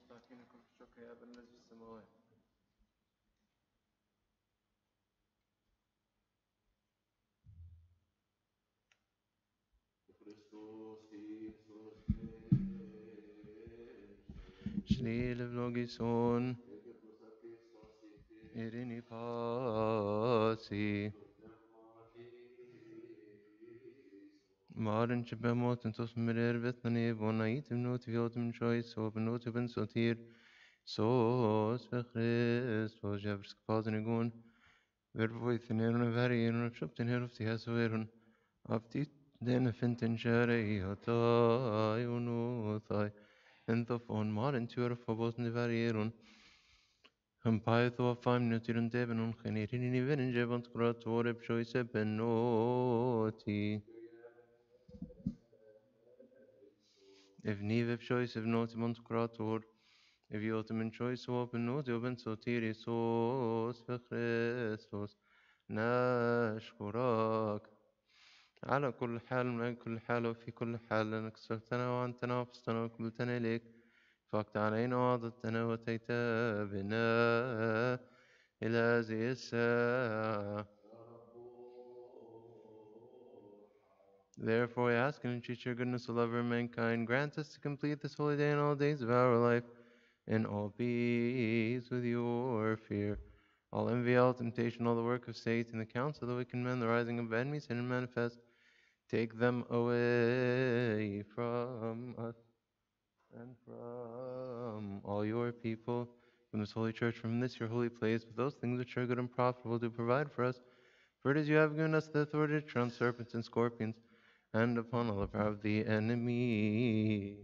تعطينكم الشكر يا أبا الذي في السماوات. Shlil vlogison Irini pasi Maren Chibamot and Tosmerer Bethany Bonaitim Notiviotum choice of Notiven Sotir Sos Christos Javsk Padrigun Vervoithin Varian Shuptin Herofti Hasveron Aftit Den Fintin Sharei Hotai Unuthai and the phone Maren Tur Phobos Nevarieron Pytho of 5 Nutirun Devon on Henirin even in Jevant Krator Choice Benoti. If Neve choice of Notimont Krator, if you ultimate choice of open Noti open Sotiris Christos نشكرك على كل حال من كل حال وفي كل حال لأنك سرتنا وأنتنا وفستنا وقبلتنا إليك فقت علينا وعضدتنا وأتيت بنا إلى هذه الساعة. Therefore, I ask and entreat your goodness, O lover of mankind, grant us to complete this holy day and all days of our life in all peace with your fear. All envy, all temptation, all the work of Satan, the counsel of the wicked men, the rising of enemies, sin and manifest, take them away from us and from all your people, from this holy church, from this your holy place, with those things which are good and profitable to provide for us. For it is you have given us the authority to tread on serpents and scorpions, and upon all the power of the enemy.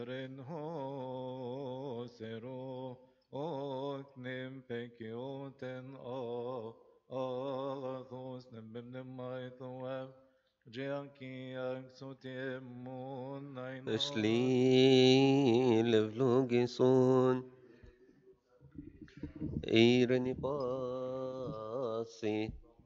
Ren ho zero oknem pekioten thos nem mai thoab Jianki ang sotemun nain Shli levlogeson eireni pasi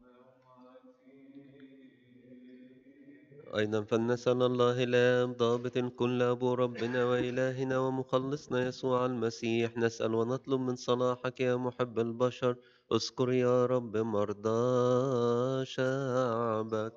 أيضا فلنسأل الله الآب ضابط كل أبو ربنا وإلهنا ومخلصنا يسوع المسيح نسأل ونطلب من صلاحك يا محب البشر اذكر يا رب مرضى شعبك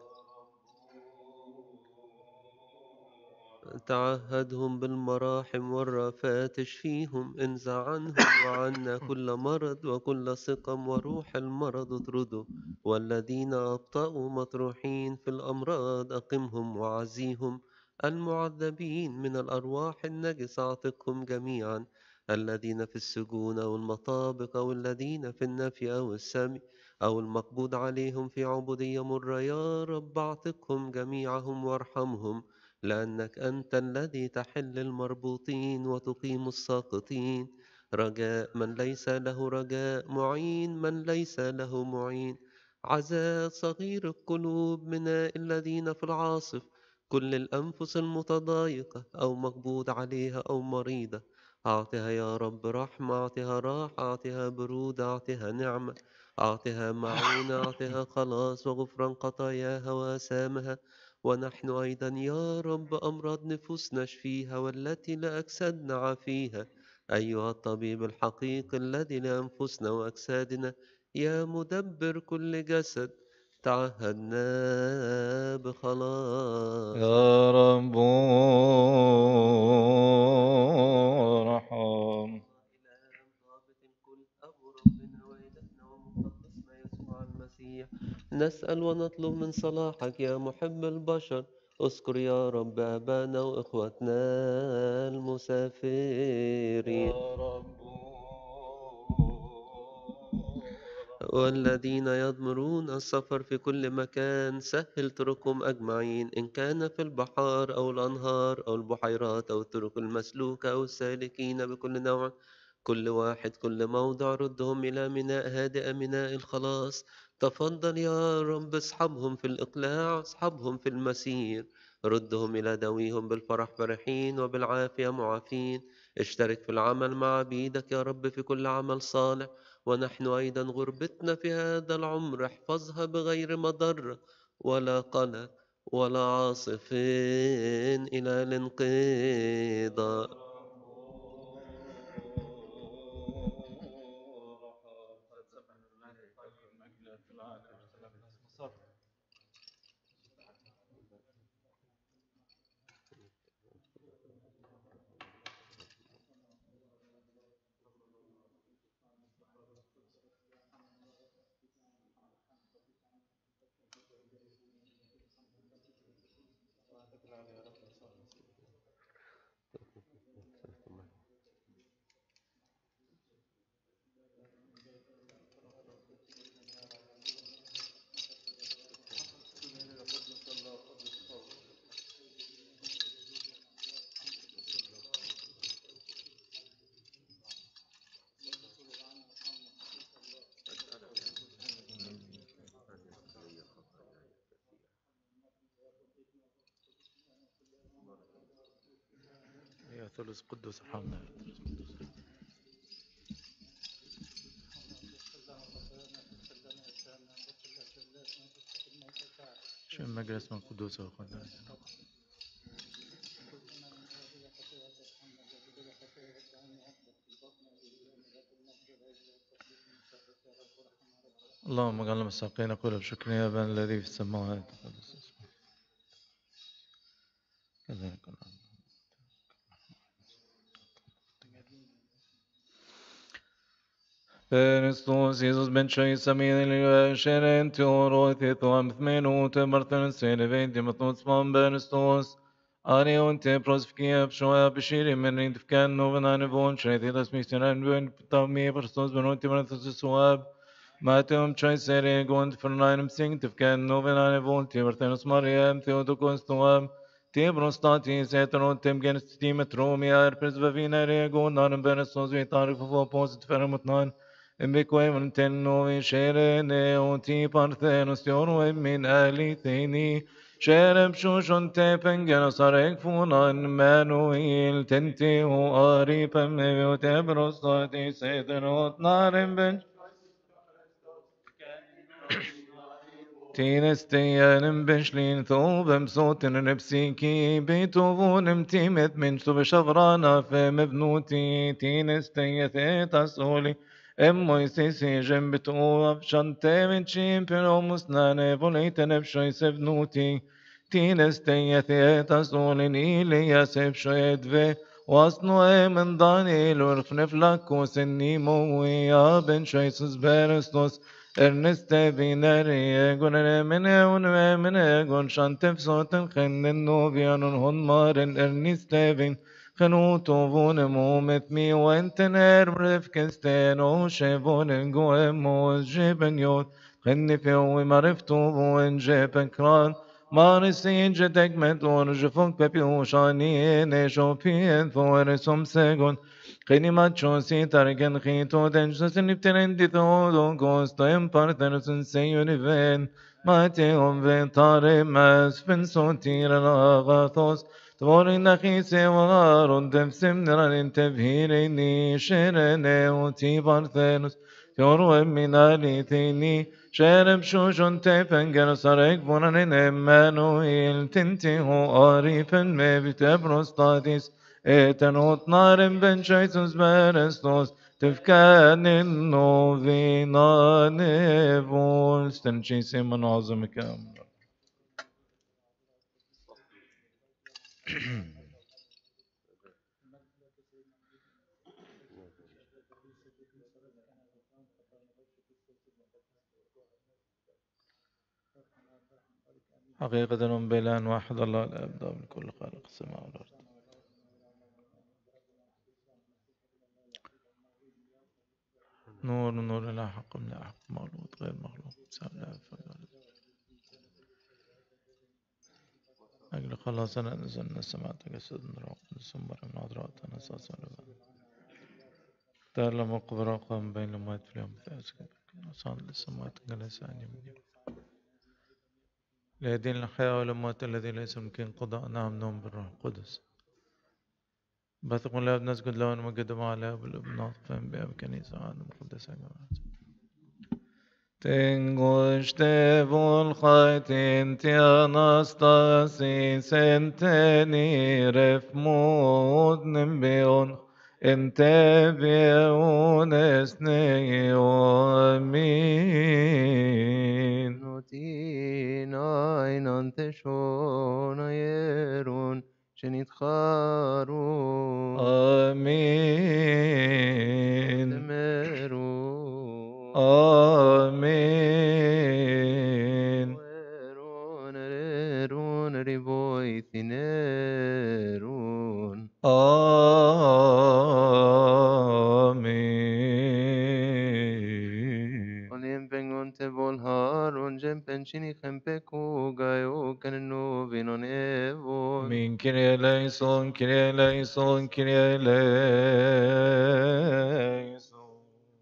تعهدهم بالمراحم والرافات اشفيهم انزع عنهم وعنا كل مرض وكل سقم وروح المرض اطرده والذين أبطأوا مطروحين في الأمراض أقمهم وعزيهم المعذبين من الأرواح النجسة أعتقهم جميعا الذين في السجون أو المطابق أو الذين في النفي أو السمي أو المقبوض عليهم في عبودية مرة يا رب أعتقهم جميعهم وارحمهم لأنك أنت الذي تحل المربوطين وتقيم الساقطين رجاء من ليس له رجاء معين من ليس له معين عزاء صغير القلوب من الذين في العاصف كل الأنفس المتضايقة أو مقبوض عليها أو مريضة أعطها يا رب رحمة أعطها راحة أعطها برودة أعطها نعمة أعطها معونة أعطها خلاص وغفران خطاياها وآثامها ونحن أيضا يا رب أمراض نفوسنا اشفيها والتي لأجسادنا عافيها أيها الطبيب الحقيقي الذي لأنفسنا وأجسادنا يا مدبر كل جسد تعهدنا بخلاص يا رب ارحم نسأل ونطلب من صلاحك يا محب البشر اذكر يا رب أبانا وإخوتنا المسافرين يا رب والذين يضمرون السفر في كل مكان سهل طرقهم أجمعين إن كان في البحار أو الأنهار أو البحيرات أو الطرق المسلوكة أو السالكين بكل نوع كل واحد كل موضع ردهم إلى ميناء هادئ ميناء الخلاص تفضل يا رب اصحبهم في الإقلاع اصحبهم في المسير ردهم إلى دويهم بالفرح فرحين وبالعافية معافين اشترك في العمل مع عبيدك يا رب في كل عمل صالح ونحن أيضا غربتنا في هذا العمر احفظها بغير مضرة ولا قلق ولا عاصف إلى الانقضاء يا ثلث قدوس ارحمنا شو مجلس من قدوس وقداس اللهم اجعلنا مستحقين كل بشكر يا ابانا الذي في السماوات تقدس اسمك كذلك الأرض. Kristus Jesus benčai samīļi šerēn teoroti tom thmenu te martan sene vendi matnots man Kristus Ari un te prosfikia pshoa bishiri men rind fkan novenane von shreiti das misteran buen tami Kristus benoti martas suab Matem chai sere gond fernainem sing te fkan novenane von te martanus Mariam Theotokos toam Prostati setron temgen stimetrom erpres bevina regon nan benesos vitar for posit fermotnan Embequem tenno shere oti parthenos teoro min alitheni Sherem shushon tepengen sarek funan manuil tente o aripem eviote prostati setenot narem ben Tinesteyanem benşlin thobem soten nepsiki beethovenem timet menştu beşavrana fe mebnuti tinesteyet tasoli emmoy sesi jembetu afşante çimperomus nane voleyten efşoy sevnuti tinesteyet tasolin ile yasef şoyed ve wasnu emen danil urfnef lakos ennimo ya ben şoysuz berestos Erneste vinere gonere mene gon shantef soten khennen novianun hon maren erniste vin خنوتو فون مومت مي وانتنر رفكستين او شيفون قويمو جيبن يوت خني في ومعرفتو وين جيبن كران مارسين جتك مدون جفوك ببيو شاني نشو بيين ثورسوم سيغون خيني ماتشو سي تاركن خيتو دنجسن نبترندي ثودو كوستو امبارتنسن سيوني فين ماتيهم فين طاري ماس فين صوتير الأغاثوس تورين أخي سيوار دفسم نران تفهيريني شيرني وتي بارثينوس تورو من آليتيني شرب شوشون تفنجر سرق فنان إمانويل تنتهو آريفن مبت بروستاتيس إتنوت نارن بن شيسوس برستوس تفكان النوفينا نيفول ستنشيسي من عظمك أمر حقيقة بلان واحد الله الأب من كل خالق السماء والأرض نور لا حق لا حق مولود غير مخلوق أجل خلاصنا نزلنا السماء تجسد نروح نسمر الناظرات نساسا دار لما قبر قام بين لما في اليوم الثالث صار للسماء جلس عن يمين لهدين الحياة والموت الذي ليس يمكن قضاء نعم نوم بالروح القدس بثق لا نسجد له ونمجد مع الله بالابن ناطفين بأب كنيسة عالم مقدسة Tengo este volhaitin ti anastasis enteni refmod nembeon ente veon esneo amin. نوتينا عينان تشون يرون شنيت خارون آمين تمرون آمين ويرون ريرون ريبوي ثنيرون آمين Olim pengon te volharon jem penchini khempeku gayo kanno vinon evon Min Kyrie eleison, Kyrie eleison, Kyrie eleison.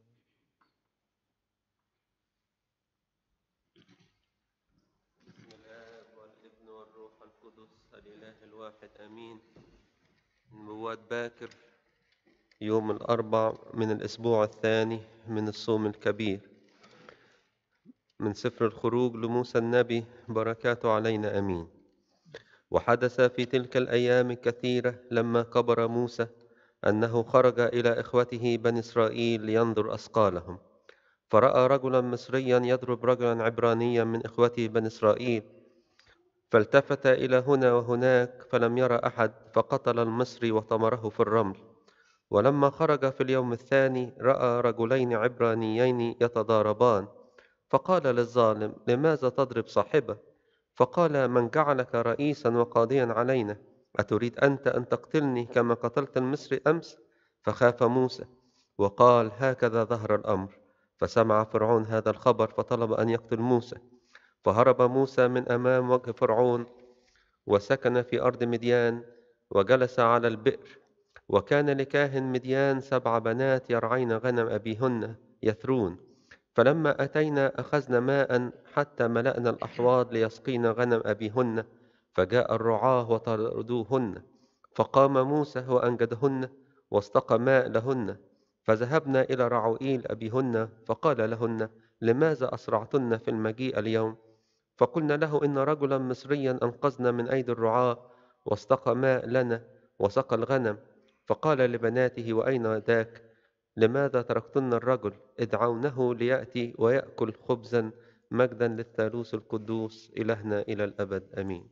بسم الآب والابن والروح القدس الإله الواحد آمين. نبوات باكر يوم الأربع من الأسبوع الثاني من الصوم الكبير من سفر الخروج لموسى النبي بركاته علينا آمين. وحدث في تلك الأيام الكثيرة لما كبر موسى أنه خرج إلى إخوته بني إسرائيل لينظر أثقالهم، فرأى رجلا مصريا يضرب رجلا عبرانيا من إخوته بني إسرائيل، فالتفت إلى هنا وهناك فلم يرى أحد، فقتل المصري وطمره في الرمل. ولما خرج في اليوم الثاني رأى رجلين عبرانيين يتضاربان، فقال للظالم: لماذا تضرب صاحبه؟ فقال: من جعلك رئيسا وقاضيا علينا؟ أتريد أنت أن تقتلني كما قتلت المصري أمس؟ فخاف موسى وقال: هكذا ظهر الأمر. فسمع فرعون هذا الخبر فطلب أن يقتل موسى، فهرب موسى من أمام وجه فرعون وسكن في أرض مديان وجلس على البئر. وكان لكاهن مديان 7 بنات يرعين غنم أبيهن يثرون. فلما أتينا أخذنا ماء حتى ملأنا الأحواض ليسقين غنم أبيهن. فجاء الرعاة وطردوهن. فقام موسى وأنجدهن واستقى ماء لهن. فذهبنا إلى رعوئيل أبيهن فقال لهن: لماذا أسرعتن في المجيء اليوم؟ فقلنا له: إن رجلا مصريا أنقذنا من أيدي الرعاة واستقى ماء لنا وسقى الغنم. فقال لبناته: وأين ذاك؟ لماذا تركتن الرجل؟ ادعونه ليأتي ويأكل خبزا. مجدا للثالوث القدوس إلهنا إلى الأبد آمين.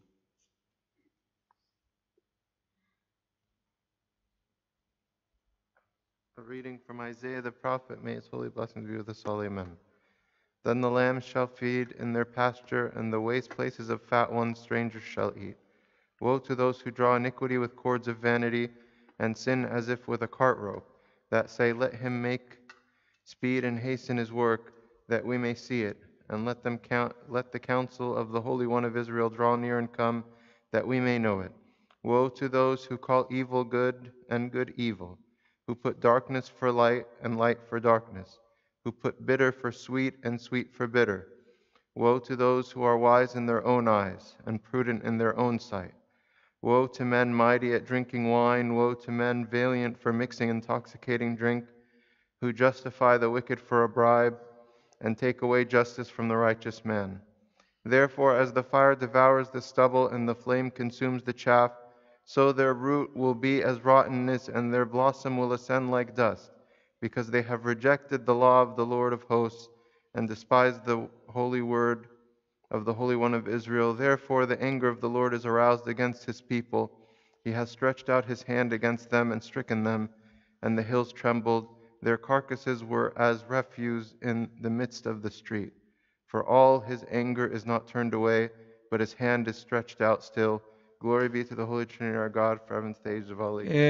A reading from Isaiah the prophet. May his holy blessings be with us all. Amen. Then the lambs shall feed in their pasture, and the waste places of fat ones strangers shall eat. Woe to those who draw iniquity with cords of vanity, and sin as if with a cart rope, that say, let him make speed and hasten his work, that we may see it. And let the counsel of the Holy One of Israel draw near and come, that we may know it. Woe to those who call evil good and good evil, who put darkness for light and light for darkness, who put bitter for sweet and sweet for bitter. Woe to those who are wise in their own eyes and prudent in their own sight. Woe to men mighty at drinking wine, woe to men valiant for mixing intoxicating drink, who justify the wicked for a bribe and take away justice from the righteous man. Therefore, as the fire devours the stubble and the flame consumes the chaff, so their root will be as rottenness, and their blossom will ascend like dust, because they have rejected the law of the Lord of hosts and despised the holy word of the Holy One of Israel. Therefore the anger of the Lord is aroused against his people. He has stretched out his hand against them and stricken them, and the hills trembled. Their carcasses were as refuse in the midst of the street. For all his anger is not turned away, but his hand is stretched out still. Glory be to the Holy Trinity, our God, forever and to the ages of all ages.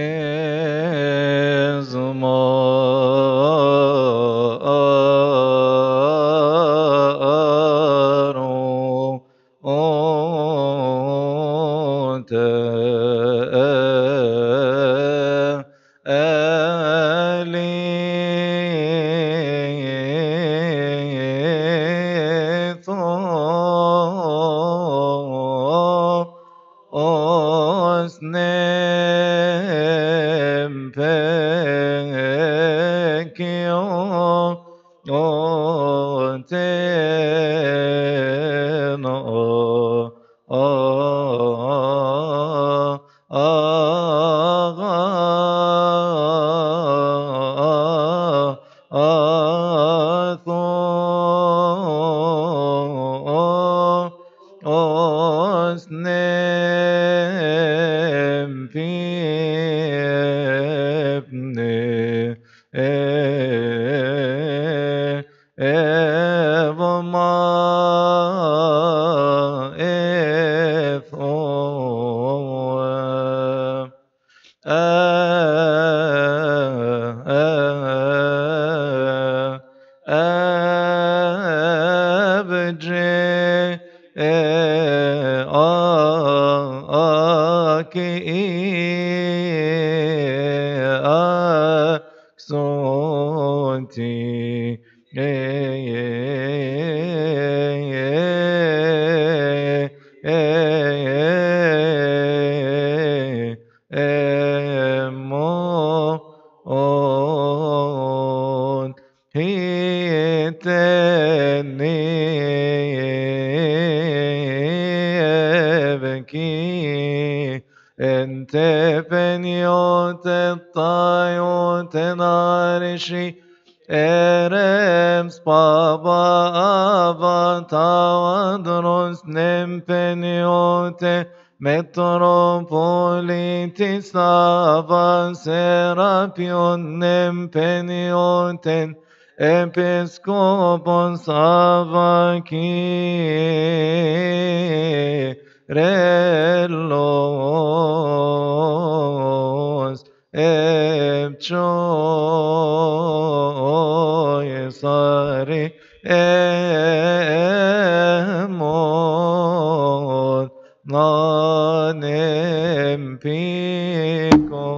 panem pico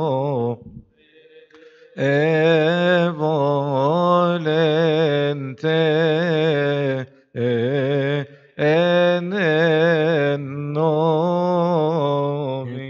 volente en novi.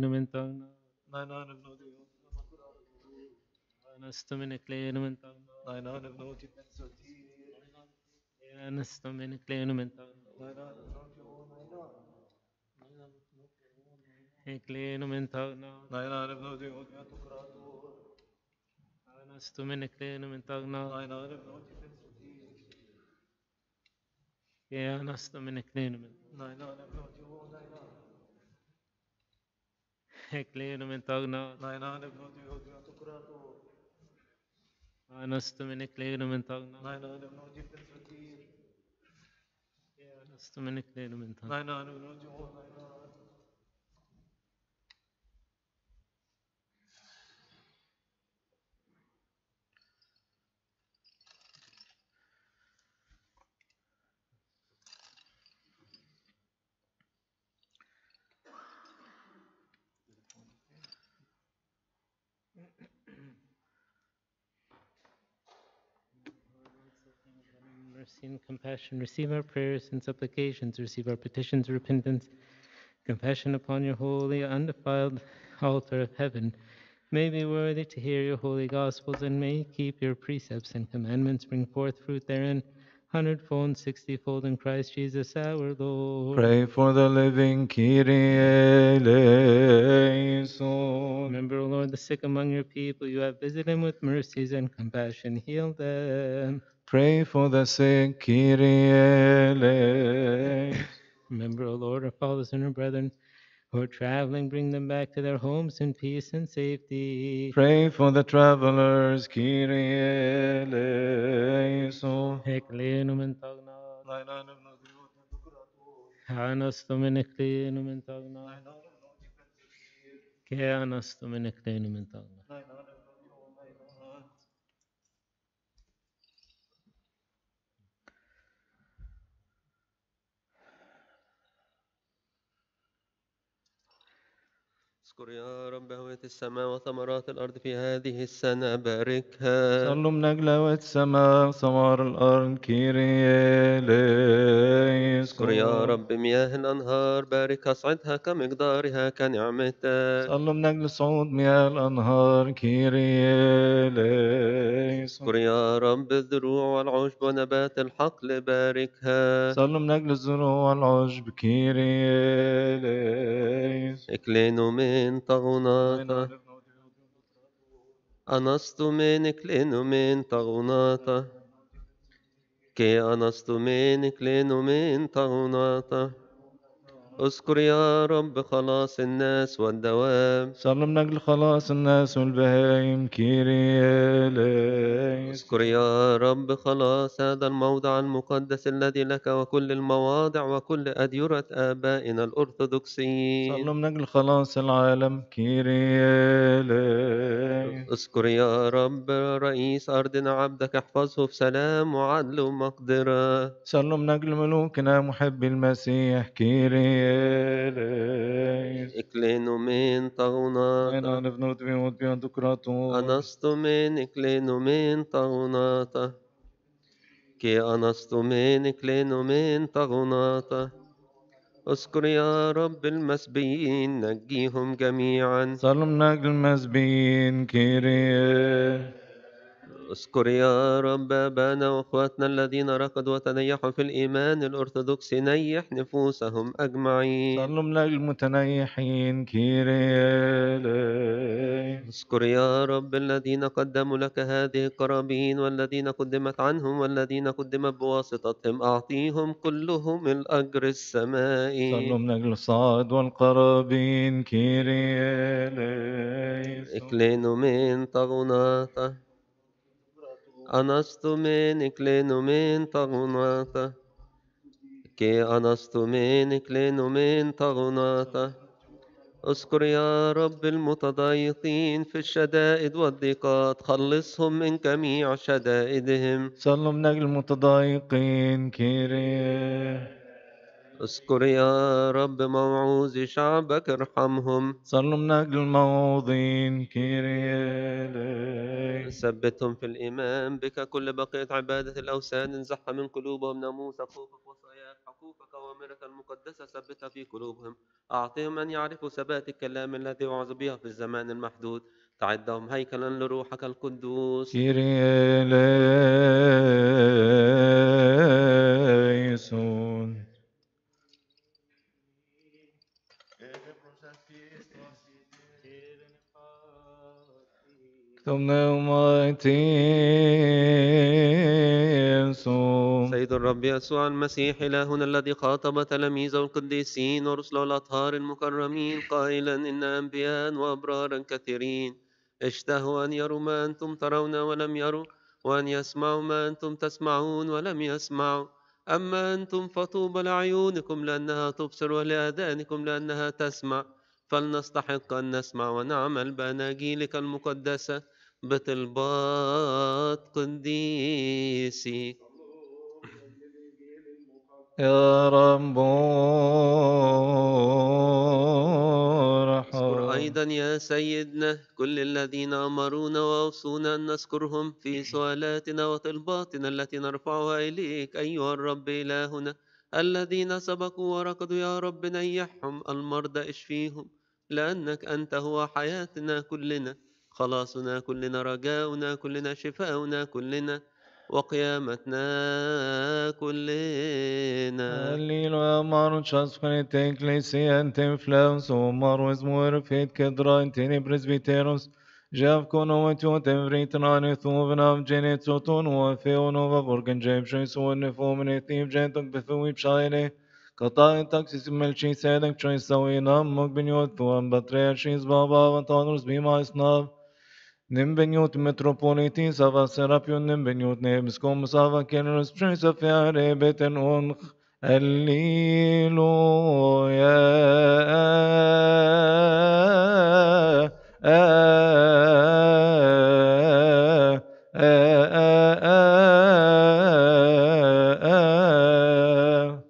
Mercy and compassion, receive our prayers and supplications, receive our petitions, repentance, compassion upon your holy, undefiled altar of heaven. May be worthy to hear your holy gospels, and may keep your precepts and commandments, bring forth fruit therein, 100-fold, 60-fold in Christ Jesus our Lord. Pray for the living Kyrie eleison. Remember, O Lord, the sick among your people. You have visited them with mercies and compassion. Heal them. Pray for the sick Kyrie eleison. Remember, O Lord, our fathers and our brethren who are traveling. Bring them back to their homes in peace and safety. Pray for the travelers Kyrie eleison. Eclenum in tagna. Anastum in eclenum in tagna. Ke anastum in eclenum in tagna. اذكر يا رب هوية السماء وثمرات الأرض في هذه السنة باركها. صلوا من أجل هوى السماء ثمار الأرض كيريا اذكر يا رب مياه الأنهار بارك أصعدها كمقدارها كنعمتك. صلوا من أجل صعود مياه الأنهار كيريا اذكر يا رب الزروع والعشب ونبات الحقل باركها. صلوا من أجل الزروع والعشب كيريا اكلينو من طغناطة. أنستو من اكلينو من طغناطة. كي أنستو من اكلينو من طغناطة. اذكر يا رب خلاص الناس والدواب. صلوا من أجل خلاص الناس والبهائم كيريا اذكر يا رب خلاص هذا الموضع المقدس الذي لك وكل المواضع وكل أديرة آبائنا الأرثوذكسيين. صلوا من أجل خلاص العالم كيريا اذكر يا رب رئيس أرضنا عبدك احفظه في سلام وعدل ومقدرة. صلوا من أجل ملوكنا محب المسيح كيريا اكلينو من طغناطة. أنستو من اكلينو من طغناطة. كي أنستو من اكلينو من طغناطة. اذكر يا رب المسبيين نجيهم جميعا. صلوا من أجل المسبيين كيريا اذكر يا رب آبانا وأخواتنا الذين رقدوا وتنيحوا في الإيمان الأرثوذكسي نيح نفوسهم أجمعين. صلوا من أجل المتنيحين كيريا اذكر يا رب الذين قدموا لك هذه القرابين والذين قدمت عنهم والذين قدمت بواسطتهم أعطيهم كلهم الأجر السمائي. صلوا من أجل الصعد والقرابين كيريا اكلينو من طغناطة. أنستو من اكلينو من طغناطة. كي أنستو من اكلينو من طغناطة. اذكر يا رب المتضايقين في الشدائد والضيقات خلصهم من جميع شدائدهم. صلوا من أجل المتضايقين كيريا اذكر يا رب موعوظ شعبك ارحمهم. صلوا من أجل الموضين كيريالي. ثبتهم في الإيمان بك كل بقية عبادة الأوثان انزح من قلوبهم ناموس خوفك وصاياك حقوقك وأوامرك المقدسة ثبتها في قلوبهم. أعطيهم أن يعرفوا ثبات الكلام الذي وعظ بها في الزمان المحدود. تعدهم هيكلا لروحك القدوس. كيرياليسون. سيد الرب يسوع المسيح إلهنا الذي خاطب تلاميذه القديسين ورسله الأطهار المكرمين قائلا إن أنبياء وأبرارا كثيرين اشتهوا أن يروا ما أنتم ترون ولم يروا، وأن يسمعوا ما أنتم تسمعون ولم يسمعوا. أما أنتم فطوبى لعيونكم لأنها تبصر ولآذانكم لأنها تسمع. فلنستحق أن نسمع ونعمل بأناجيلك المقدسة بطلبات قديسي. يا رب اذكر ارحم. أيضا يا سيدنا كل الذين أمرونا وأوصونا أن نذكرهم في سؤالاتنا وطلباتنا التي نرفعها إليك أيها الرب إلهنا. الذين سبقوا وركضوا يا رب نيحهم، المرضى اشفيهم، لأنك أنت هو حياتنا كلنا، خلاصنا كلنا، رجاؤنا كلنا، شفاؤنا كلنا، وقيامتنا كلنا. Alleluia, Maro ciascunite ecclesiantem flaus, o Maros muerfit cadra tene presbyteros, Jav conomet iotem vritanane thuvenam genetzoton, o feonova vorgan jebshe suone fomene thiv gentok bethui pshaine, Katai taxis melchi sedek choisawinam mogbiniot thuam batrershis baba vatanus bima isnav, Nimbeniot metropoliti sava serapion nimbeniot nebskom sava kenros prince of fiare beten onch Alleluia.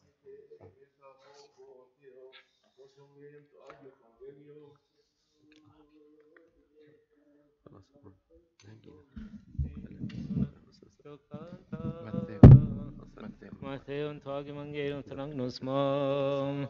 Matteo tagi mangero trang nos mom.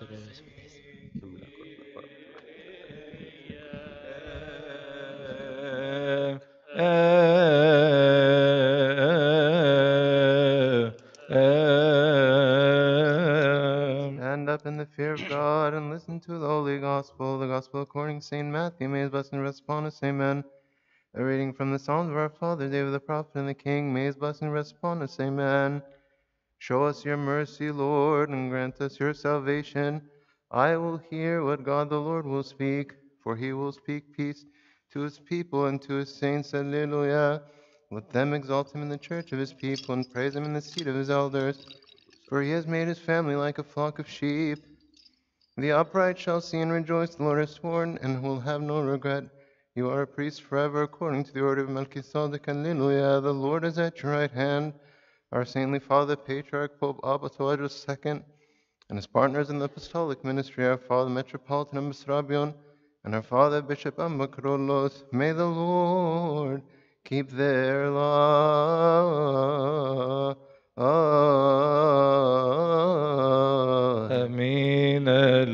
Stand up in the fear of God and listen to the Holy Gospel, the Gospel according to St. Matthew. May his blessing rest upon us. Amen. A reading from the Psalms of our Father David the Prophet and the King. May his blessing rest upon us. Amen. Show us your mercy, Lord, and grant us your salvation. I will hear what God the Lord will speak, for he will speak peace to his people and to his saints. Alleluia. Let them exalt him in the church of his people and praise him in the seat of his elders. For he has made his family like a flock of sheep. The upright shall see and rejoice. The Lord has sworn and will have no regret. You are a priest forever according to the order of Melchizedek. Alleluia. The Lord is at your right hand. Our saintly Father, Patriarch Pope Abba Tewodros II, and his partners in the apostolic ministry, our Father Metropolitan Ambasrabion, and our Father Bishop Ambakrolos, may the Lord keep their love. Amin.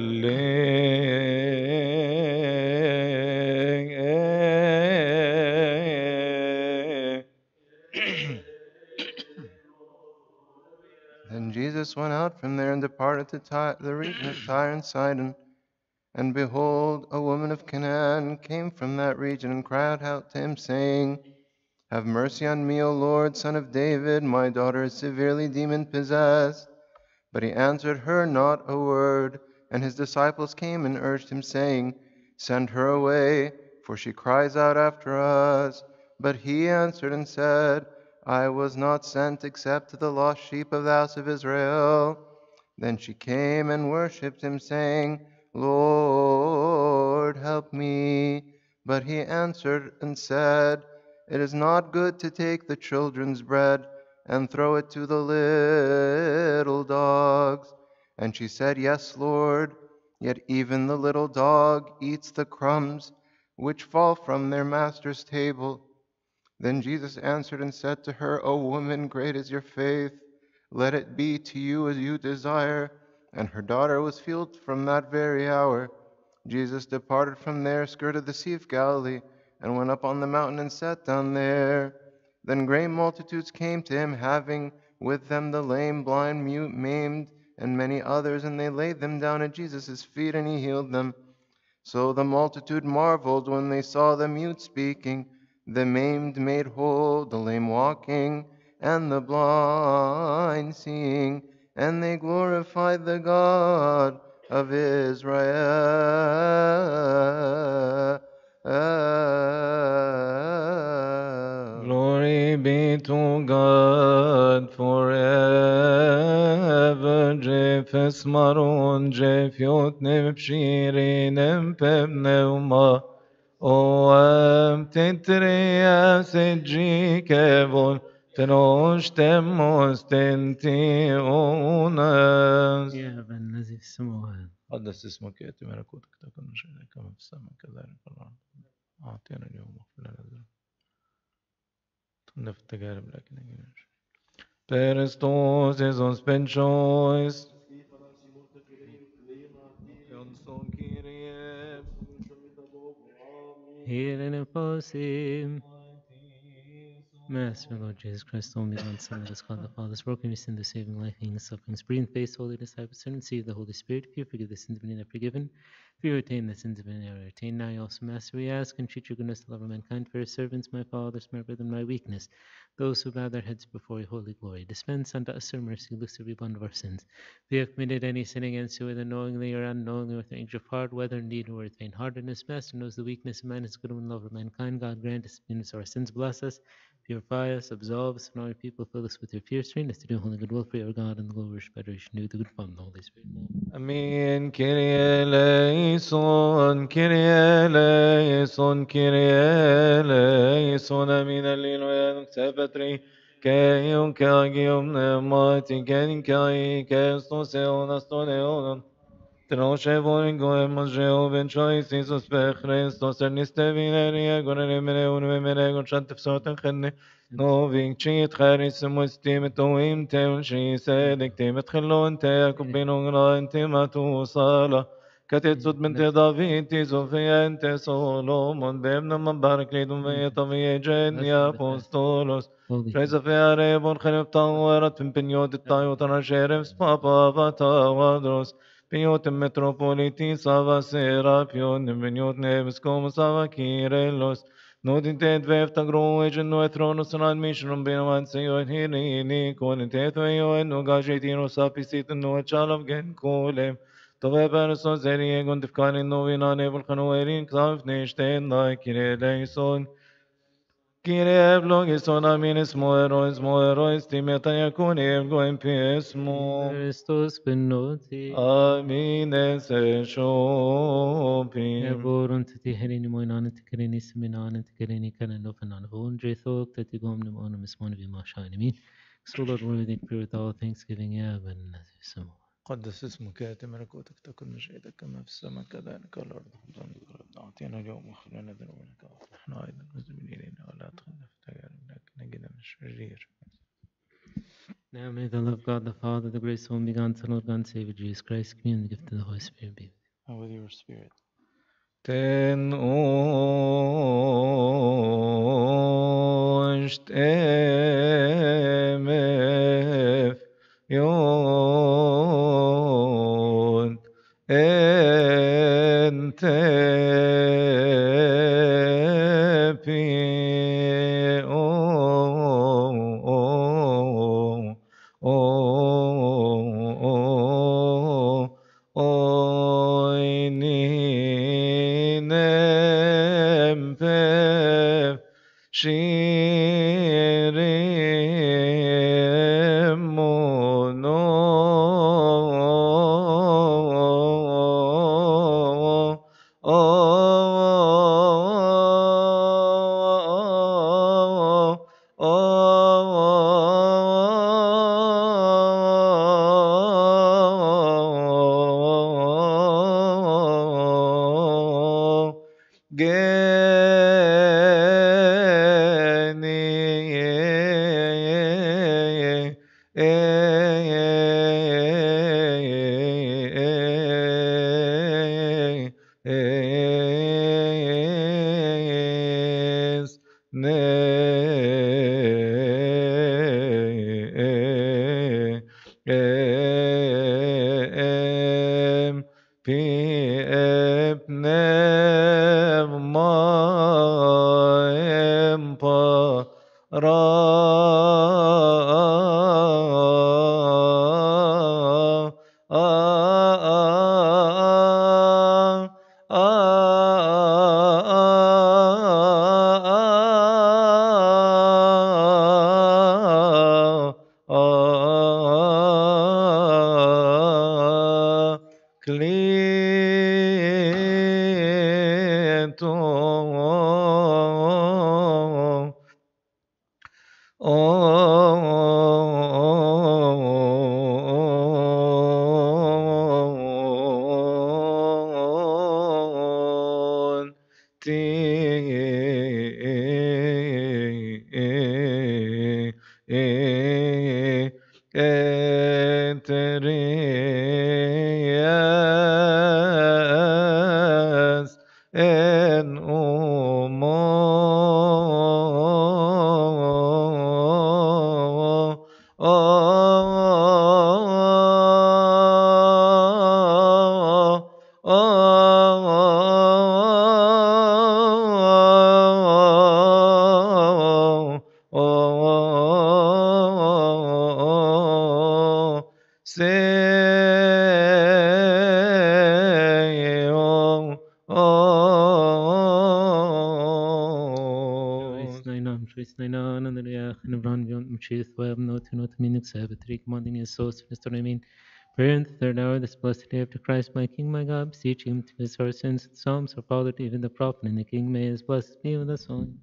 Then Jesus went out from there and departed to the region of Tyre and Sidon. And behold, a woman of Canaan came from that region and cried out to him, saying, Have mercy on me, O Lord, Son of David, my daughter is severely demon-possessed. But he answered her not a word. And his disciples came and urged him, saying, Send her away, for she cries out after us. But he answered and said, I was not sent except to the lost sheep of the house of Israel. Then she came and worshipped him, saying, Lord, help me. But he answered and said, It is not good to take the children's bread and throw it to the little dogs. And she said, Yes, Lord, yet even the little dog eats the crumbs which fall from their master's table. Then Jesus answered and said to her, O woman, great is your faith. Let it be to you as you desire. And her daughter was healed from that very hour. Jesus departed from there, skirted the Sea of Galilee, and went up on the mountain and sat down there. Then great multitudes came to him, having with them the lame, blind, mute, maimed, and many others, and they laid them down at Jesus' feet, and he healed them. So the multitude marveled when they saw the mute speaking, the maimed made whole, the lame walking, and the blind seeing, and they glorified the God of Israel. Glory be to God forever. Jefes maron, Jefiot nebshirin, pneuma. O am titria seji kevon, tenosh temos tentiunas. يا أبا الذي في السماوات قدس اسمك يأتي ملكوتك تكن مشيئتك كما في السماء كذلك في الأرض. أعطينا اليوم واغفر لنا ذنوبنا كنا في التجارب لكن نجينا. Perestos esos penchois. Hear and impossible. Master, Lord Jesus Christ, only one Son, let us God the Father's broken your sin, the saving life, healing sufferings, breathing face, holiness, hypersentency of the Holy Spirit. If you forgive the sins of any that are forgiven, if you retain the sins of any that are retained, now you also, Master, we ask and treat your goodness to love of mankind for your servants, my fathers, my brethren, my weakness, those who bow their heads before your holy glory. Dispense unto us your mercy, loose every bond of our sins. If we have committed any sin against you, whether knowingly or unknowingly, with range of heart, whether indeed or with faint-heartedness, Master knows the weakness of man, is good and love of mankind. God grant us forgiveness of our sins, bless us, purify us, absolve us, and all your people, fill us with your fear, train us to do holy good will for your God and the glory of adoration, do the good Father and the Holy Spirit. Amen. Kyrie eleison, Kyrie eleison, Kyrie eleison. Amen. Alleluia. Sepetri. Keion kagium pneumati, kein kai, kestos eonas ton eonon. Troshe vorin goemos Jehoven chois, Isus pe Christos, erniste vineria, gorene mene unve gon shantef soten chenne. No vincit charis mustim toim teun shi sedek temet chilon te akubinung rain tematu sala. Katetzut mente David, Tizofiente Solomon, Bemna Mabarak Lidum Vetaviegen, Apostolos. Praise of Yare, Bon Khalif Tawarat, Pimpinot, Tayotana Sheriffs, Papa Vatavadros. Piotem metropoliti sava serapion, veniot neves como sava Kyrillos. Nodinte dvefta groejen no thronos an admission benaman seyon hirini, konite thoyon no gajetino sapisit no chalav gen kolem. Tove person zeri egon tifkanin no vina nebul khanoerin ksav neshten na Kyrilleison. Kyrie vlogison aminis moerois timeta yakunim goem pismo. Christos benoti. Amines eshopim. Erborun tati herini moinan tikerini seminan tikerini kanan ofanan vondre thok tati gomnim onamis monavi mashanimin. So Lord, worthy to pray with all thanksgiving, yeah, but so. قدس اسمك يأتي ملكوتك تكن مشيئتك كما في السماء كذلك على الأرض. أعطينا اليوم واغفر لنا ذنوبنا كما نحن أيضا مذنبين إلينا ولا تدخلنا في التجارب لكن نجنا من الشرير. Now may the love of God the Father, the grace of only begotten Son, Lord God and Savior Jesus Christ, communion and the gift of the Holy Spirit be with you. And with your spirit. Ten ost emef yon entepi Prayer in the third hour, this blessed day after Christ, my King, my God, beseech him to forgive our sins. The Psalms are followed, even the prophet and the King. May his blessings be with us all.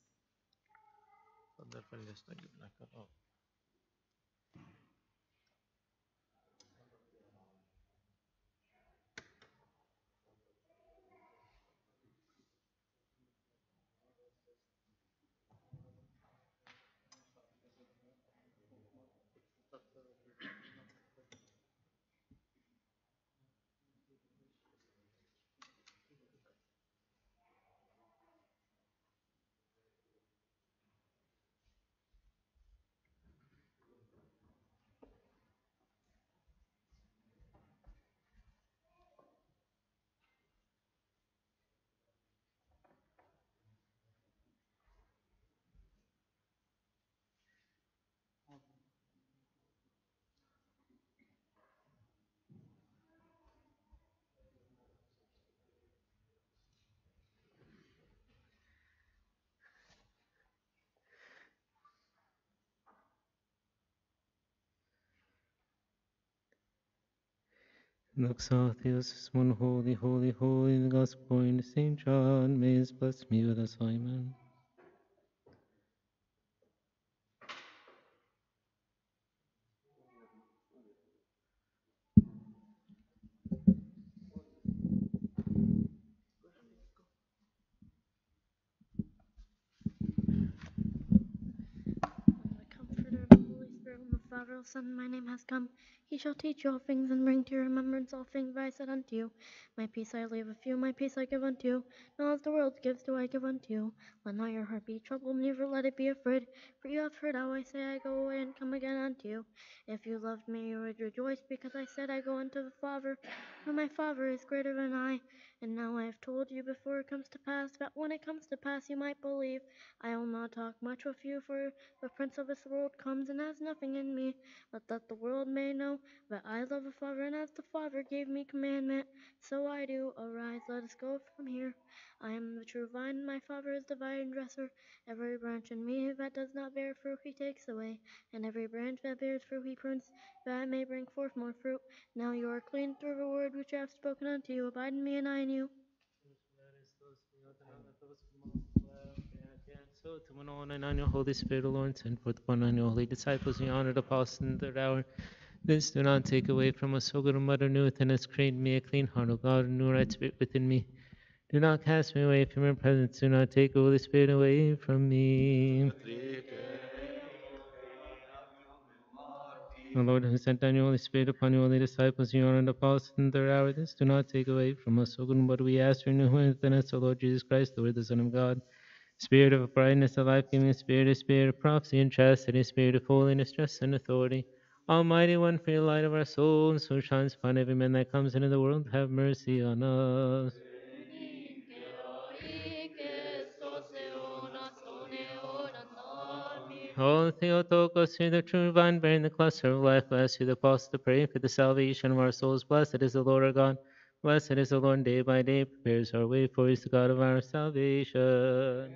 Theos is one holy, holy, holy, the gospel according to St. John. May his blessing be with us. Amen. The Comforter, the Holy Spirit, whom the Father, the Son, and my name has come. He shall teach you all things and bring to your remembrance all things that I said unto you. My peace I leave with you, my peace I give unto you. Not as the world gives do I give unto you. Let not your heart be troubled, neither let it be afraid. For you have heard how I say I go away and come again unto you. If you loved me, you would rejoice, because I said I go unto the Father. For my Father is greater than I. And now I have told you before it comes to pass, that when it comes to pass you might believe. I will not talk much with you, for the prince of this world comes and has nothing in me, but that the world may know that I love the Father, and as the Father gave me commandment, so I do. Arise, let us go from here. I am the true vine, and my Father is the vine dresser. Every branch in me that does not bear fruit he takes away, and every branch that bears fruit he prunes, that I may bring forth more fruit. Now you are clean through the word which I have spoken unto you. Abide in me, and I in you. So to one on and on your Holy Spirit, O Lord, send forth one on your holy disciples, the honored apostles in the third hour. This do not take away from us, O good and mother, new within us, create me a clean heart, O God, and new right spirit within me. Do not cast me away from your presence. Do not take the Holy Spirit away from me. O Lord, who sent down your Holy Spirit upon your holy disciples, your honored apostles in their hour, this do not take away from us, O good, what we ask for new within us, O Lord Jesus Christ, the Word, the Son of God. Spirit of brightness, of life-giving Spirit, a spirit of prophecy and chastity, spirit of holiness, justice, and authority. Almighty One, for the light of our souls, who shines upon every man that comes into the world, have mercy on us. O Theotokos, through the true vine bearing the cluster of life, blessed through the apostle to pray for the salvation of our souls. Blessed is the Lord our God. Blessed is the Lord, day by day prepares our way, for he is the God of our salvation.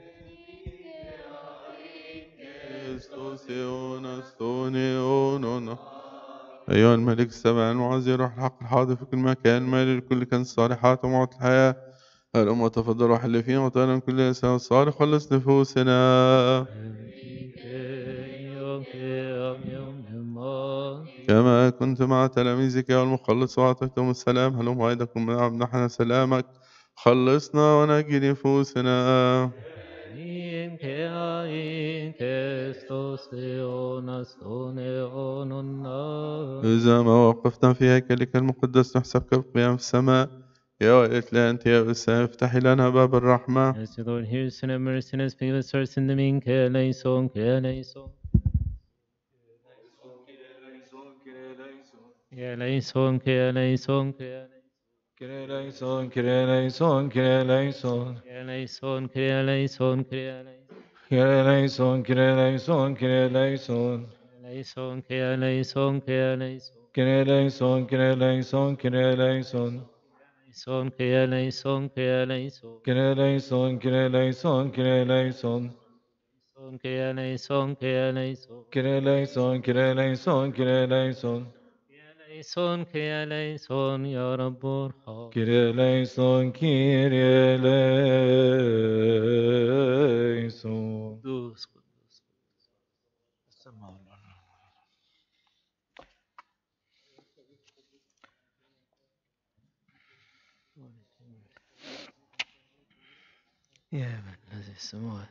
أيها الملك السبع المعزي روح الحق الحاضر في كل مكان مالي لكل كنز الصالحات وموت الحياة الأمة تفضل وحل فيها وطالما كل إنسان صالح خلص نفوسنا كما كنت مع تلاميذك يا المخلص وأعطيتهم السلام هلم أيدكم منحنا سلامك خلصنا ونجي نفوسنا إذا ما وقفنا في هيكلك المقدس نحسب كالقيام في السماء يا ويلت أنت يا أسام افتحي لنا باب الرحمة. As the Lord hears and have mercy and has forgiven us our sin, the mean Kyrillos, Kyrillos. Kyrillos, Kyrillos, Kyrillos, Kyrillos, Kyrillos. Kyrillos, Kyrillos, Kyrillos. Kyrillos, Kyrillos, Kyrillos. Kyrillos, Kyrillos, Kyrillos. Kyrillos, Kyrillos, Kyrillos. Son, Kyrillos, Kyrillos. Kyrillos, Kyrillos, Kyrillos. Son, Kyrillos, Kyrillos. Kyrillos, Kyrillos, Kyrillos. Kyrillos, Kyrillos, Ya Rabb ارحم. Kyrillos, Kyrillos. قدوس قدوس. يا من الذي السماوات.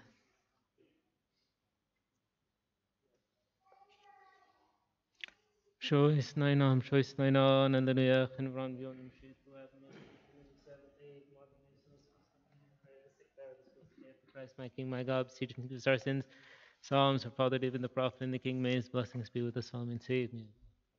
Choice nine on, hallelujah, and run beyond the street to heaven. Christ, my King, my God, beseech him to forgive us our sins. Psalms for Father David the prophet and the King, may his blessings be with us all and save me.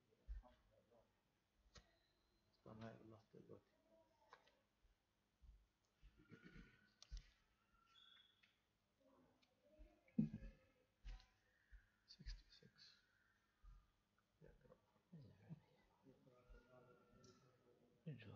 Enjoy.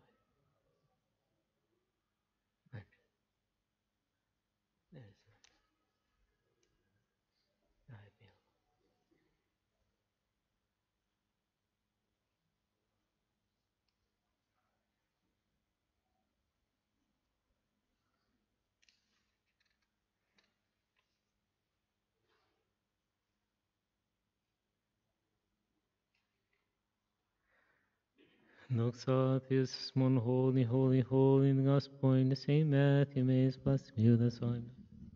Noxatius, mon holy, holy, holy, in the gospel in the same Matthew, may his blessing be with us all.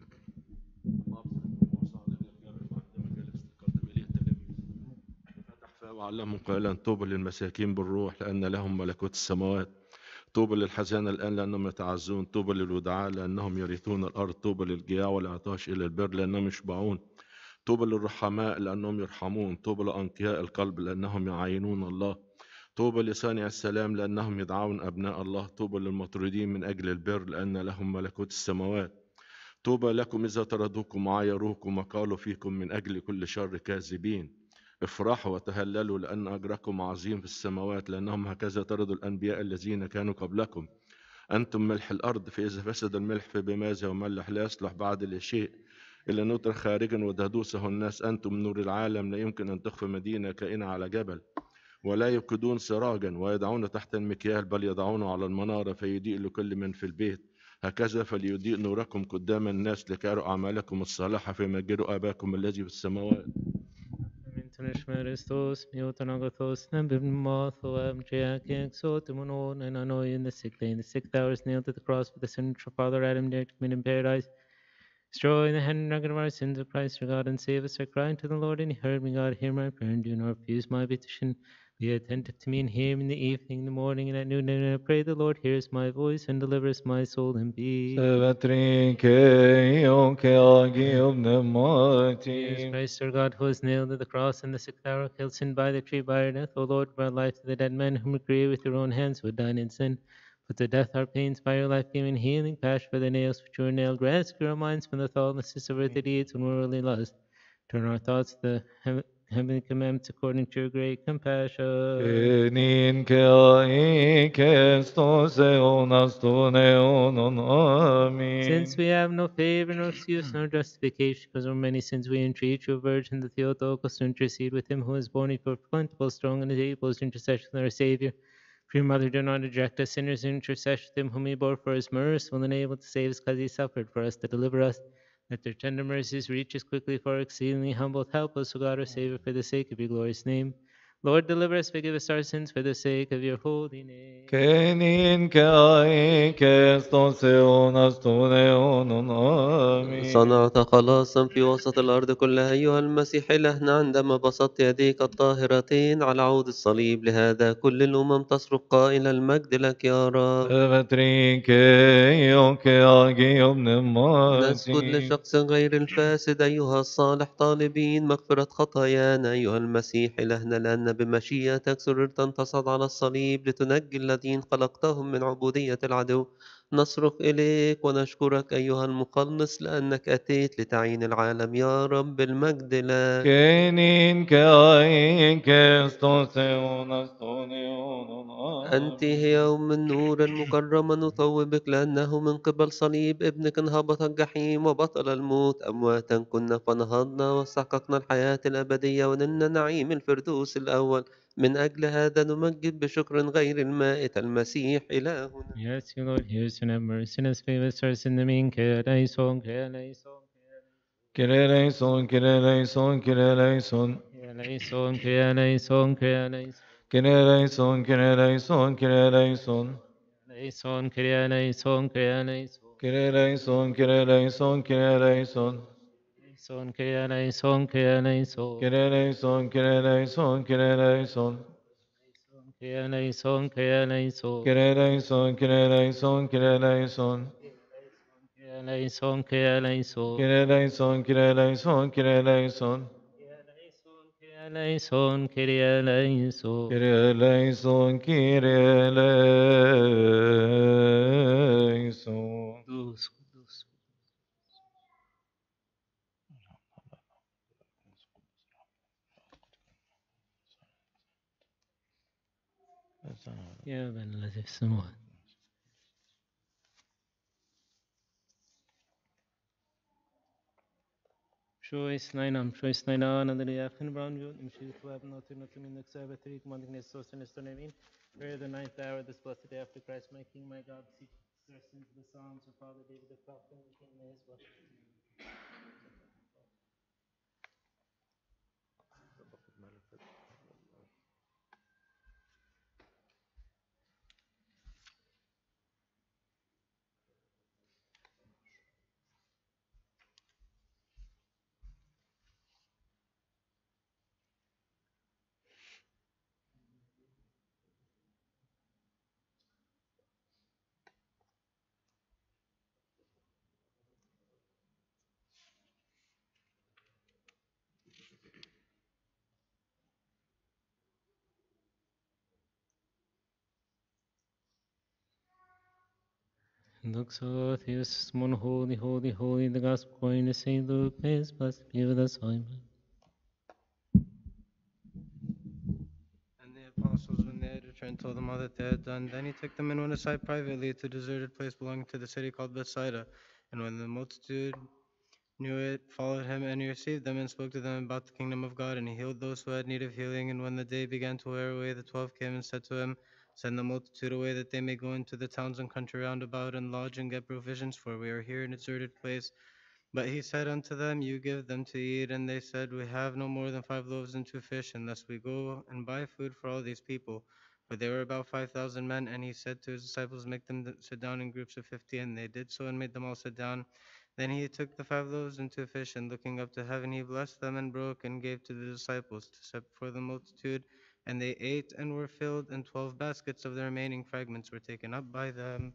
وعلمهم قائلا طوبى للمساكين بالروح لأن لهم ملكوت السماوات طوبى للحزانة الآن لأنهم يتعزون طوبى للودعاء لأنهم يرثون الأرض طوبى للجياع والعطاش إلى البر لأنهم يشبعون طوبى للرحماء لأنهم يرحمون طوبى لأنقياء القلب لأنهم يعاينون الله طوبى لصانع السلام لأنهم يدعون أبناء الله طوبى للمطرودين من أجل البر لأن لهم ملكوت السماوات طوبى لكم إذا طردوكم وعايروكم وقالوا فيكم من أجل كل شر كاذبين افرحوا وتهللوا لأن أجركم عظيم في السماوات لأنهم هكذا طردوا الأنبياء الذين كانوا قبلكم أنتم ملح الأرض فإذا فسد الملح فبماذا يملح لا يصلح بعد لشيء إلا نطر خارجا وتهدوسه الناس أنتم نور العالم لا يمكن أن تخفى مدينة كائنة على جبل ولا يوقدون سراجا ويضعون تحت المكيال بل يضعونه على المنارة فيضيء لكل من في البيت هكذا فليضيء نوركم قدام الناس لكي يروا أعمالكم الصالحة فيمجدوا أباكم الذي في السماوات. Antonishmeristos, Miotanagathos, Nambimothoam, Jack, Sotimon, and Annoy in the 6th day, in the 6th hours, nailed to the cross with the sin of Father Adam, there to commit in paradise. Destroy the hand and nugget of our sins, O Christ, our God, and save us. I cried to the Lord, and he heard me. God, hear my prayer, and do not refuse my petition. Be attentive to me, and hear me in the evening, in the morning, and at noon. And I pray the Lord hears my voice, and delivers my soul in peace. Jesus Christ, our God, who was nailed to the cross in the 6th hour, killed sin by the tree by our death. O Lord, brought life to the dead men, whom you created with your own hands, who had died in sin. Put to death our pains by your life-giving healing, passion for the nails which were nailed. Rescue our minds from the thoughtlessness of earthly deeds and worldly lust. Turn our thoughts to the heavenly commandments according to your great compassion. Since we have no favor, no excuse, no justification, because of many sins, we entreat you, Virgin, the Theotokos, to intercede with him who is born before plentiful, strong, and is able to intercession with our Savior. For your mother, do not reject us sinners in intercession with him whom he bore for his merciful and able to save us, because he suffered for us to deliver us. Let their tender mercies reach us quickly, for our exceedingly humbled. Help us, O God, our Savior, for the sake of your glorious name. Lord, deliver us, forgive us our sins, for the sake of your holy name. صنعت خلاصا في وسط الأرض كلها أيها المسيح إلهنا عندما بسطت يديك الطاهرتين على عود الصليب. لهذا كل الأمم تصرخ قائلة المجد لك يا رب. نسجد لشخص غير الفاسد أيها الصالح طالبين مغفرة خطايانا أيها المسيح إلهنا، لأن بمشيئتك سررت أن تصعد على الصليب لتنجي الذين خلقتهم من عبودية العدو. نصرخ إليك ونشكرك أيها المخلص، لأنك أتيت لتعين العالم يا رب. المجد لك. أنت هي أم النور المكرمة، نطوبك لأنه من قبل صليب ابنك انهبط الجحيم وبطل الموت. أمواتا كنا فنهضنا واستحققنا الحياة الأبدية ونلنا نعيم الفردوس الأول. من أجل هذا نمجد بشكر غير المائت المسيح إلهنا. Yes, you Lord, hear us and have mercy and us, favor us in the mean care, thy song, care, thy song, care, song, care, song, care, song, care, song, care, يا من الذي في السماوات. Choice nine and the afternoon brown view, and she to have nothing in the Sabbath, 3 commanding his source and his name. Prayer the ninth hour, this blessed day after Christ, my King, my God, seek us into the Psalms of Father David the prophet, and the King may his blessed. Look so Theos, one holy, holy, holy, the gospel according to St. Luke, may his blessed be with us. Amen. And the apostles, when they had returned, told them all that they had done. Then he took them and went aside privately to a deserted place belonging to the city called Bethsaida. And when the multitude knew it, followed him, and he received them and spoke to them about the kingdom of God. And he healed those who had need of healing. And when the day began to wear away, the 12 came and said to him, Send the multitude away, that they may go into the towns and country round about and lodge and get provisions, for we are here in a deserted place. But he said unto them, You give them to eat. And they said, We have no more than 5 loaves and 2 fish, unless we go and buy food for all these people. For they were about 5,000 men. And he said to his disciples, Make them sit down in groups of 50. And they did so and made them all sit down. Then he took the 5 loaves and 2 fish, and looking up to heaven, he blessed them and broke and gave to the disciples to set before the multitude. And they ate and were filled, and 12 baskets of the remaining fragments were taken up by them.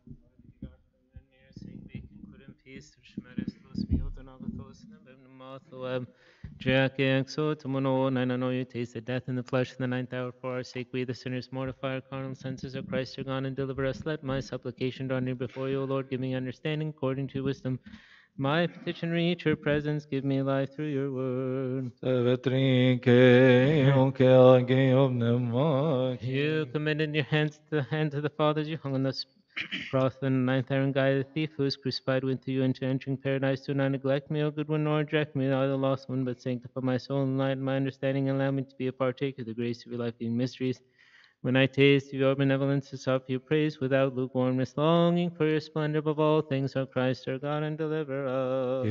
You tasted death in the flesh in the ninth hour. For our sake, we the sinners mortify our carnal senses of Christ are gone and deliver us. Let my supplication draw near before you, O Lord. Give me understanding according to wisdom. My petition reach your presence. Give me life through your word. You committed your hands to the hands of the fathers. You hung on the cross in the ninth hour and guided the thief who was crucified with you into entering paradise. Do not neglect me, O good one, nor reject me, I the lost one, but sanctify my soul and enlighten my understanding, and allow me to be a partaker of the grace of your life-giving mysteries. When I taste of your benevolence to suffer your praise without lukewarmness, longing for your splendor above all things, O Christ, our God and deliverer. Oh,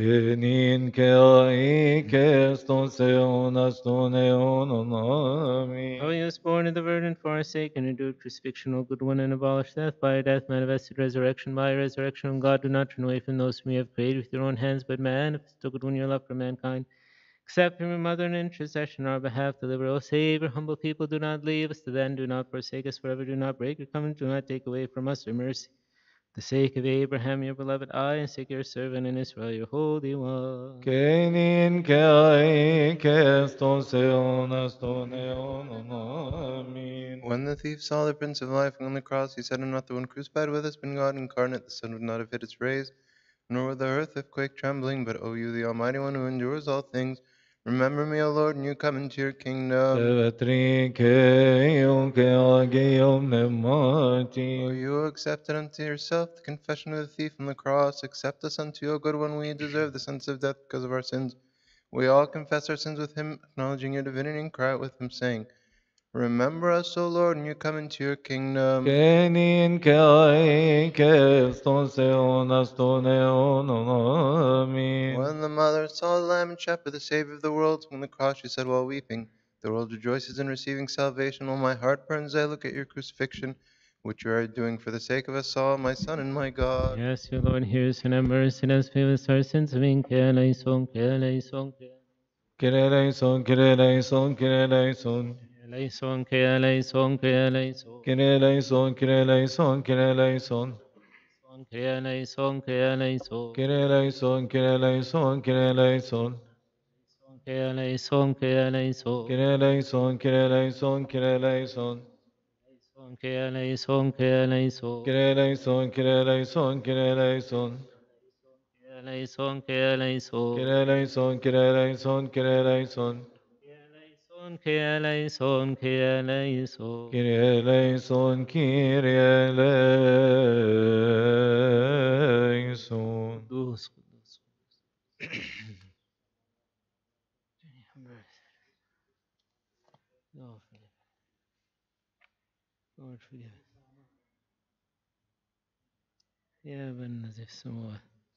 you was born of the Virgin for our sake, and endured crucifixion, O good one, and abolished death by your death, manifested resurrection by your resurrection. O God, do not turn away from those whom you have created with your own hands, but manifest, O good one, your love for mankind. Accept him, your mother, in intercession on our behalf. Deliver, O Savior, humble people. Do not leave us to the end. Do not forsake us forever. Do not break your covenant. Do not take away from us your mercy. For the sake of Abraham, your beloved, I, and sake of your servant in Israel, your holy one. When the thief saw the Prince of Life on the cross, he said, "And not the one crucified with us, been God incarnate, the sun would not have hid its rays, nor would the earth have quaked trembling. But O you, the Almighty One who endures all things, remember me, O Lord, when you come into your kingdom. O you who accepted unto yourself the confession of the thief on the cross, accept us unto you, O good one. We deserve the sentence of death because of our sins. We all confess our sins with him, acknowledging your divinity, and cry out with him, saying, Remember us, O Lord, when you come into your kingdom. When the mother saw the Lamb and Shepherd, the Savior of the world, from the cross, she said while weeping, The world rejoices in receiving salvation, while my heart burns as I look at your crucifixion, which you are doing for the sake of us all, my Son and my God. Yes, your Lord hears and have mercy, and has forgiven us our sins. Amen. Eleison, eleison, Eleison, eleison, eleison. eleison, eleison, eleison. Eleison, eleison, eleison. Eleison, eleison. Eleison, eleison, eleison. Eleison, eleison. Eleison, eleison, eleison. Eleison, eleison. Eleison, eleison, eleison. Eleison, eleison. Eleison, eleison, eleison. Eleison, eleison. Eleison, eleison. Kudus, kudus. Lord, forgive us. Yeah, but as if so.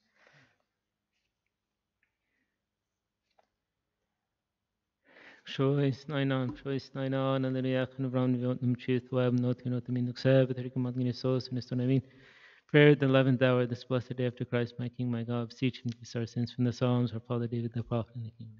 Choice nine on, and then I can round them truth web, not the mean accept, but I can sauce and I mean. Prayer at the 11th hour, this blessed day after Christ, my King, my God, beseech him to forgive our sins from the Psalms, our Father David the prophet, and the King.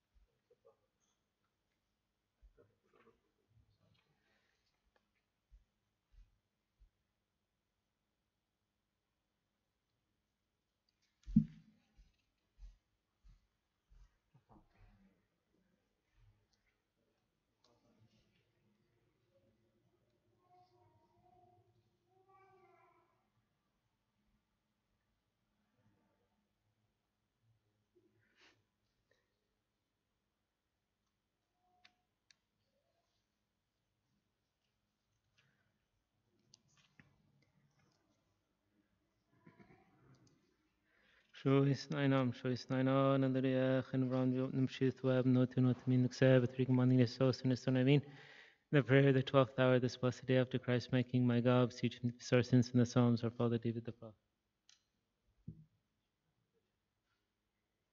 Choice nine on, and then I can round them truth web, not the mean accept, but I can sauce and I mean. The prayer of the 12th hour, this blessed day after Christ, my King, my God, beseech him to forgive our sins from the Psalms, our Father David the prophet.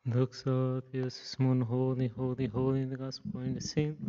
Doxotheus, moon, holy, holy, holy, the gospel going to Saint.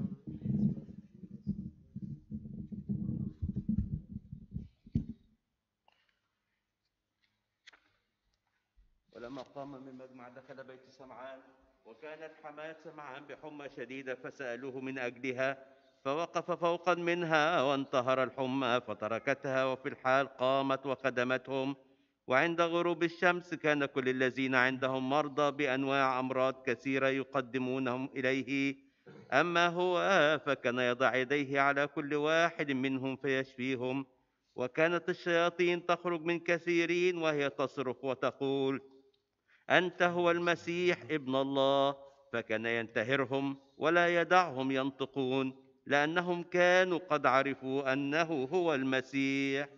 ولما قام من مجمع دخل بيت سمعان، وكانت حماة سمعان بحمى شديدة فسألوه من أجلها، فوقف فوقا منها وانتهر الحمى فتركتها، وفي الحال قامت وخدمتهم. وعند غروب الشمس كان كل الذين عندهم مرضى بأنواع أمراض كثيرة يقدمونهم إليه، أما هو فكان يضع يديه على كل واحد منهم فيشفيهم. وكانت الشياطين تخرج من كثيرين وهي تصرخ وتقول: أنت هو المسيح ابن الله. فكان ينتهرهم ولا يدعهم ينطقون، لأنهم كانوا قد عرفوا أنه هو المسيح.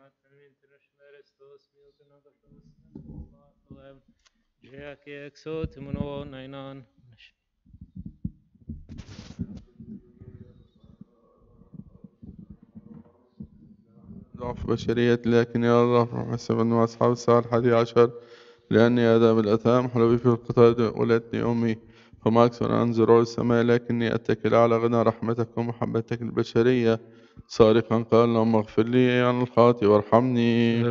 ضعف بشرية، لكن يا الله حسب أنه أصحاب الساعة 11 لأني آدم الأثام حلبي في القطار ولدتني أمي، فما أكثر أنظر السماء لكني أتكل على غنى رحمتك ومحبتك البشرية، صارخا قال اللهم اغفر لي عن الخاطئ وارحمني.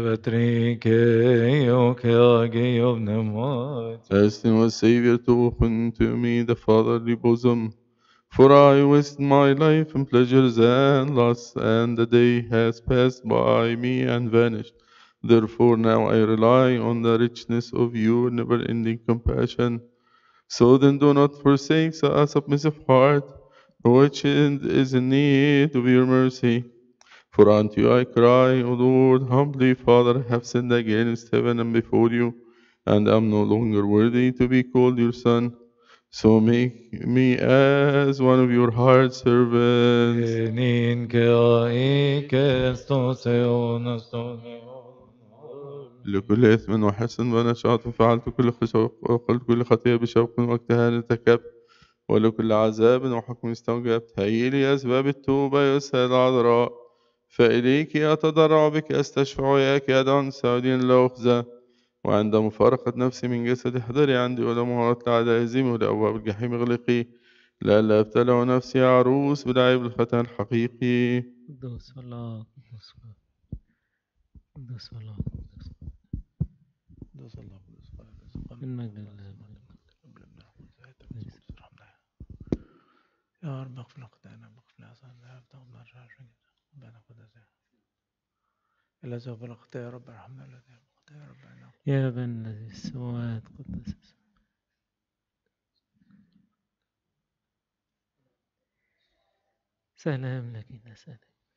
Asking was Savior to open to me the fatherly bosom, for I wasted my life in pleasures and lusts, and the day has passed by me and vanished. Therefore now I rely on the richness of your never-ending compassion. So then do not forsake a submissive heart, which is in need of your mercy. For unto you I cry, O Lord, humbly, Father, I have sinned against heaven and before you, and am no longer worthy to be called your son. So make me as one of your hired servants. لكل إثم وحسن ونشاط فعلت كل وقلت كل خطيئة بشوق واجتهاد ارتكبت، ولكل عذاب وحكم استوجبت. هيئ لي أسباب التوبة يا أستاذ العذراء، فإليك أتضرع بك أستشفع إياك أدعو سعودين لا أخزى. وعند مفارقة نفسي من جسد احضري عندي، ولا مهارة الأعداء هزيمي، ولا أبواب الجحيم اغلقي، لئلا أبتلع نفسي عروس بالعيب الختان الحقيقي. قدوس الله، قدوس الله، قدوس الله، قدوس الله من مجد الله. يا رب اغفر خطايانا واغفر لنا افتقدنا ربنا قدسنا إلا سوف الخطايا يا رب ارحمنا الذي خطايا رب عنا. يا ابن الذي في السماوات قدس اسمك. سلام لك يا سلام.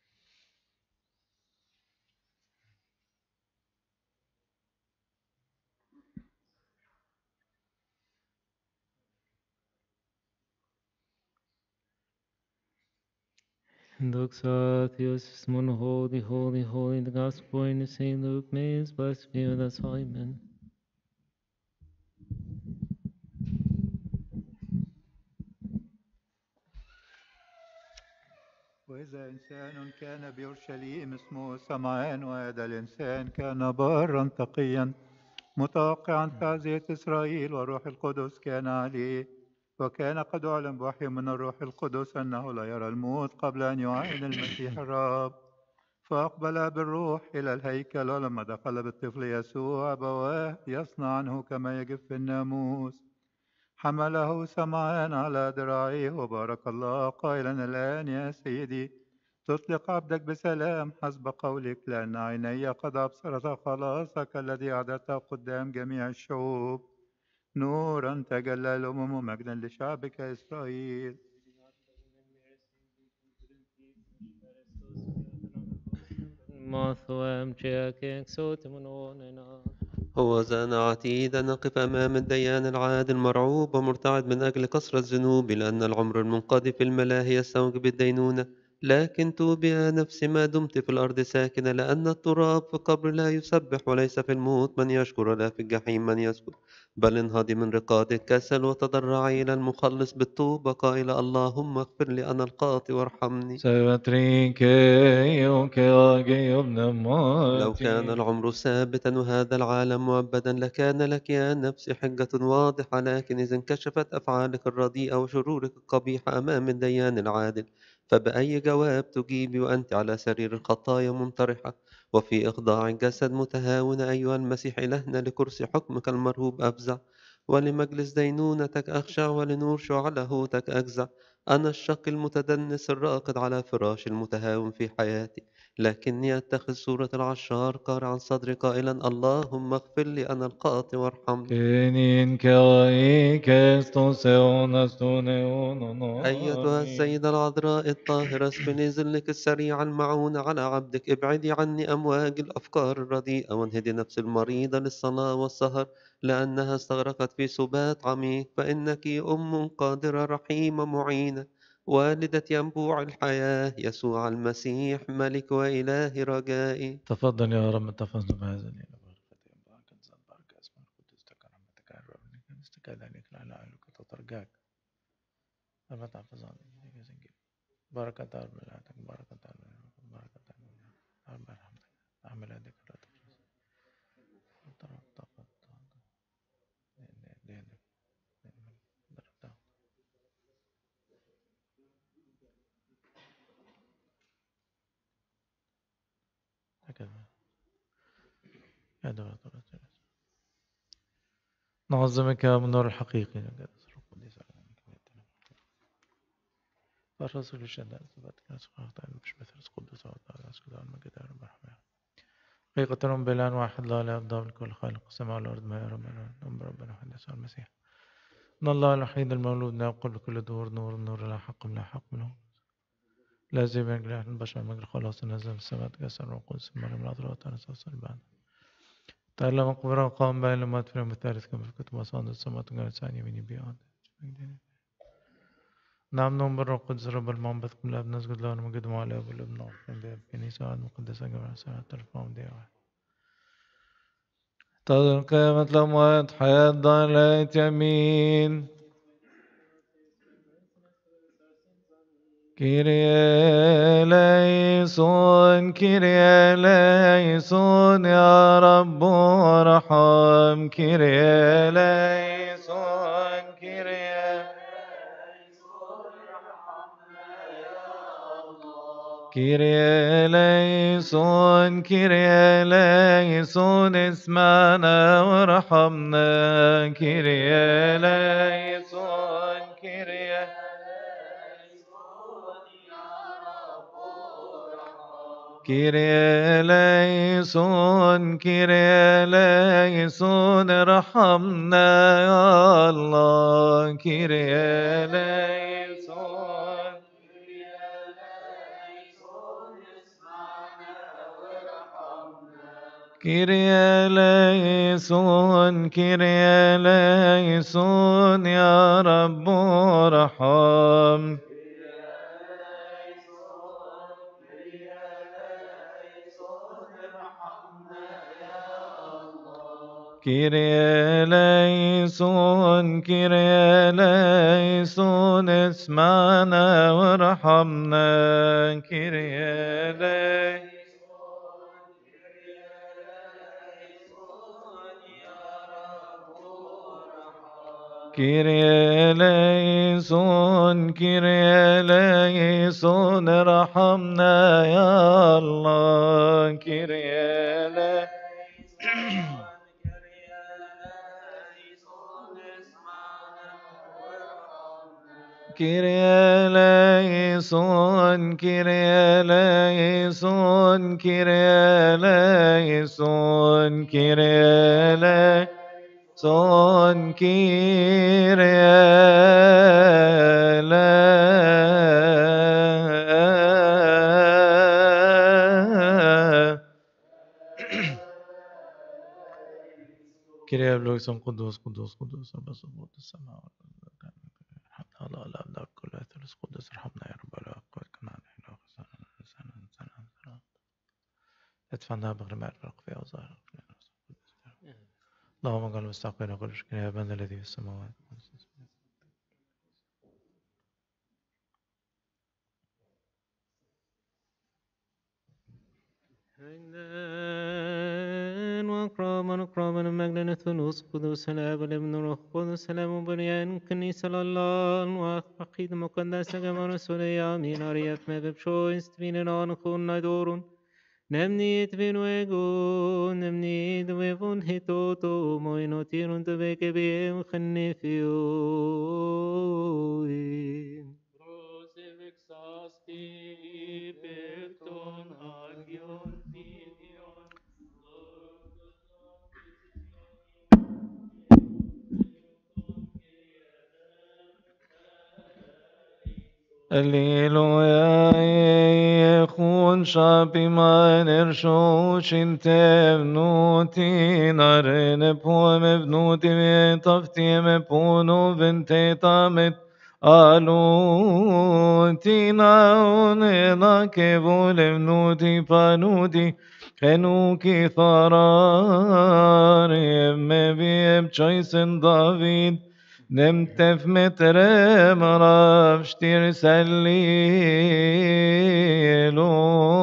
Doxotheus, mon holy, holy, holy, the gospel according to St. Luke, may his blessed be with us all, amen. وإذا إنسان كان بأورشليم اسمه سمعان، وهذا الإنسان كان بارا تقيا متوقعا تعزية إسرائيل، والروح القدس كان عليه، وكان قد أعلم بوحي من الروح القدس أنه لا يرى الموت قبل أن يعاين المسيح الرب. فأقبل بالروح إلى الهيكل، ولما دخل بالطفل يسوع أبواه يصنع عنه كما يجب في الناموس، حمله سمعان على ذراعيه وبارك الله قائلا: الآن يا سيدي تطلق عبدك بسلام حسب قولك، لأن عيني قد أبصرت خلاصك الذي أعددته قدام جميع الشعوب، نورا تجلى الأمم ومجدا لشعبك إسرائيل. هو أنا عتيد أن أقف أمام الديان العادل مرعوب ومرتعد من أجل كثرة ذنوبي، لأن العمر المنقضي في الملاهي يستوجب الدينونة، لكن توبي يا نفسي ما دمت في الأرض ساكنة، لأن التراب في القبر لا يسبح، وليس في الموت من يشكر، ولا في الجحيم من يسكت. بل انهضي من رقاد الكسل وتضرعي إلى المخلص بالتوبة قائلة: اللهم اغفر لي أنا الخاطئ وارحمني. لو كان العمر ثابتا وهذا العالم مؤبدا لكان لك يا نفسي حجة واضحة، لكن إذا انكشفت أفعالك الرديئة وشرورك القبيحة أمام الديان العادل، فبأي جواب تجيبي وأنت على سرير الخطايا منطرحة وفي إخضاع الجسد متهاونة؟ أيها المسيح إلهنا، لكرسي حكمك المرهوب أفزع، ولمجلس دينونتك أخشع، ولنور شعلهوتك أجزع. أنا الشقي المتدنس الراقد على فراش المتهاون في حياتي، لكني أتخذ صورة العشار قارعا صدري قائلا: اللهم اغفر لي أنا الخاطئ وارحمني. أيتها السيدة العذراء الطاهرة، اسبني ظلك السريع المعون على عبدك. ابعدي عني أمواج الأفكار الرديئة، وانهدي نفس المريضة للصلاة والسهر، لأنها استغرقت في سبات عميق. فإنك أم قادرة رحيمة معينة، والدة ينبوع الحياة يسوع المسيح، ملك وإله رجائي. تفضل يا رب، تفضل بهذا اليوم. بركة اسم القدس، رحمتك يا رب، استكاد عليك لا عليك تترجاك. رب تحفظ عني بركة رب العالمين، بركة بركة رب رحمتك أعمل هذيك لا تفرس هكذا نعظمك يا منور الحقيقي. الرسول الشهداء ثبتك أسخاط مش مثل قدس وعطاء أسكت المجد يا رب الرحمن. حقيقة بلان واحد لا لا يفضل كل خالق السماء والأرض ما يرى من ربنا وحد يسوع المسيح إن الله الوحيد المولود لا يقول بكل دور نور النور لا حق لا حق منه لا زي من جلاح البشر من خلاص نزل من السماء تكسر وقدس المريم العذراء تنسى البعد تعالى مقبرة وقام بين لما تفرم الثالث كما في كتب أصاد السماء تقال ثاني يميني بيان. نعم نوم بالروح القدس رب المنبت كل أب نسجد له ونمجد مع الأب والابن والروح الكنيسة المقدسة جميع سنة الفهم دي تظهر قيامة الأموات حياة ضالة يمين. كيريا ليسون كيريا ليسون يا رب ارحم. كيريا ليسون كيريا كيريا ليسون كيريا ليسون اسمعنا وارحمنا. كيريا ليسون كيريا كيريا ليسون كيريا ليسون ارحمنا يا الله. كيريا ليسون كيريا ليسون كيريا ليسون يا رب ارحم. كيريا ليسون كيريا ليسون اسمعنا وارحمنا. كيريا ليسون كيريا ليسون كيريا ليسون ارحمنا يا الله. كيريا ليسون كيريا ليسون كيريا ليسون كيريا ليسون كيريا ليسون كيريا كيريا ليسون قدوس قدوس قدوس رب السماوات والسماء لا لا لا كل ثالث قدس ارحمنا يا رب. لا قوة كنا ادفعنا بغرماء الفرق في أوزار اللهم اجعل مستحقين كل شكر يا أبانا الذي في السماوات. وأكراما ومجدا الثالوث قدوس الآب والابن والروح القدس سلام بريان كنيسة الله وعقيدة مقدسة جمع رسولية آمين أريات ما ببشويس تبين نكون نادورون نمني تبين ويقون نمني دويفون هيتوتو موينو تيرون تبيك بيهم خنفيوين Prosevexasti pecton agion Fidion Alleluia, يخون شابي ما نرشوش انت بنوتي نارن بوم بنوتي بيطفتي مبونو بنتي طامت آلوتي ناوننا كبول بنوتي بانوتي خنوكي ثرار يم بيب جايسن دافيد نمت في متر مراب شتير سليلو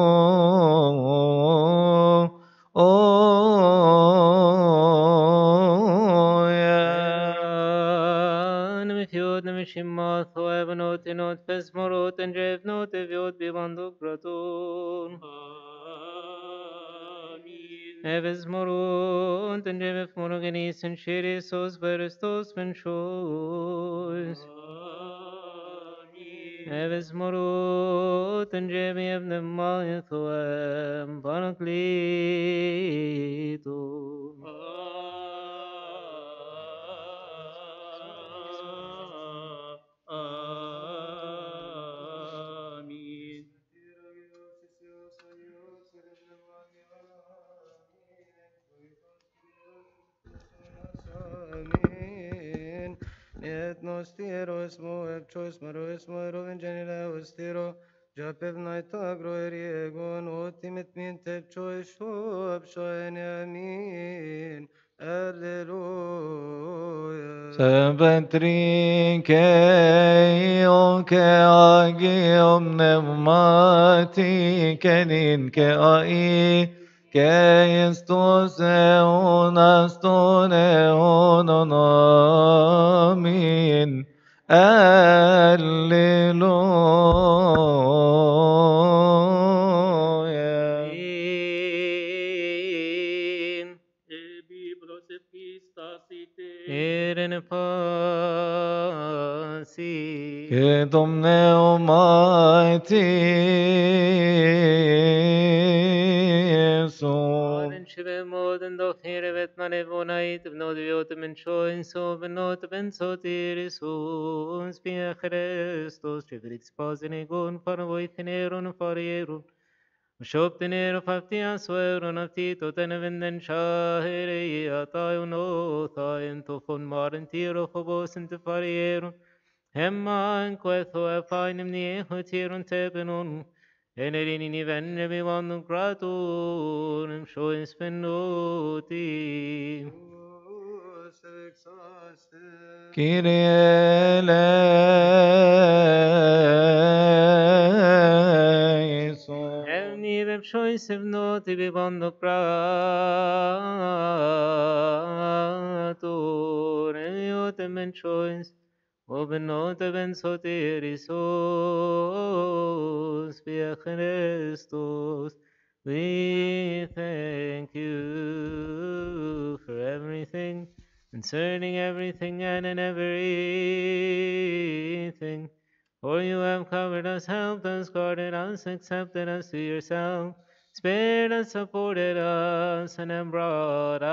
نمثيود نمشيمات وابنوت نوت فسمروت انجيب نوت فيود ببندوق براتون Eves morunt en jemef monogenis en chirisos verestos venchois. Eves morut en jemi evnem maethoem panaclitum. Amin. Amen. Et nostiro esmo epchos maro esmo eroven genera ostiro Japev naita groeriegon otimet minte pcho apshoen amin. Alleluia. سبتري كيو كأجيوم نغماتي كنين كأي كيستوس أونستون أونامين Alleluia. Eren pasi. Que Domne Almighty so Aren shive moden do here vet mane vonait bnod viot men shoin so benot ben sotiris uns pia Christos chevrit sposen gon parvoiteneron farieron Shoptener faftia sueron aftito tenevenden shahere atayo thaen to fon marentiro phobos inte farieron Hemma en quetho e fainem nie hotiron tebenon Enerini ni venne mi vandum gratum shoin spenoti Kyrie eleison. Evni veb shoin sevnoti vivando gratum Eviotem en shoins Obenote ben soterisos via Christos. We thank you for everything, concerning everything and in everything. For you have covered us, helped us, guarded us, accepted us to yourself, spared us, supported us, and have brought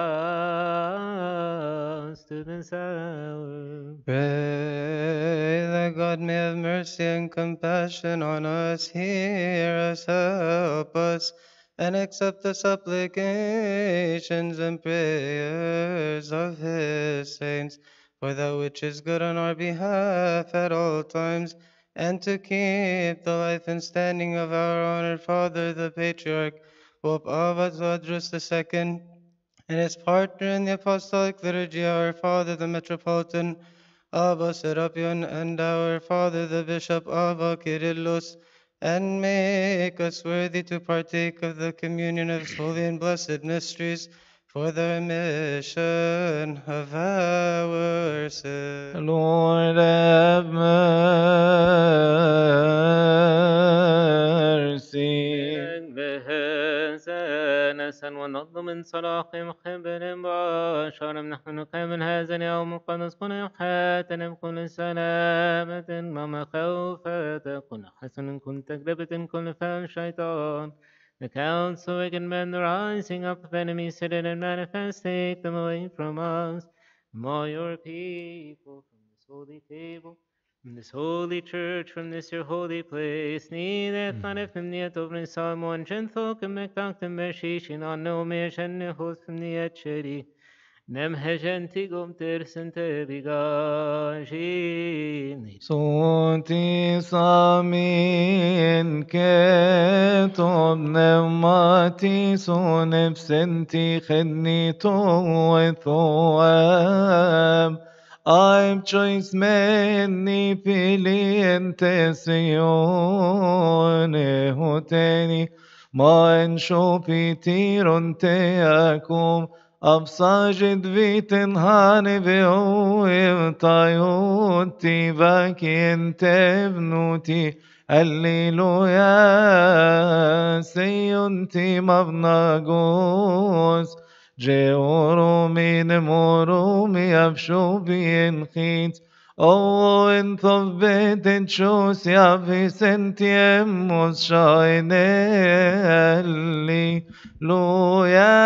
us to this hour. Pray that God may have mercy and compassion on us, hear us, help us, and accept the supplications and prayers of His saints, for that which is good on our behalf at all times, and to keep the life and standing of our honored Father, the Patriarch, Pope Avazadrus II, and his partner in the Apostolic Liturgy, our Father the Metropolitan Abba Serapion, and our Father the Bishop Abba Kyrillos, and make us worthy to partake of the communion of his holy and blessed mysteries for the remission of our sins. Lord have mercy. بهزانسا ونظم من صلاح محبر بشر نحن نقيم من هذا اليوم القدس كن يوحاتنا بكل سلامة ومخوفة كن حسن كن تجربة كن فهم شيطان. The council wicked men, the rising up of enemies, sit in and manifest, take them away from us, from all your people, from this holy table, from this holy church, from this your holy place. Neither thought from the over Salmon, gentle, can make doctor Mershishin on no mission, host from the Etcheri. Nem hegentigum tersente bigajin. صوتي صامين كتب نماتي سو نفسنتي خدني توثوام I'm choice مني بلي انت سيوني هوتيني ما انشو بيتيرون تياكم أبصاجد بيتنهاني بيوم طيوتي باكي انت بنوتي الليلويا سيونتي مبناغوس جيورومي نمورومي أبشو بينخيت أو إن ثبت تشوس يا في سنتيموس شايني لويا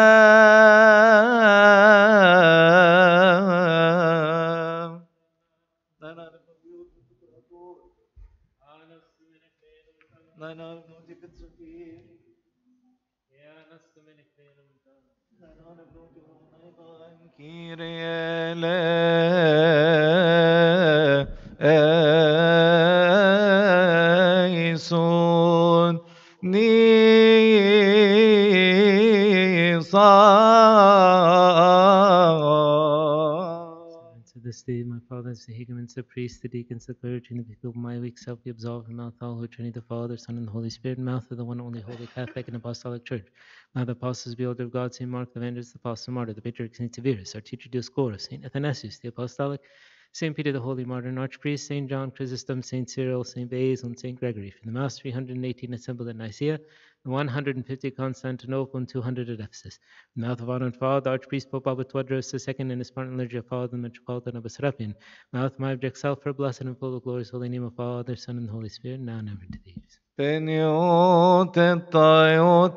Kyrie To this day, my fathers, the higuments, the priests, the deacons, the clergy, and the people of my weak self be absolved from mouth all who Trinity, the Father, Son, and the Holy Spirit, mouth of the one only holy Catholic and Apostolic Church. Now the apostles be order of God, St. Mark, the evangelist, the apostle martyr, the patriarch St. Severus, our teacher Dioscorus, St. Athanasius, the apostolic, St. Peter the holy martyr and archpriest, St. John Chrysostom, St. Cyril, St. Basil, and St. Gregory, from the Mass 318 assembled at Nicaea, 150 Constantinople, and 200 at Ephesus. In the mouth of honored Father, Archpriest Pope Albertwadros II, and his partner Liturgy of Father, the Metropolitan of Serapion. Mouth of my object self, for blessed and full of glorious holy name of Father, Son, and Holy Spirit, now and ever to the ages. Peniot taiot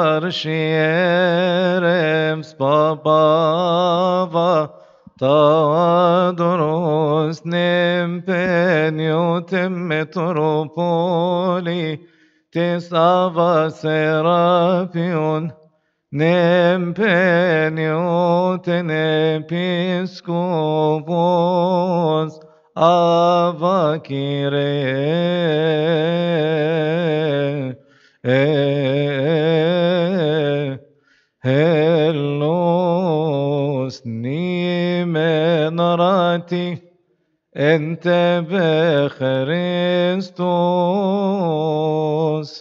arshierems papava tadoros nem peniotem metropoli tesava serapion nem penioten episcopos Ava Kyrie Hellos nimenarati ente bechristos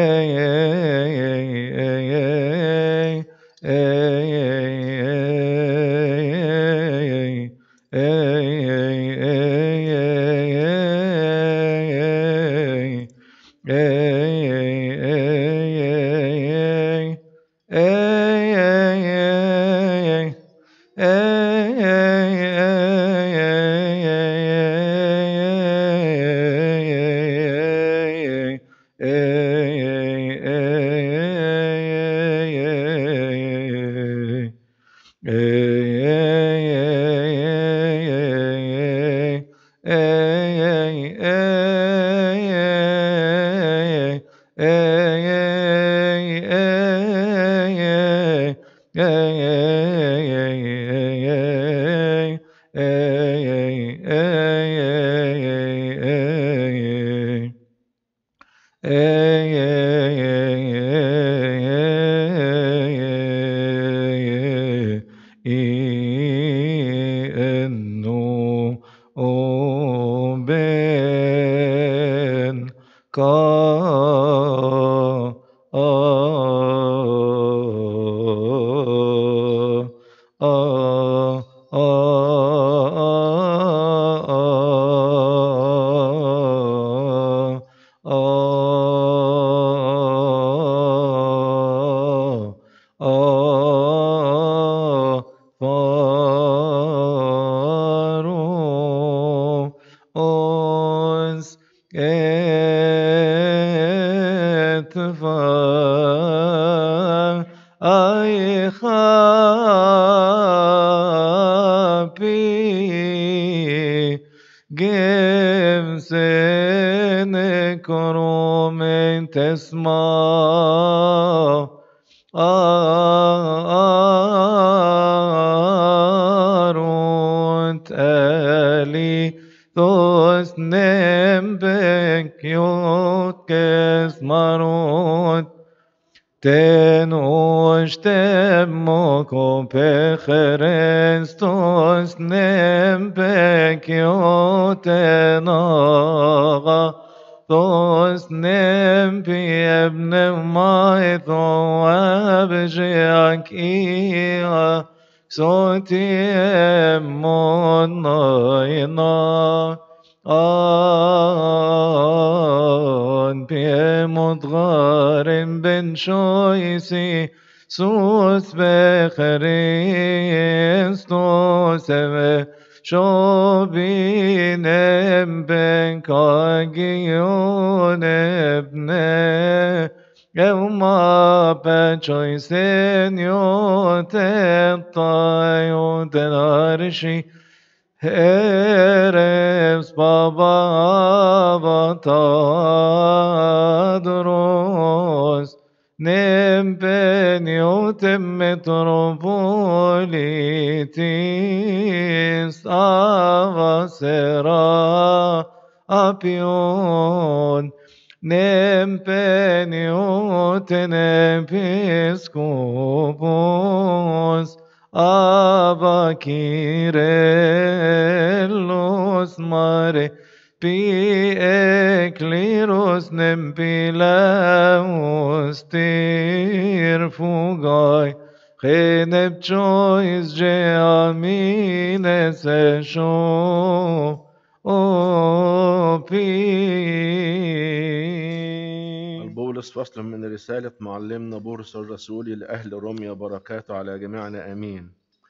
بولس فصل من رسالة معلمنا بولس الرسول لأهل روميا، بركاته على جميعنا آمين.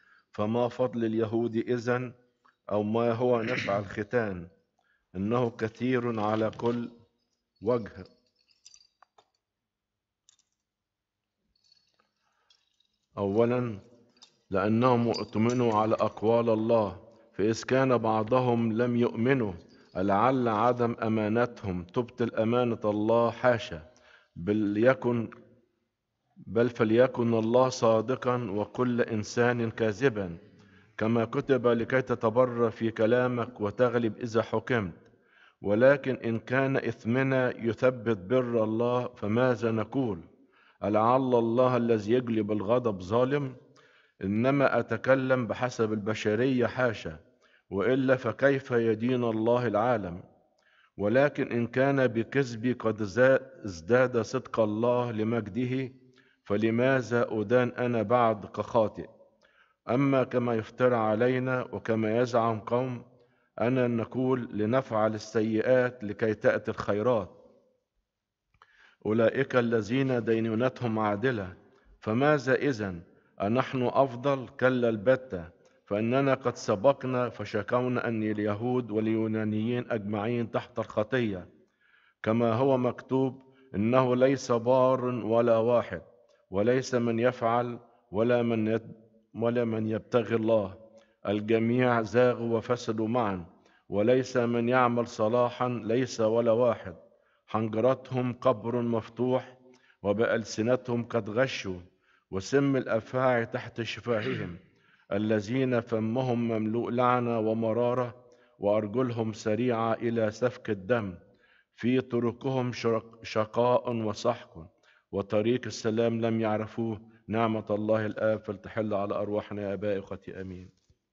فما فضل اليهود إذن، أو ما هو نفع الختان؟ إنه كثير على كل وجه. أولا لأنهم اؤتمنوا على أقوال الله، فإذ كان بعضهم لم يؤمنوا لعل عدم أمانتهم تبطل أمانة الله، حاشا، بل فليكن الله صادقا وكل إنسان كاذبا، كما كتب لكي تتبرر في كلامك وتغلب إذا حكمت. ولكن إن كان إثمنا يثبت بر الله، فماذا نقول؟ ألعل الله الذي يجلب الغضب ظالم؟ إنما أتكلم بحسب البشرية، حاشا، وإلا فكيف يدين الله العالم؟ ولكن إن كان بكذبي قد ازداد صدق الله لمجده، فلماذا أدان أنا بعد كخاطئ؟ أما كما يفترى علينا وكما يزعم قوم أن نقول لنفعل السيئات لكي تأتي الخيرات، أولئك الذين دينونتهم عادلة، فماذا إذن؟ أنحن أفضل؟ كلا البتة، فإننا قد سبقنا فشكونا أن اليهود واليونانيين أجمعين تحت الخطية، كما هو مكتوب: إنه ليس بار ولا واحد، وليس من يفعل ولا من يبتغي الله، الجميع زاغوا وفسدوا معا، وليس من يعمل صلاحا، ليس ولا واحد، حنجرتهم قبر مفتوح، وبألسنتهم قد غشوا، وسم الأفاعي تحت شفاههم، الذين فمهم مملوء لعنة ومرارة، وأرجلهم سريعة إلى سفك الدم، في طرقهم شقاء وسحق، وطريق السلام لم يعرفوه. نعمة الله الآب فلتحل على أرواحنا يا آبائي وأخوتي، آمين.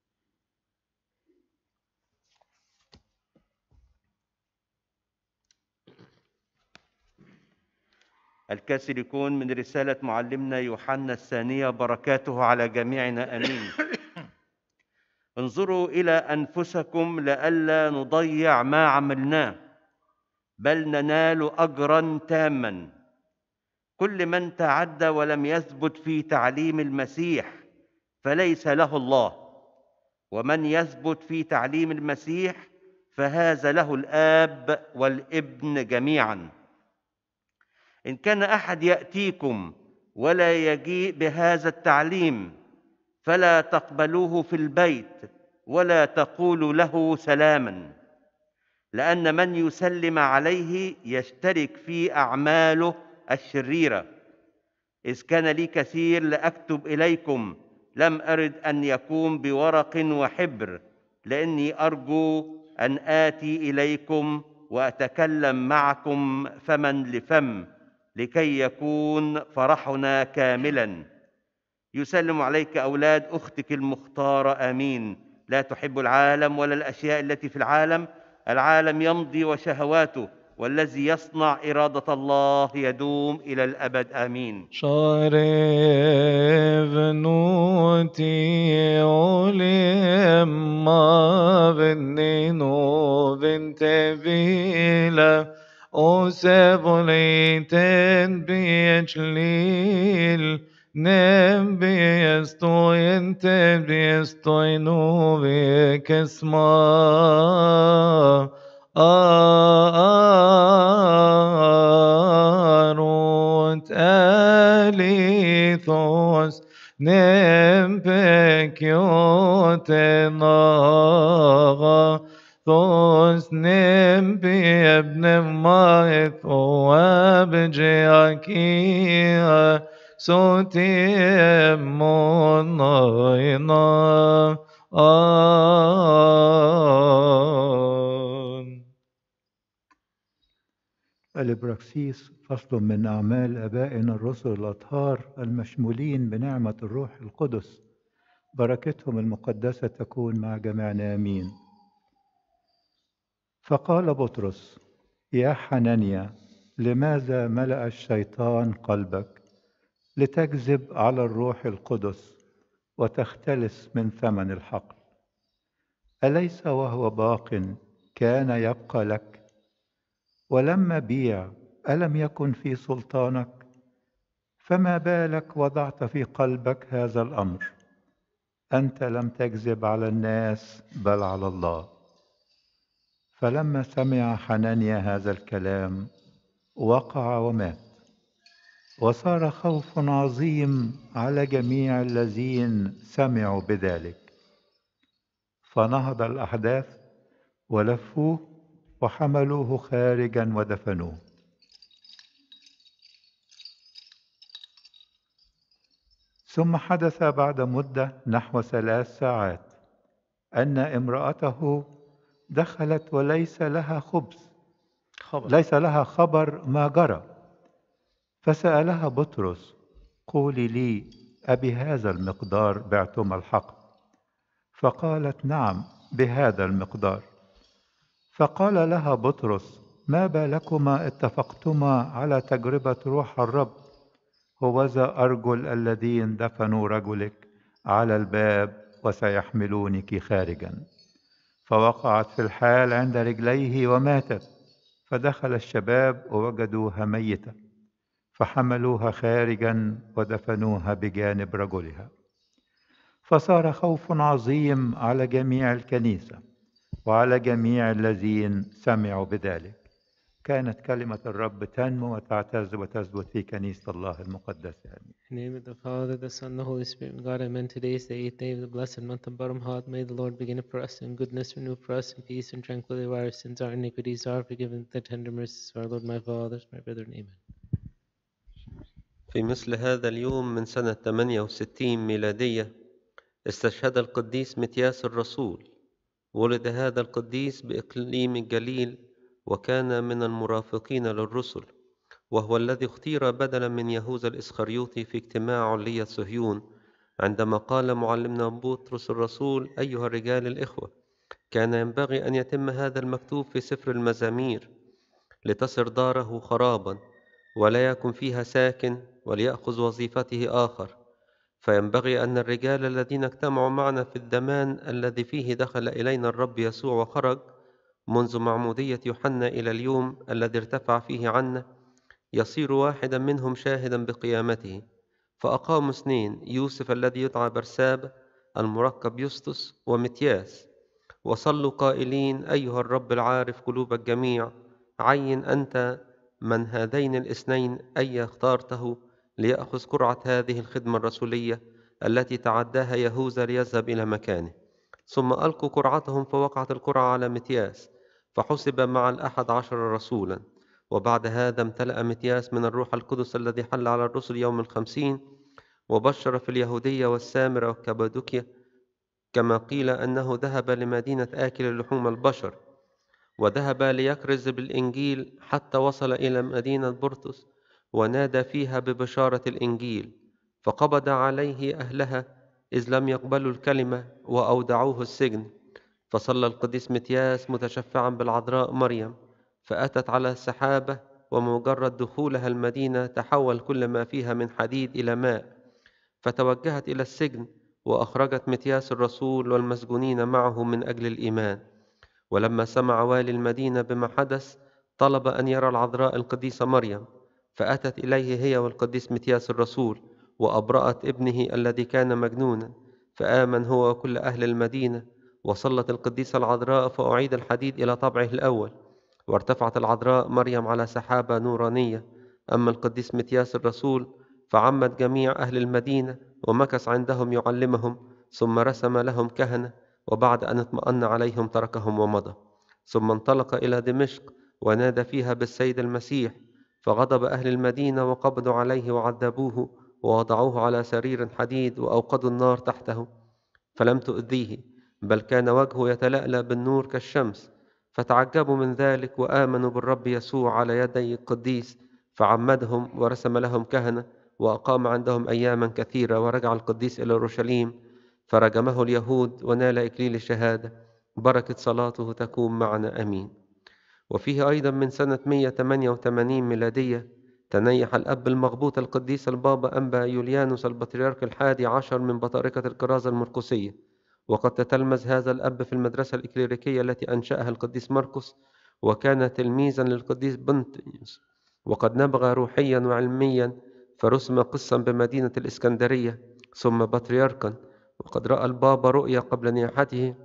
الكاثوليكون من رسالة معلمنا يوحنا الثانية، بركاته على جميعنا، آمين. انظروا إلى أنفسكم لئلا نضيع ما عملناه، بل ننال أجرا تاما. كل من تعدى ولم يثبت في تعليم المسيح فليس له الله، ومن يثبت في تعليم المسيح فهذا له الآب والابن جميعا. إن كان أحد يأتيكم ولا يجيء بهذا التعليم فلا تقبلوه في البيت ولا تقولوا له سلاما، لأن من يسلم عليه يشترك في أعماله الشريرة. إذ كان لي كثير لأكتب إليكم، لم أرد أن يكون بورق وحبر، لأني أرجو أن آتي إليكم وأتكلم معكم فما لفم، لكي يكون فرحنا كاملا. يسلم عليك أولاد أختك المختارة، آمين. لا تحب العالم ولا الأشياء التي في العالم. العالم يمضي وشهواته، والذي يصنع إرادة الله يدوم إلى الأبد، آمين. شارفنوتي أولم ما بنينو بنت بيلا أوسبوليتن بيجليل نبيستوين تبيستوينو بكسما آروت أليثوس نمبكيوتناغا ثوس نمبي ابن مايث وابجيكيا صوتي مناينا الإبراكسيس فصل من أعمال آبائنا الرسل الأطهار المشمولين بنعمة الروح القدس، بركتهم المقدسة تكون مع جميعنا، آمين. فقال بطرس: يا حنانيا، لماذا ملأ الشيطان قلبك لتكذب على الروح القدس وتختلس من ثمن الحقل؟ أليس وهو باق كان يبقى لك؟ ولما بيع ألم يكن في سلطانك؟ فما بالك وضعت في قلبك هذا الأمر؟ أنت لم تكذب على الناس بل على الله. فلما سمع حنانيا هذا الكلام وقع ومات، وصار خوف عظيم على جميع الذين سمعوا بذلك. فنهض الأحداث ولفوه وحملوه خارجا ودفنوه. ثم حدث بعد مدة نحو 3 ساعات أن امرأته دخلت وليس لها ليس لها خبر ما جرى، فسألها بطرس: قولي لي، أبي هذا المقدار بعتم الحقل؟ فقالت: نعم، بهذا المقدار. فقال لها بطرس: ما بالكما اتفقتما على تجربة روح الرب؟ هوذا أرجل الذين دفنوا رجلك على الباب وسيحملونك خارجا. فوقعت في الحال عند رجليه وماتت. فدخل الشباب ووجدوها ميتة، فحملوها خارجا ودفنوها بجانب رجلها. فصار خوف عظيم على جميع الكنيسة وعلى جميع الذين سمعوا بذلك. كانت كلمة الرب تنمو وتعتز وتثبت في كنيسة الله المقدسة. In the name of the Father, the Son, and the Holy Spirit, and God, amen. Today is the 8th day of the blessed month of Abraam. May the Lord begin it for us in goodness, renew for us in peace and tranquility, where our sins, our iniquities are forgiven, the tender mercies of our Lord, my fathers, my brethren, amen. في مثل هذا اليوم من سنة 68 ميلادية استشهد القديس متياس الرسول. ولد هذا القديس بإقليم الجليل، وكان من المرافقين للرسل، وهو الذي اختير بدلا من يهوذا الإسخريوطي في اجتماع علية صهيون، عندما قال معلمنا بطرس الرسول: أيها الرجال الإخوة، كان ينبغي أن يتم هذا المكتوب في سفر المزامير، لتصر داره خرابا ولا يكن فيها ساكن، وليأخذ وظيفته آخر. فينبغي أن الرجال الذين اجتمعوا معنا في الزمان الذي فيه دخل إلينا الرب يسوع وخرج منذ معمودية يوحنا إلى اليوم الذي ارتفع فيه عنا، يصير واحدا منهم شاهدا بقيامته. فأقاموا 2: يوسف الذي يدعى برسابة، المركب يسطس، ومتياس. وصلوا قائلين: أيها الرب العارف قلوب الجميع، عين أنت من هذين الاثنين أي اختارته ليأخذ قرعة هذه الخدمة الرسولية التي تعداها يهوذا ليذهب إلى مكانه. ثم ألقوا قرعتهم، فوقعت القرعة على متياس، فحسب مع 11 رسولا. وبعد هذا امتلأ متياس من الروح القدس الذي حل على الرسل يوم 50، وبشر في اليهودية والسامرة وكبادوكيا، كما قيل أنه ذهب لمدينة آكل لحوم البشر، وذهب ليكرز بالإنجيل حتى وصل إلى مدينة بورتس، ونادى فيها ببشارة الإنجيل. فقبض عليه أهلها إذ لم يقبلوا الكلمة، وأودعوه السجن. فصلى القديس متياس متشفعا بالعذراء مريم، فأتت على السحابة، ومجرد دخولها المدينة تحول كل ما فيها من حديد إلى ماء، فتوجهت إلى السجن، وأخرجت متياس الرسول والمسجونين معه من أجل الإيمان. ولما سمع والي المدينة بما حدث، طلب أن يرى العذراء القديسة مريم، فأتت إليه هي والقديس متياس الرسول، وأبرأت ابنه الذي كان مجنونا، فآمن هو وكل أهل المدينة. وصلت القديسة العذراء، فأعيد الحديد إلى طبعه الأول، وارتفعت العذراء مريم على سحابة نورانية. أما القديس متياس الرسول فعمد جميع أهل المدينة، ومكث عندهم يعلمهم، ثم رسم لهم كهنة، وبعد أن اطمأن عليهم تركهم ومضى. ثم انطلق إلى دمشق، ونادى فيها بالسيد المسيح، فغضب أهل المدينة وقبضوا عليه وعذبوه، ووضعوه على سرير حديد، وأوقدوا النار تحته، فلم تؤذيه، بل كان وجهه يتلألأ بالنور كالشمس. فتعجبوا من ذلك، وآمنوا بالرب يسوع على يدي القديس، فعمدهم ورسم لهم كهنة، وأقام عندهم أياما كثيرة. ورجع القديس إلى أورشليم، فرجمه اليهود ونال إكليل الشهادة. بركة صلاته تكون معنا أمين. وفيه أيضا من سنة 188 ميلادية تنيح الأب المغبوط القديس البابا أنبا يوليانوس البطريرك 11 من بطاركة الكرازة المرقسية. وقد تتلمذ هذا الأب في المدرسة الإكليريكية التي أنشأها القديس مرقس، وكان تلميذا للقديس بنطيوس، وقد نبغى روحيا وعلميا، فرسم قسا بمدينة الإسكندرية، ثم بطريركا. وقد رأى البابا رؤيا قبل نياحته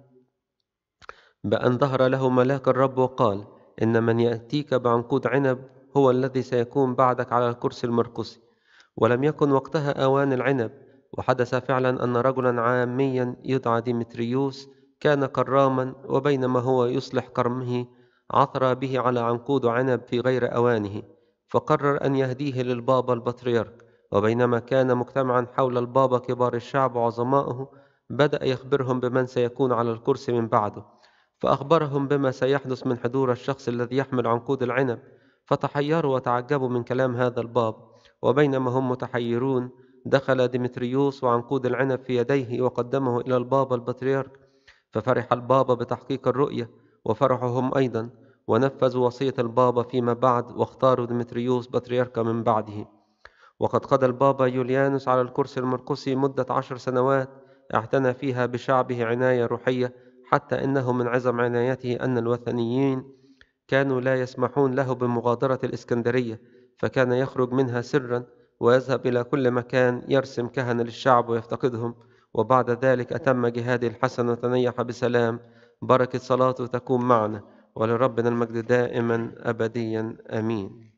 بأن ظهر له ملاك الرب وقال: إن من يأتيك بعنقود عنب هو الذي سيكون بعدك على الكرسي المرقسي. ولم يكن وقتها أوان العنب. وحدث فعلا أن رجلا عاميا يدعى ديمتريوس كان كراما، وبينما هو يصلح كرمه عثر به على عنقود عنب في غير أوانه، فقرر أن يهديه للبابا البطريرك. وبينما كان مجتمعا حول البابا كبار الشعب وعظماؤه، بدأ يخبرهم بمن سيكون على الكرسي من بعده، فأخبرهم بما سيحدث من حضور الشخص الذي يحمل عنقود العنب، فتحيروا وتعجبوا من كلام هذا الباب. وبينما هم متحيرون، دخل ديمتريوس وعنقود العنب في يديه، وقدمه إلى البابا البطريرك. ففرح البابا بتحقيق الرؤية، وفرحوا هم أيضا، ونفذوا وصية البابا فيما بعد، واختاروا ديمتريوس بطريركا من بعده. وقد قضى البابا يوليانوس على الكرسي المرقسي مدة 10 سنوات، اعتنى فيها بشعبه عناية روحية، حتى إنه من عظم عنايته أن الوثنيين كانوا لا يسمحون له بمغادرة الإسكندرية، فكان يخرج منها سرا ويذهب إلى كل مكان يرسم كهنة للشعب ويفتقدهم. وبعد ذلك أتم جهاده الحسن وتنيح بسلام. بركة صلاته تكون معنا، ولربنا المجد دائما أبديا آمين.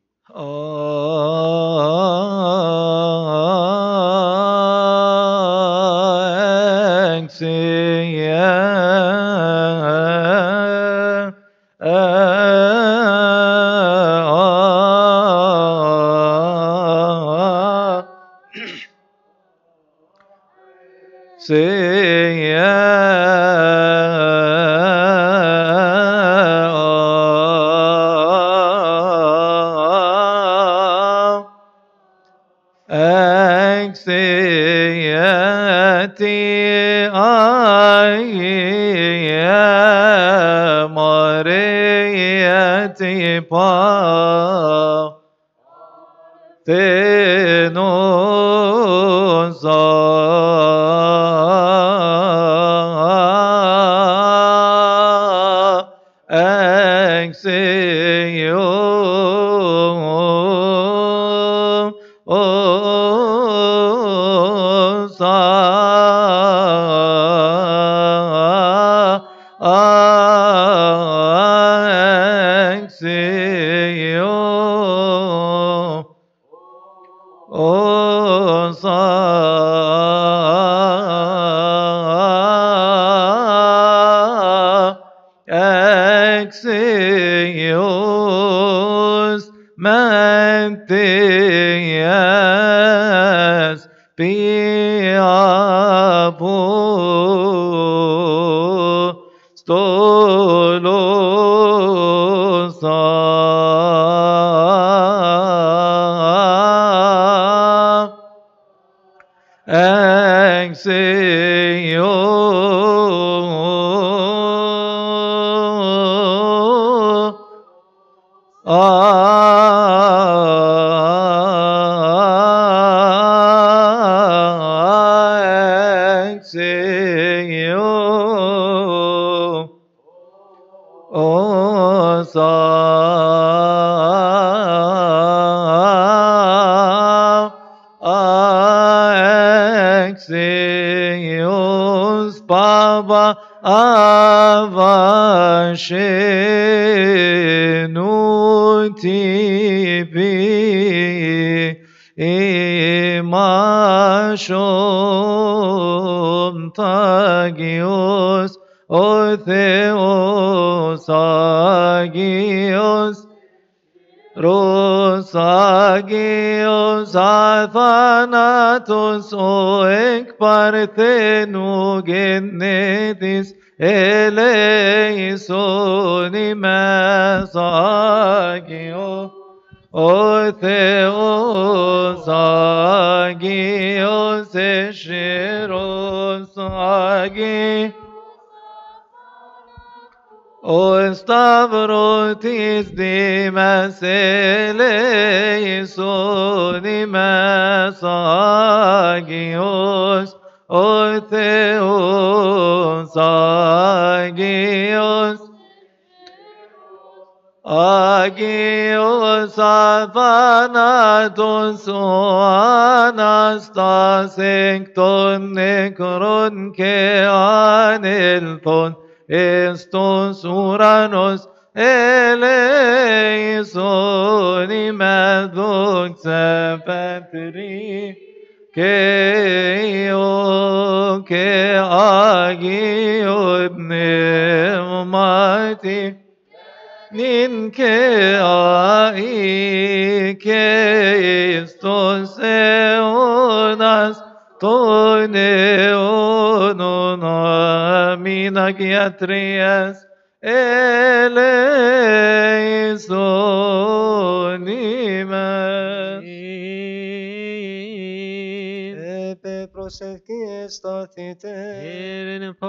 Hear in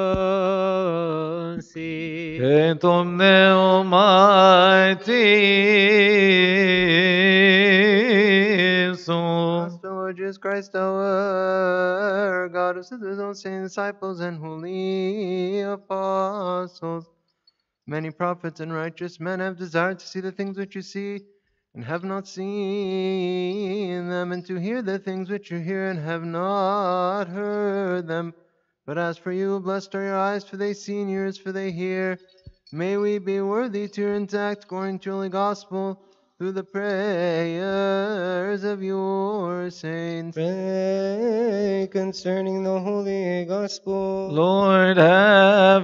Ponsi. Domne Almighty, so Master Lord Jesus Christ, our God, who sent his own saints, disciples, and holy apostles. Many prophets and righteous men have desired to see the things which you see, and have not seen them, and to hear the things which you hear, and have not heard them. But as for you, blessed are your eyes, for they see, and your ears, for they hear. May we be worthy to your intact, according to your holy gospel, through the prayers of your saints. Pray concerning the Holy Gospel. Lord have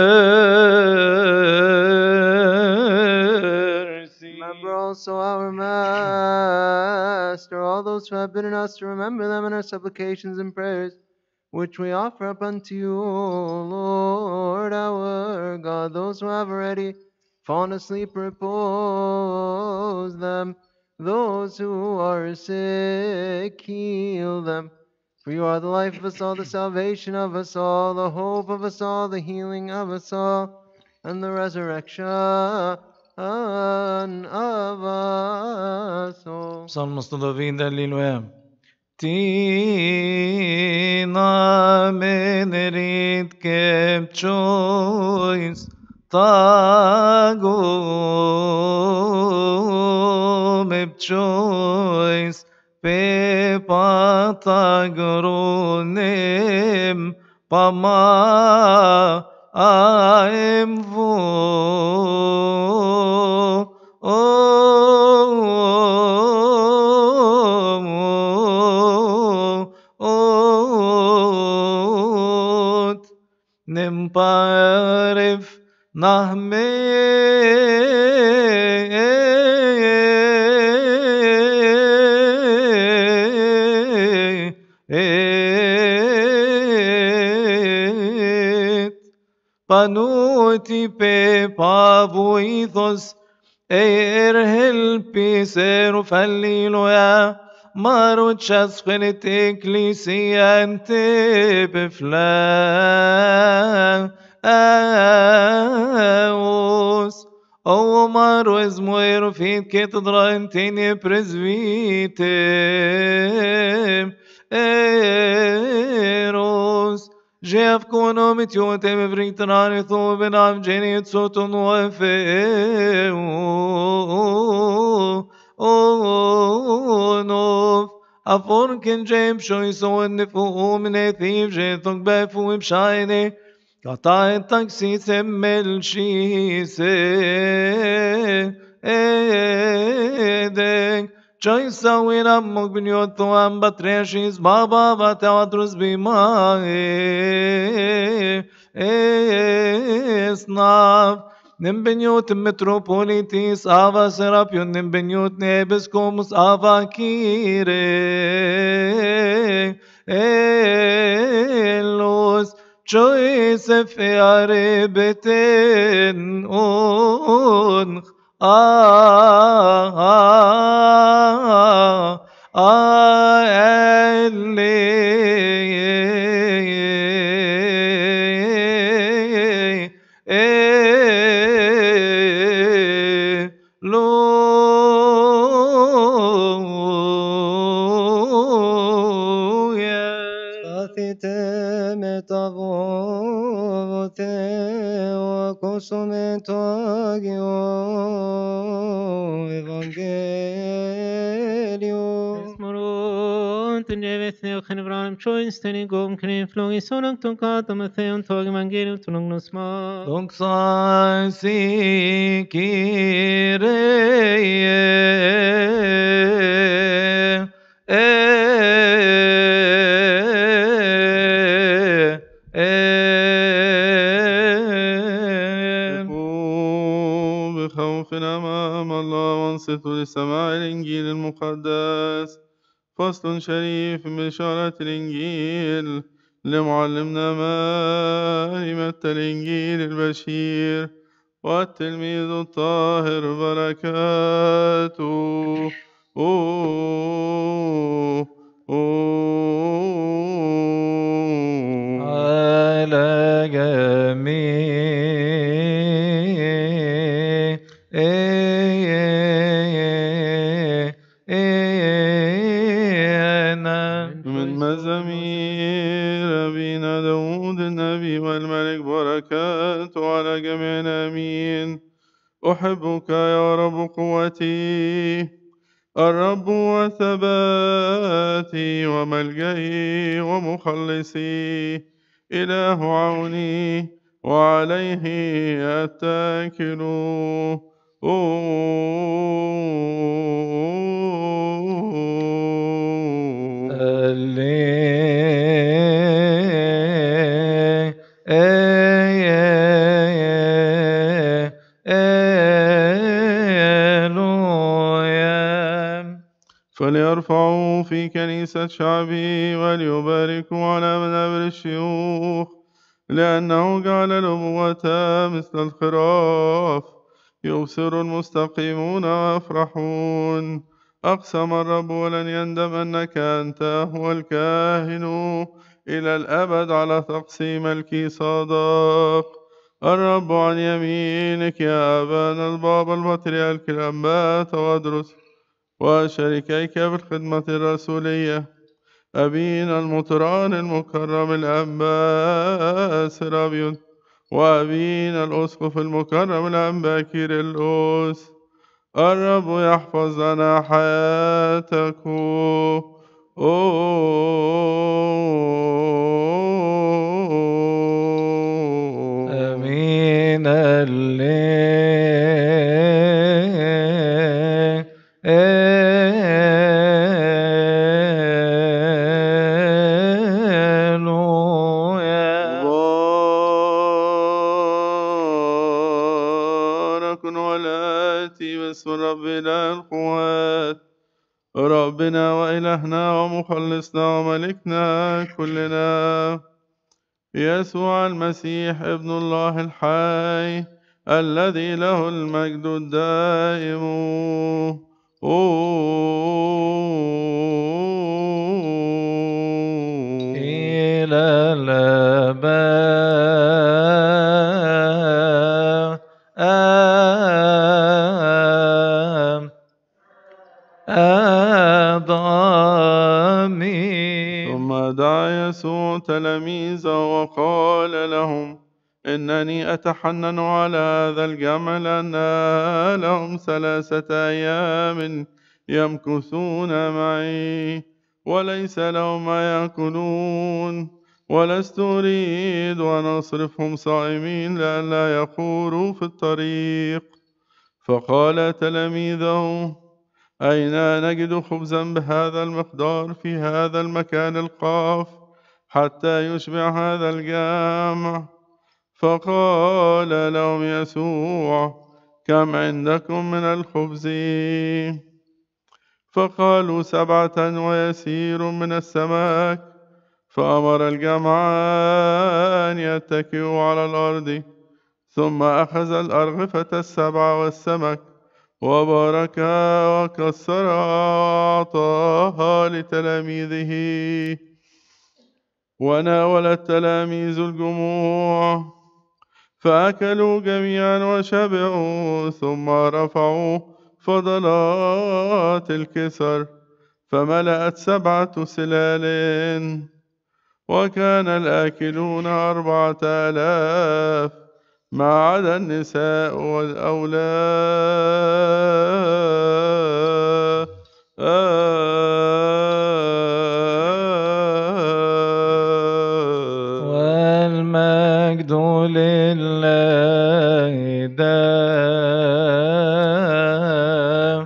mercy. Remember also our Master, all those who have bidden us to remember them in our supplications and prayers, which we offer up unto you, O Lord our God. Those who have already fallen asleep, repose them. Those who are sick, heal them. For you are the life of us all, the salvation of us all, the hope of us all, the healing of us all, and the resurrection of us all. Psalm مستضيفين دليل Tina menerit kep choice tago mep choice pe patagronem pama aem vo Nimparif nahme Panuti pe pavuithos helpiser falliloya Maruchas felit ecclesia ante beflaos O maru esmoero fit ketedra intene presvitem eros Jeff konomit yotem evritanani thoben av genit soton ofe Nov Aforken James shoys on the foam in a thief jetok befu im shine Kata et taxis emel shise edek Choisa wina mogbinyot am batreshis baba vatawadrus bimae esnav Nimbenyot metropolitis ava serapion nimbenyot nebescomus ava kire elos Joseph earebeten on Donc sa si بخوف أمام الله وانصتوا لسماع الإنجيل المقدس فصل شريف من بشارة الإنجيل لمعلمنا متى الإنجيل البشير والتلميذ الطاهر بركاته أحبك يا رب قوتي، الرب وثباتي وملجئي ومخلصي، إله عوني وعليه أتكل. فليرفعوا في كنيسة شعبي وليباركوا على منابر الشيوخ، لأنه جعل الأبوة مثل الخراف، يبصر المستقيمون ويفرحون. أقسم الرب ولن يندم أنك أنت هو الكاهن إلى الأبد على تقسيم ملكي صادق. الرب عن يمينك يا أبانا البابا البطريرك الأنبا تودرس وشريكيك بالخدمة الرسولية، أبينا المطران المكرم الأنبا سرابيون، وأبينا الأسقف المكرم الأنبا كيرلس. الرب يحفظ لنا حياتكم. آمين. مبارك والآتي باسم ربنا القوات، ربنا وإلهنا ومخلصنا وملكنا كلنا يسوع المسيح ابن الله الحي، الذي له المجد الدائم. إلى الآباء آمين. ثم دعا يسوع تلاميذه وقال لهم: إنني أتحنن على هذا الجمع لأن لهم 3 أيام يمكثون معي وليس لهم ما يأكلون، ولست أريد أن أصرفهم صائمين لئلا يخوروا في الطريق. فقال تلاميذه: أين نجد خبزا بهذا المقدار في هذا المكان القاف حتى يشبع هذا الجامع؟ فقال لهم يسوع: كم عندكم من الخبز؟ فقالوا 7 ويسير من السمك. فأمر الجمع أن يتكئوا على الأرض، ثم أخذ الأرغفة 7 والسمك وباركها وكسرها وأعطاها لتلاميذه، وناول التلاميذ الجموع، فأكلوا جميعا وشبعوا، ثم رفعوا فضلات الكسر فملأت 7 سلال، وكان الآكلون 4000 ما عدا النساء والأولاد. والمجد لله دائم.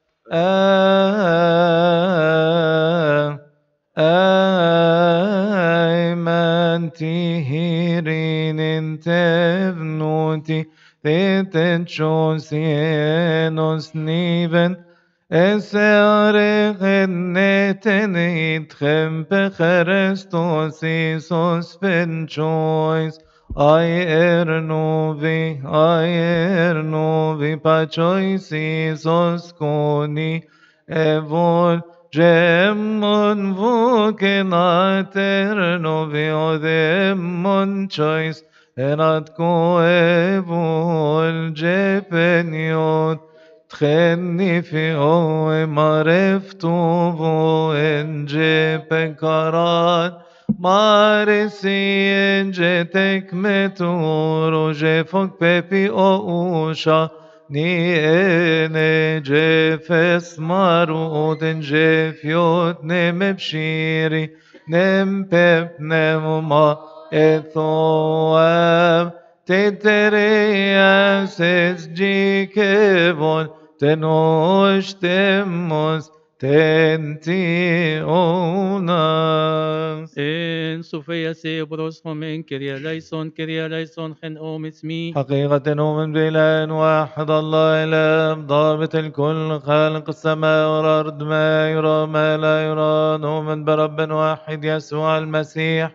أيمن تهيرين تفنوتي تتشوسينوس نيبن اسارغنتن يتخم بخرستوس إيسوس بنشويس Aiernovi pachois Isos koni evol gemon vukenaternovi odemon chois erat koevol jepeniot تخني في هو معرفته إن جيب كران مارسي إن جيتك متور وجيفك بيبي أوشا ني جفس مارود جفيوت نم بشيري نم بب نم ethom teterias es jikevon tenosh temos tenti onas. En Sofia Sebros Homen Kiria Laison Hen Omismi حقيقة نؤمن بإله واحد الله إله ضابط الكل خالق السماء والأرض ما يرى ما لا يرى نؤمن برب واحد يسوع المسيح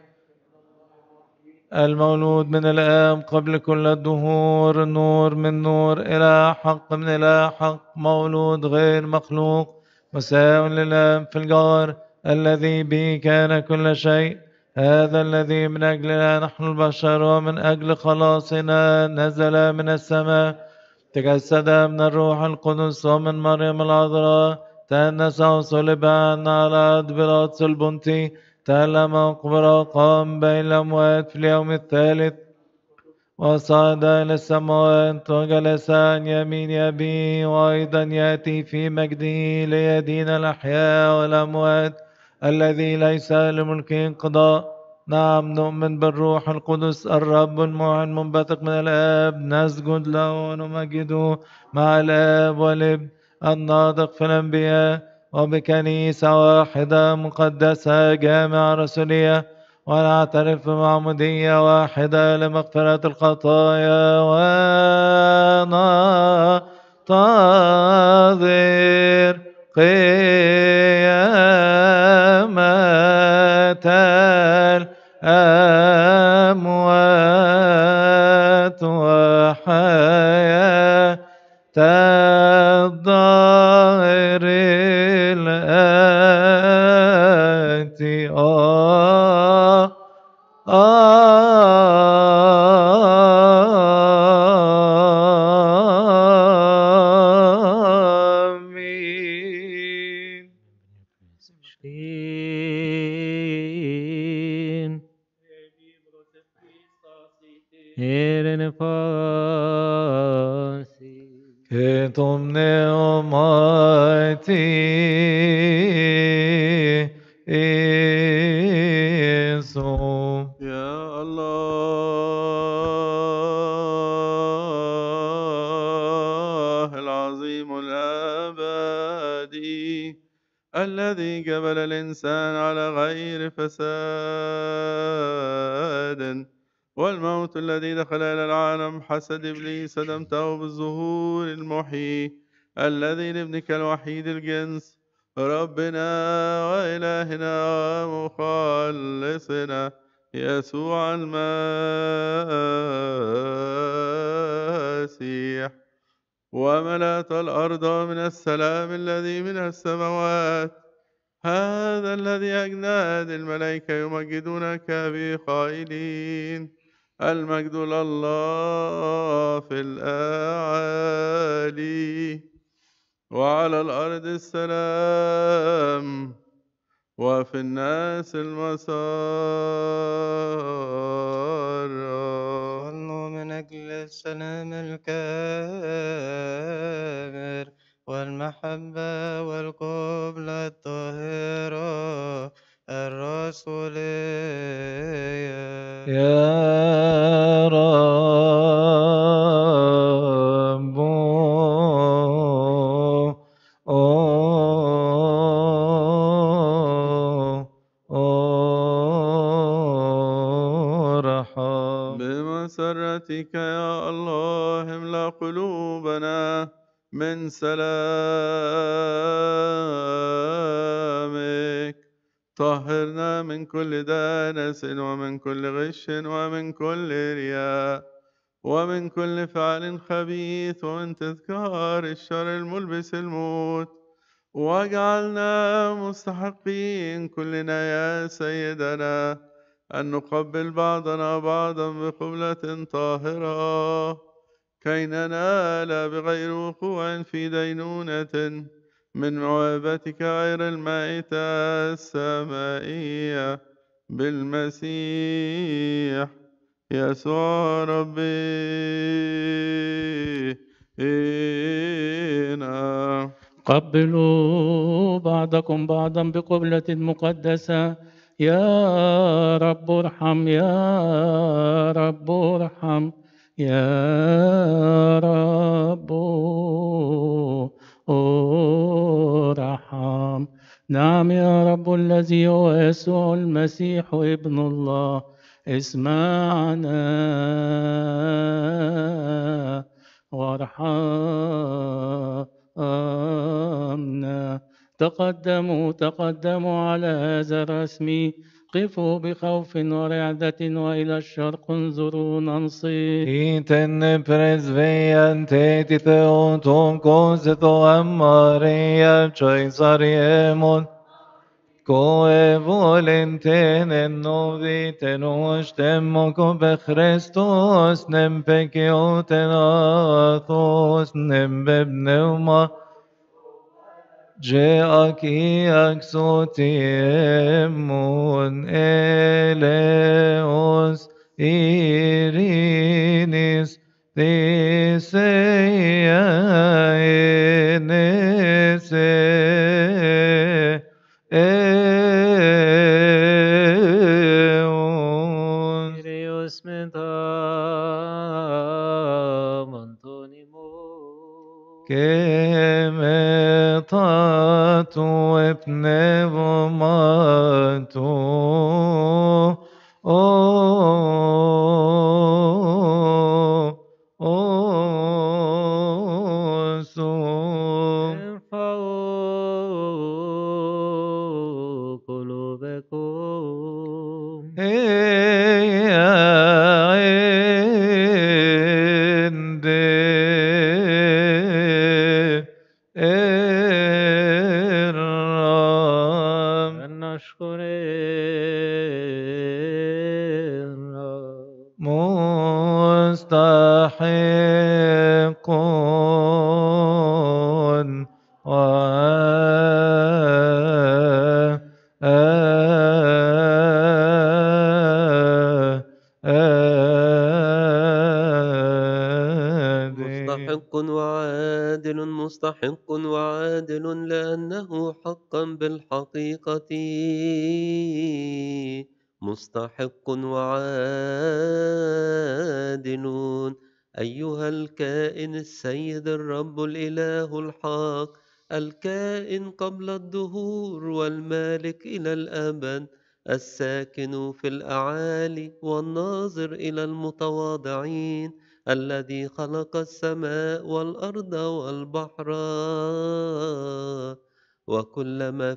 المولود من الآب قبل كل الدهور نور من نور إلى حق من إلى حق مولود غير مخلوق مساء للآب في الجار الذي به كان كل شيء هذا الذي من أجلنا نحن البشر ومن أجل خلاصنا نزل من السماء تجسد من الروح القدس ومن مريم العذراء تأنس وصلب عنا على بيلاطس البنطي تألم وقبر قام بين الأموات في اليوم الثالث وصعد إلى السماوات وجلس عن يمين أبيه وأيضا يأتي في مجده ليدين الأحياء والأموات الذي ليس لملكه انقضاء نعم نؤمن بالروح القدس الرب المعين منبثق من الآب نسجد له ونمجده مع الآب والابن الناطق في الأنبياء وبكنيسة واحدة مقدسة جامعة رسولية ونعترف بمعمودية واحدة لمغفرة الخطايا وننتظر قيامة الأموات وحياة الظاهر الآتي آمين. Eren pasi. Que tomne almighty Isu. يا الله العظيم الأبدي الذي جبل الإنسان على غير فساد والموت الذي دخل إلى العالم حسد إبليس دمته بالظهور المحيي الذي لابنك الوحيد الجنس ربنا وإلهنا ومخلصنا يسوع المسيح وملأت الأرض من السلام الذي من السماوات هذا الذي أجناد الملائكة يمجدونك به قائلين المجد لله في الأعالي وعلى الأرض السلام وفي الناس المسار صلوا من أجل السلام الكامل والمحبة والقبلة الطاهرة الرسولية يا رب ارحم بمسرتك يا الله املأ قلوبنا من سلامك طهرنا من كل دنس ومن كل غش ومن كل رياء ومن كل فعل خبيث ومن تذكار الشر الملبس الموت واجعلنا مستحقين كلنا يا سيدنا أن نقبل بعضنا بعضا بقبلة طاهرة كي ننال بغير وقوع في دينونة من موهبتك غير المائتة السمائية بالمسيح يسوع ربي هنا قبلوا بعضكم بعضا بقبلة مقدسة. يا رب ارحم، يا رب ارحم، يا رب ارحم. نعم يا رب الذي هو يسوع المسيح ابن الله، اسمعنا وارحمنا. تقدموا على هذا الرسم، قفوا بخوف ورعدة وإلى الشرق انظروا ننصت. Iten presveiante ti theoton cosito amaria Caesariemon Coe volenten en noviten ostemmo come Christos nem pecioten athos nem bebneuma Geaki axotiemun eleos irinis Theseia enese eon. Kyrillos mentam antonimo. Kemetatu epneumatu osu. Enfao qulubekum. نشكر الرب. مستحقون مستحق وعادل مستحق وعادل لأنه حقا بالحقيقة مستحق وعادل أيها الكائن السيد الرب الإله الحق الكائن قبل الدهور والمالك إلى الأبد الساكن في الأعالي والناظر إلى المتواضعين الذي خلق السماء والأرض والبحر وكل ما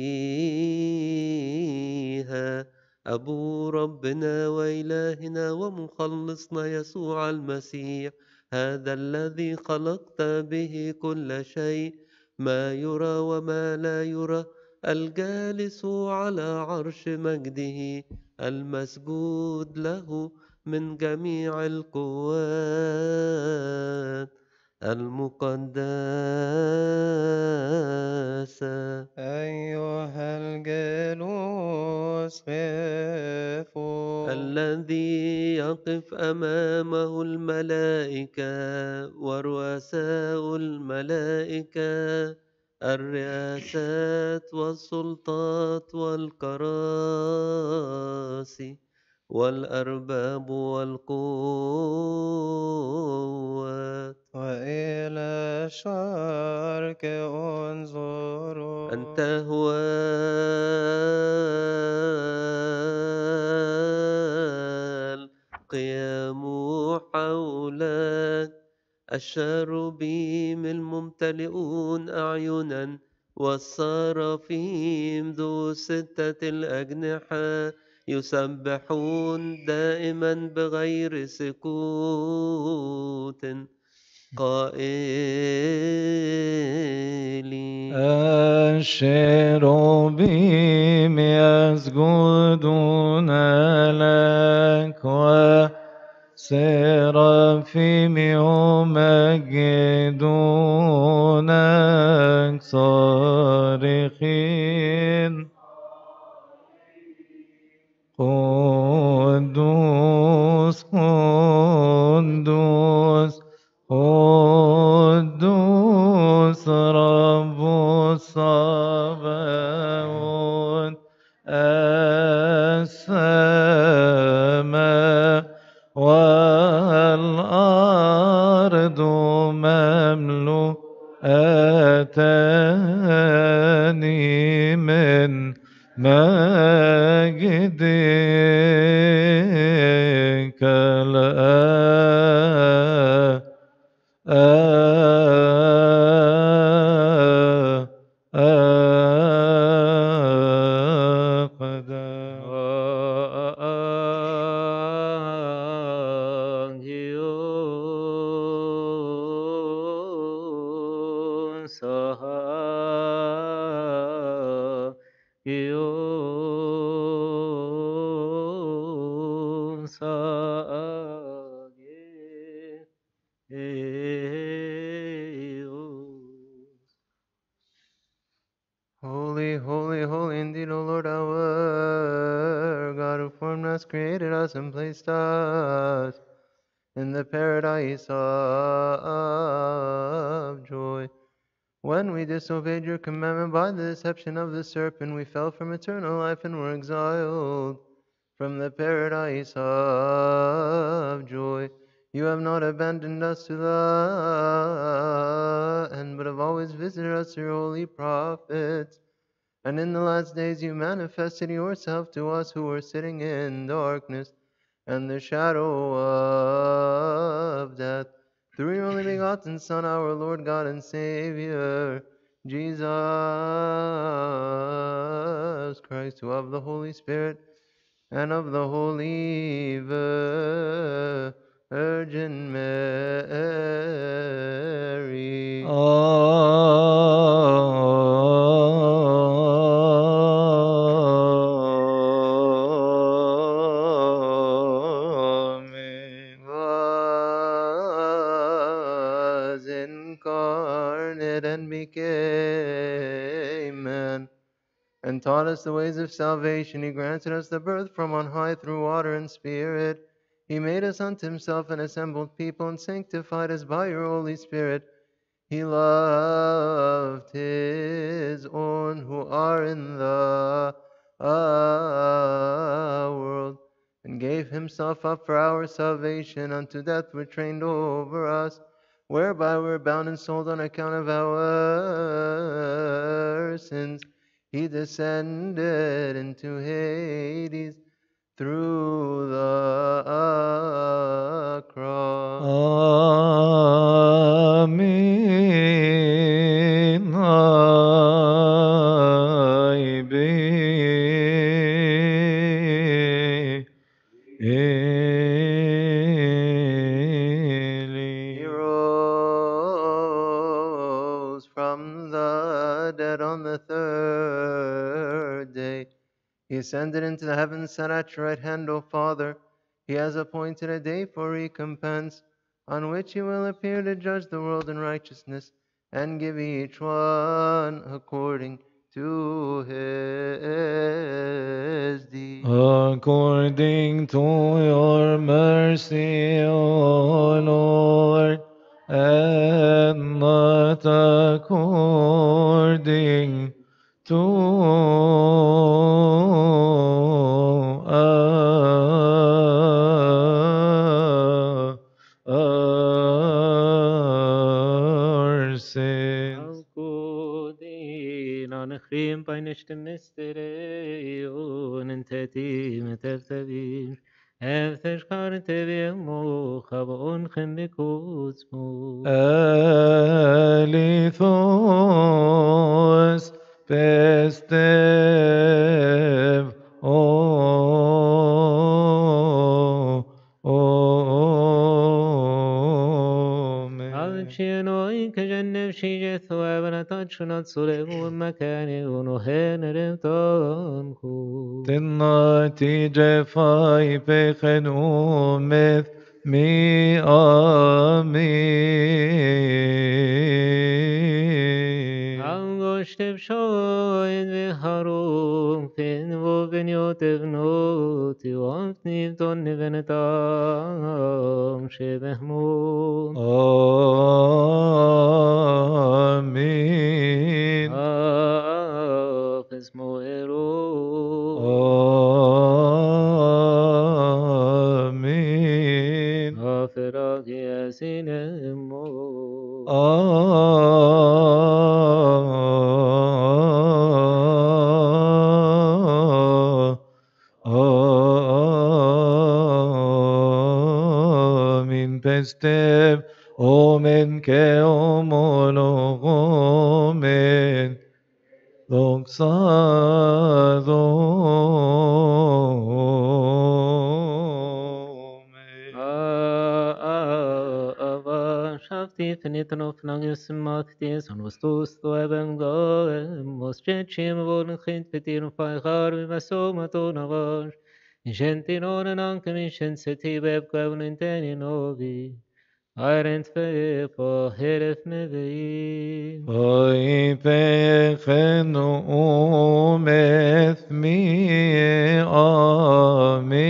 فيها أبو ربنا وإلهنا ومخلصنا يسوع المسيح هذا الذي خلقت به كل شيء ما يرى وما لا يرى الجالس على عرش مجده المسجود له من جميع القوات المقدسة أيها الجالوس خافوا الذي يقف أمامه الملائكة ورؤساء الملائكة الرئاسات والسلطات والكراسي والأرباب والقوات وإلى الشرق انظروا أنت هو القيام حولك الشروبيم الممتلئون أعينا والصرافيم ذو 6 الأجنحة يسبحون دائما بغير سكوت قائلين الشروبيم يسجدون لك وسرافيم يمجدونك صارخين قدوس قدوس السماء والأرض مملوءتان من مجدك Holy, holy, holy indeed, O Lord our God, who formed us, created us, and placed us in the paradise of joy. When we disobeyed your commandment by the deception of the serpent, we fell from eternal life and were exiled from the paradise of joy. You have not abandoned us to the end, but have always visited us through your holy prophets. And in the last days you manifested yourself to us who were sitting in darkness and the shadow of death, through your only begotten Son, our Lord God and Savior, Jesus Christ, who of the Holy Spirit and of the Holy Virgin Mary. Amen. Was incarnate and became man, and taught us the ways of salvation. He granted us the birth from on high through water and spirit. He made us unto himself an assembled people, and sanctified us by your Holy Spirit. He loved his own who are in the world, and gave himself up for our salvation. Unto death were trained over us, whereby we're bound and sold on account of our sins. He descended into Hades through the cross. Amen. I He rose from the dead on the third day. He ascended into the heavens, sat at your right hand, O Father. He has appointed a day for recompense, on which he will appear to judge the world in righteousness, and give each one according to his deeds. according to your mercy, O Lord, and not according to our sins. Nachrim bei nishtem mistereo nentetim tevtavim Eftesh kartevim mocha v'onchem b'kuzmo Alithos pestev Amen. Alpshianoi kajannev shijetho avanatat shunat sulevu makane unohen remtonku Tinnati jefai pechen umeth mi amin. Angoshtem shoin v'harum fin v'v'nyot evnot v'amtniv ton nevenetam shebehmon Amin. Apes moero pestev, omen ke omologomen, Shafti finitno fnagius maktis on vastus to eben goem mos chim von khint petir faygar vi masomato navash gentin on an commission seti web kavn teni novi Arent fe po heref mevi Oy pechenu umeth mi ami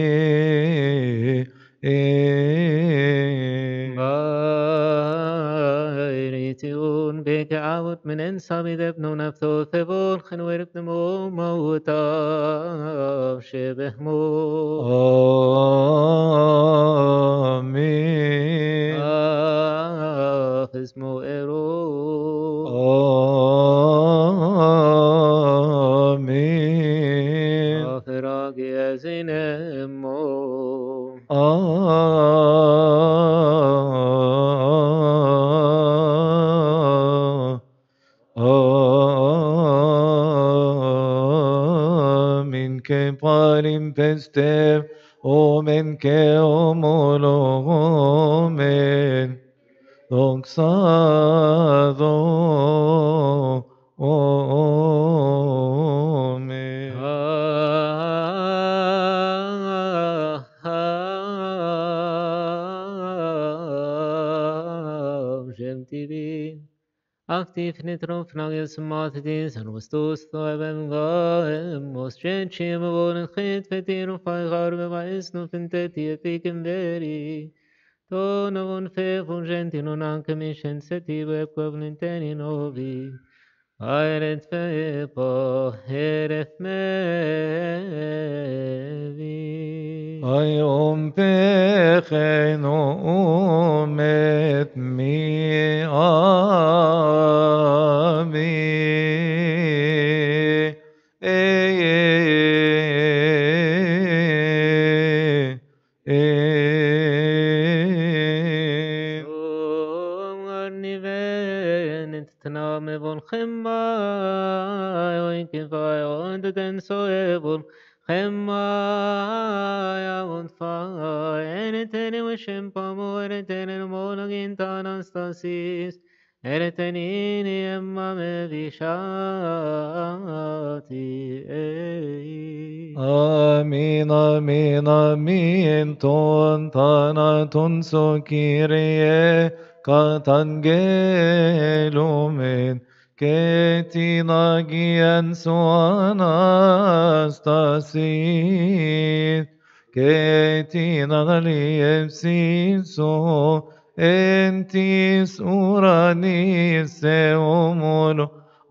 Bairitiun bekavut menen sabideb no nafto fevol khenwerp nemo mawta shebehmo Amen. Hizmo ero Amen. Aferagi azinemo Amen. Ke parim pestev, omen ke omologomen, doxado, omen. Gentivi Activ nitron fnagius matidis and vastus thoebem goem mos chim von khit fetir faygar be mais no finteti epikem veri Tona von fe von gentino nan commission seti web covenanteni novi Aeret fe po heref mevi Ayom pechenu umet mi ami Tname von Chemma, Oinkivai, und den Soevon, Chemma, und Fai, Enetene Wishem Pamo, Enetene Monagint Anastasis, Eretenini Emma Mevishati. Amin, amin, amin, ton tanatun so Kyrie, katangelumen, ketinagian so Anastasis, ketinaliem so entis uranis eumulo,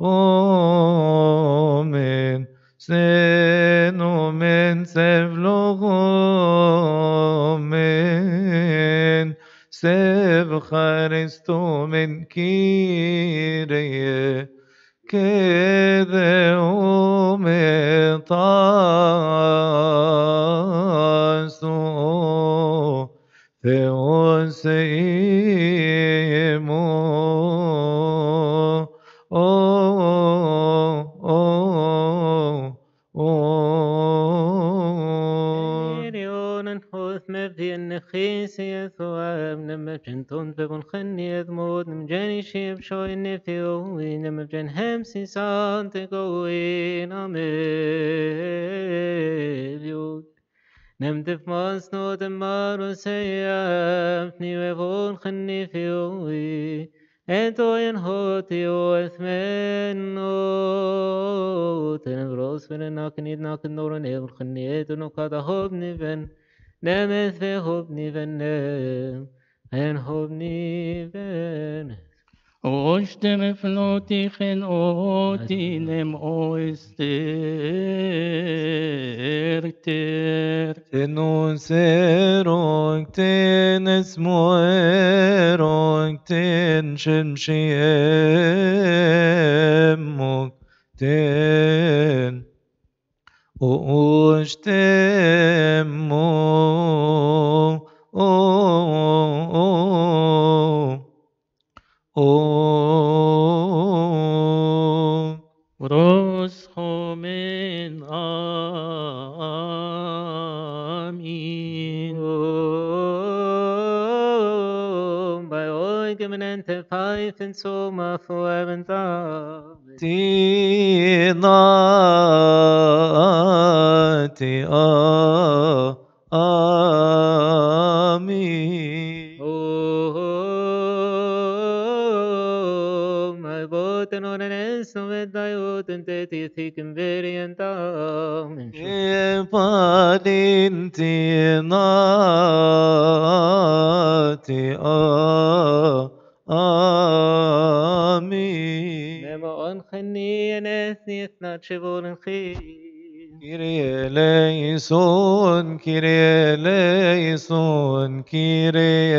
omen. Senomen sevlogomen sev Christomen Kyrie kedeumen taso theoseimo Erionen hoth mevien nechisieth oam nemevgenton vevon chenieth mod nemgeni shiv shoy nefio nemevgen hemsi sante goin ameviot nemdef mas no dem marus eyaf ni vevon chenifio Etoyen hoti oeth menno tenebros venen nakenid naken noren evel geniet no kada hob niven nemet ve hob niven nem en hob niven Oshtem flotichen otinem oisterter. Tenuserong tenes moerong ten shemshiemok ten ooshtemo argument of five and soma for and Tinati Ami. Oh, my boten on an enso with diot and teti thick and very and Palintinati Ami. Nemo on khani and ethni not shivon and kheen. Kyrie eleison, Kyrie eleison, Kyrie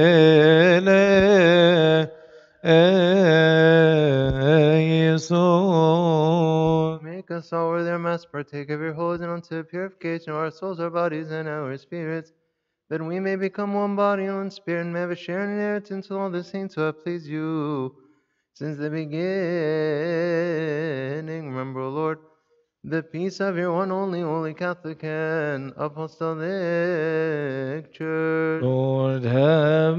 eleison. Make us all worthy, our Master, partake of your holy and unto the purification of our souls, our bodies, and our spirits, that we may become one body and one spirit, and may have a share in inheritance with all the saints who have pleased you since the beginning. Remember, O Lord, the peace of your one only holy Catholic and Apostolic Church. Lord, have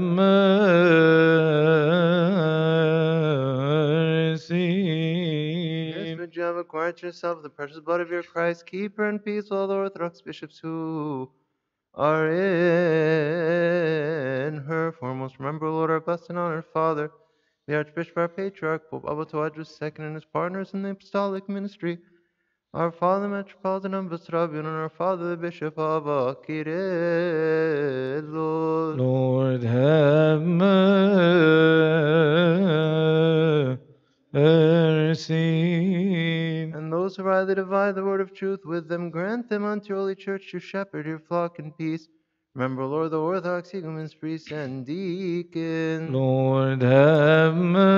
mercy. Yes, would you have acquired to yourself the precious blood of your Christ, keep her in peace with all the Orthodox bishops who are in her. Foremost, remember, Lord, our blessed and honored Father, the Archbishop, our Patriarch, Pope Abatuadrus II, and his partners in the apostolic ministry, our Father, Metropolitan of Basravian, and our Father, the Bishop of Kyrillos. Lord, have mercy. And those who rightly divide the word of truth, with them grant them unto your holy church to shepherd your flock in peace. Remember, Lord, the Orthodox igumens, priests, and deacons. Lord, have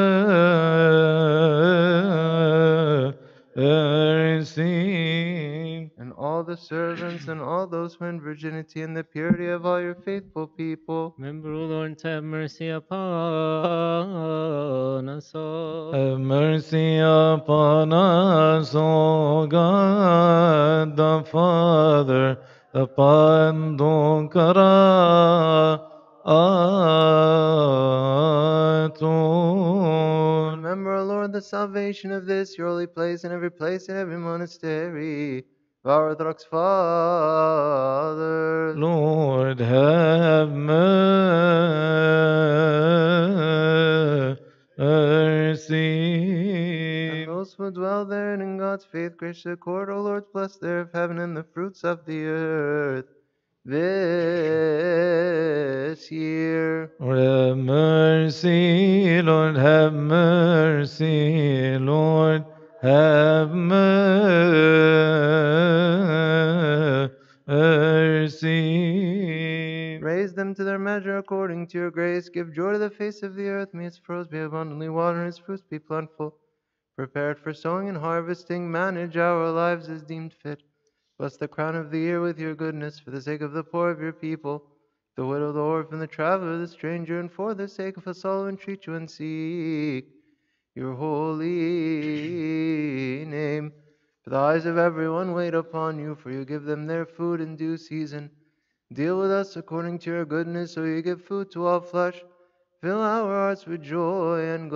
mercy. And all the servants and all those who in virginity and the purity of all your faithful people. Remember, O Lord, to have mercy upon us all. Have mercy upon us, O God, the Father, the Pandokara. Remember, O Lord, the salvation of this your holy place, and every place and every monastery of our Orthodox fathers. Lord, have mercy. And those who dwell therein in God's faith, graciously accord, O Lord, bless there of heaven and the fruits of the earth this year. Lord, have mercy, Lord, have mercy, Lord, have mercy. Raise them to their measure according to your grace. Give joy to the face of the earth. May its furrows be abundantly watered and its fruits be plentiful. Prepared for sowing and harvesting, manage our lives as deemed fit. Bless the crown of the year with your goodness, for the sake of the poor of your people, the widow, the orphan, the traveler, the stranger, and for the sake of us all who entreat you and seek your holy name. For the eyes of everyone wait upon you, for you give them their food in due season. Deal with us according to your goodness, so you give food to all flesh. Fill our hearts with joy and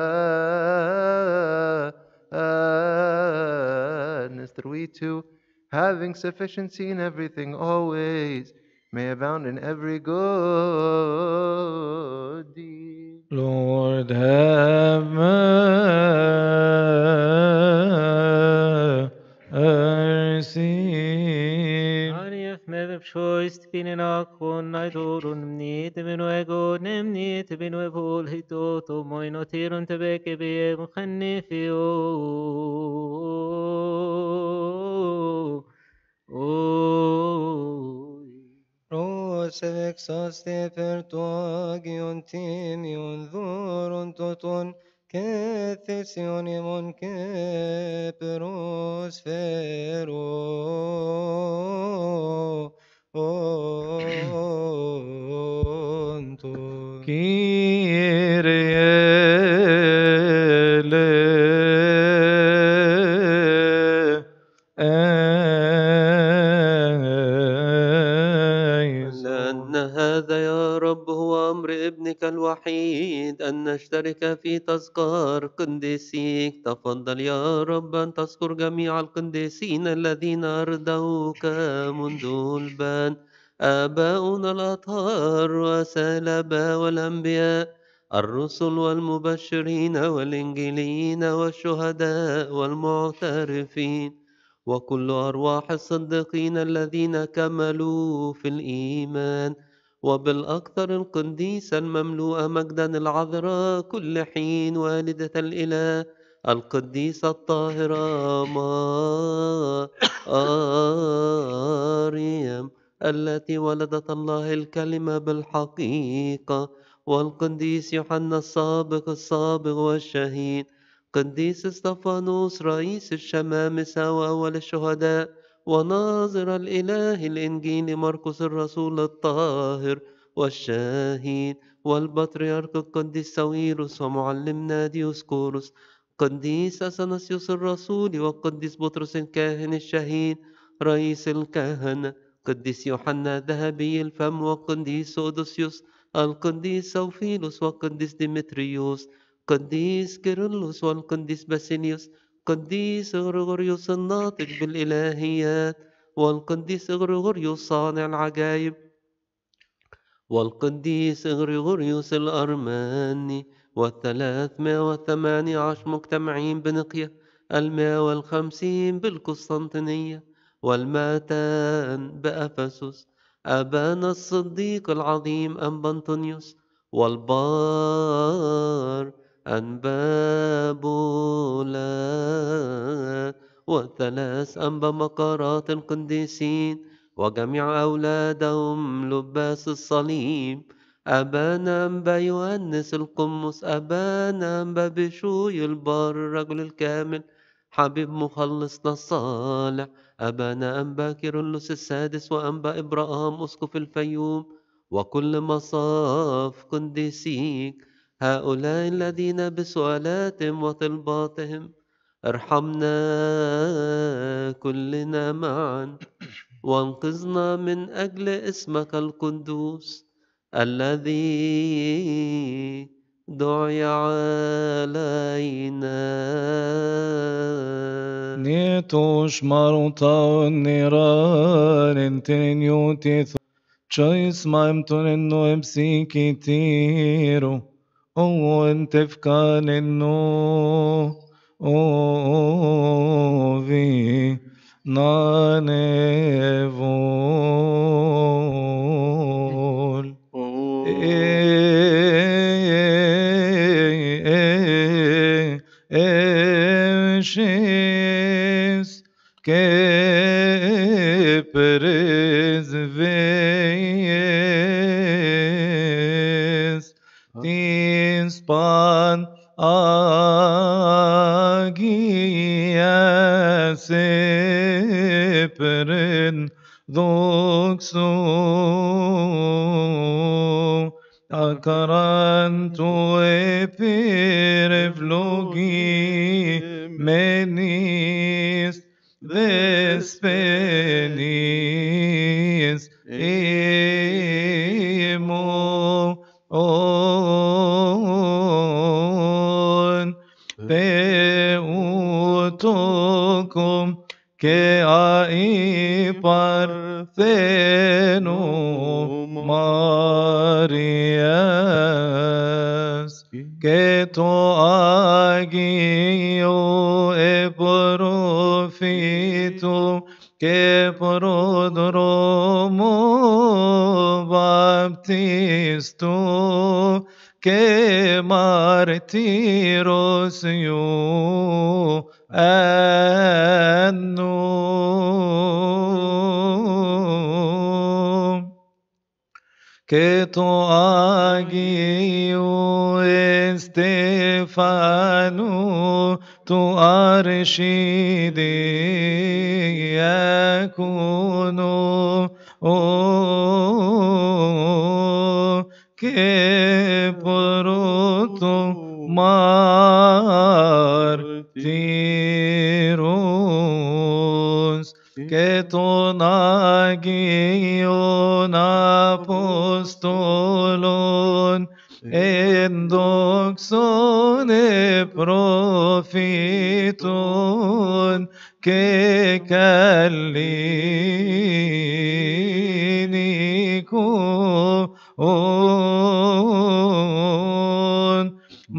gladness, that we too, having sufficiency in everything always, may abound in every good deed. Lord, have mercy. If mev choice to be in a con I don't need to be no ego, nem need to be no evil, he to my not here on to beke be mchanifio. Prosevec saste per tuagion timion dhuron toton Cathesionion keperos fero onto. لأن هذا يا رب هو أمر ابنك بك الوحيد أن نشترك في تذكار قديسيك. تفضل يا رب أن تذكر جميع القديسين الذين أردوك منذ البان، آباؤنا الأطهار والسلبة والأنبياء، الرسل والمبشرين والإنجيليين والشهداء والمعترفين، وكل أرواح الصديقين الذين كملوا في الإيمان، وبالأكثر القديسة المملوءة مجدا العذراء كل حين والدة الإله القديسة الطاهرة مريم التي ولدت الله الكلمة بالحقيقة، والقديس يوحنا السابق والشهيد، قديس استفانوس رئيس الشمامسة وأول الشهداء، وناظر الإله الإنجيل مرقس الرسول الطاهر والشاهد، والبطريرك القديس ساويرس ومعلمنا ديوسكورس، قديس أثناسيوس الرسول، والقديس بطرس الكاهن الشهيد رئيس الكهنة، قديس يوحنا ذهبي الفم، والقديس أودوسيوس، القديس سوفيلوس، والقديس ديمتريوس، قديس كيرلس، والقديس باسيليوس، قديس غريغوريوس الناطق بالإلهيات، والقديس غريغوريوس صانع العجائب، والقديس غريغوريوس الأرماني، وال318 مجتمعين بنقية، 150 بالقسطنطينية، وال200 بأفسس، أبانا الصديق العظيم أنبا أنطونيوس، والبار أنبابولا، والثلاث أنبا مقارات القديسين، وجميع أولادهم لباس الصليب، أبانا أنبا يوهنس القمص، أبانا أنبا بشوي البار الرجل الكامل حبيب مخلصنا الصالح، أبانا أنبا كيرلس السادس، وأنبا إبراهام أسقف الفيوم، وكل مصاف قديسيك، هؤلاء الذين بسؤالاتهم وطلباتهم ارحمنا كلنا معا، وانقذنا من أجل اسمك القدوس الذي دعي علينا. Nietos maruta niran interiniotis chois maimton no epsikitiro o entefkaneno o vi nanevol Eshes que presvees tinspan agia seperen doxo akaranto epirevlogi menis vespenis imo on peutokum que ai partheno Marias que to agio e profito que prodromo baptisto que martiros io anno que to agio Estefano tu arshide yakuno que proto martiros que ton agion apostolon en doxon profiton que callinico